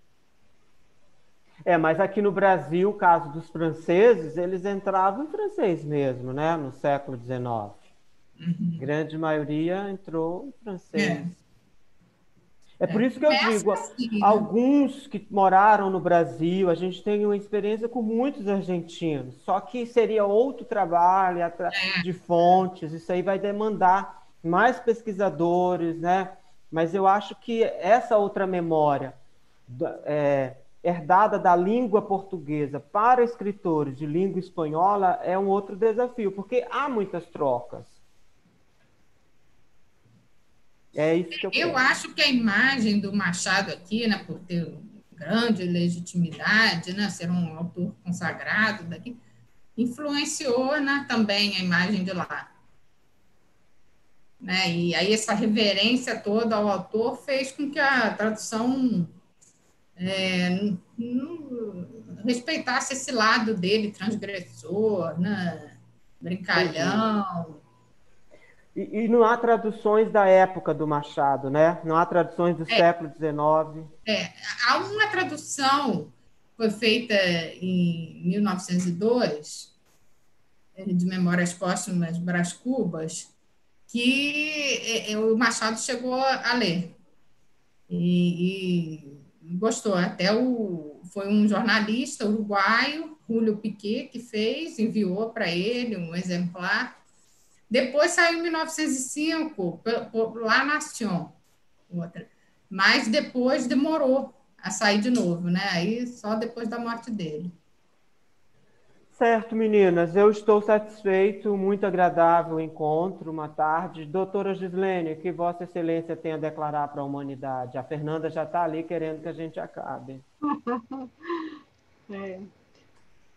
É, mas aqui no Brasil, o caso dos franceses, eles entravam em francês mesmo, né, no século dezenove. Uhum. Grande maioria entrou em francês. É, é por isso que eu digo, assim, alguns que moraram no Brasil, a gente tem uma experiência com muitos argentinos, só que seria outro trabalho de fontes, isso aí vai demandar mais pesquisadores, né? Mas eu acho que essa outra memória é, herdada da língua portuguesa para escritores de língua espanhola é um outro desafio, porque há muitas trocas. É isso que eu Eu penso. acho que a imagem do Machado aqui, né, por ter grande legitimidade, né, ser um autor consagrado daqui, influenciou, né, também a imagem de lá. Né? E aí essa reverência toda ao autor fez com que a tradução é, não, não respeitasse esse lado dele, transgressor, né, brincalhão. E, e não há traduções da época do Machado, né? Não há traduções do é, século dezenove. É, há uma tradução foi feita em mil novecentos e dois, de Memórias Póstumas Brás Cubas, que o Machado chegou a ler. E, e gostou. Até o, foi um jornalista uruguaio, Julio Piquet, que fez, enviou para ele um exemplar. Depois saiu em mil novecentos e cinco, por La Nación, outra. Mas depois demorou a sair de novo, né? Aí só depois da morte dele. Certo, meninas, eu estou satisfeito, muito agradável o encontro, uma tarde. Doutora Gislene, que Vossa Excelência tem a declarar para a humanidade? A Fernanda já está ali querendo que a gente acabe. É.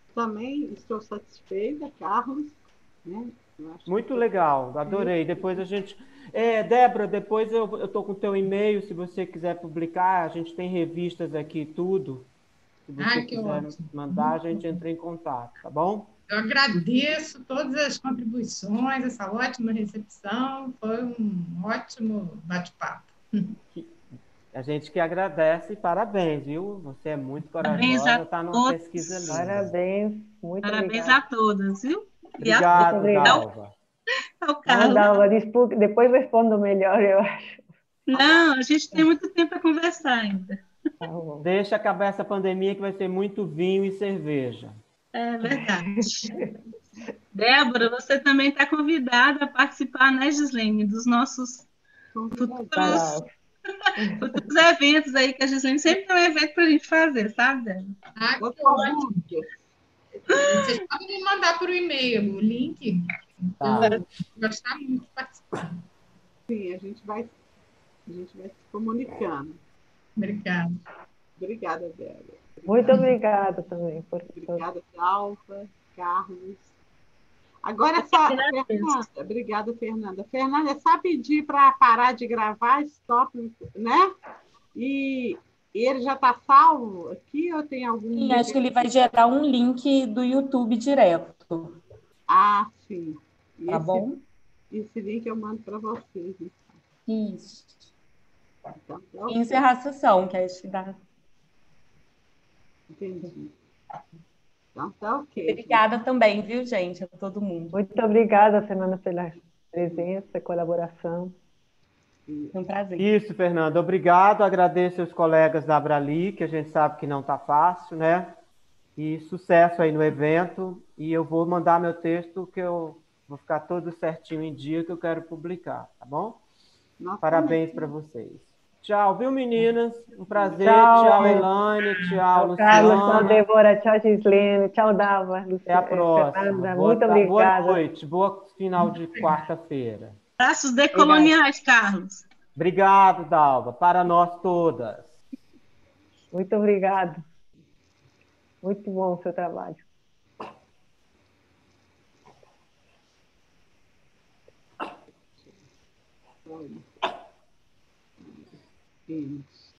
Também estou satisfeita, Carlos, né? Muito legal, adorei. Depois a gente... É, Débora, depois eu estou com o teu e-mail, se você quiser publicar, a gente tem revistas aqui, tudo. Se você Ai, que quiser ótimo. mandar, a gente entra em contato, tá bom? Eu agradeço todas as contribuições, essa ótima recepção, foi um ótimo bate-papo. A gente que agradece e parabéns, viu? Você é muito Parabéns corajosa, a está numa todos. pesquisa linda. Parabéns, muito Parabéns obrigada. a todas, viu? E a Obrigado, obrigada. Dalva. ao Não, Carlos. Dalva, desculpe, depois respondo melhor, eu acho. Não, a gente tem muito tempo para conversar ainda. Tá bom. Deixa acabar essa pandemia que vai ter muito vinho e cerveja. É verdade. Débora, você também está convidada a participar, né, Gislene, dos nossos futuros, Tá. futuros eventos aí, que a Gislene sempre tem um evento para a gente fazer, sabe, Débora? Ah, Vou que ótimo. Vocês podem me mandar por e-mail o link. Tá. Eu vou gostar muito de participar. Sim, a gente vai, a gente vai se comunicando. Obrigada. Obrigada, Débora. Muito obrigada também. Por... Obrigada, Dalva, Carlos. Agora, só, Fernanda, obrigada, Fernanda. Fernanda, é só pedir para parar de gravar, stop, né? E, e ele já está salvo aqui ou tem algum... Sim, acho que ele vai gerar um link do YouTube direto. Ah, sim. E Tá esse, bom? esse link eu mando para vocês. Isso. Então, tá E ok. encerrar a sessão, que aí te dá. Entendi. Então, tá ok. Obrigada também, viu, gente, a todo mundo. Muito obrigada, Fernanda, pela presença e colaboração. Foi um prazer. Isso, Fernanda. Obrigado. Agradeço aos colegas da Abrali, que a gente sabe que não está fácil, né? E sucesso aí no evento. E eu vou mandar meu texto, que eu vou ficar todo certinho em dia, que eu quero publicar, tá bom? Nossa, Parabéns para vocês. Tchau, viu, meninas? Um prazer. Tchau. Tchau, Elaine. Tchau, Tchau, Carlos. Tchau, Luciana. Débora. Tchau, Gislene. Tchau, Dalva. Até a Luci- próxima. Fernanda, Boa, muito ta- boa obrigada. noite. Boa final de quarta-feira. Traços decoloniais, Carlos. Obrigado, Dalva. Para nós todas. Muito obrigado. Muito bom o seu trabalho. Isso.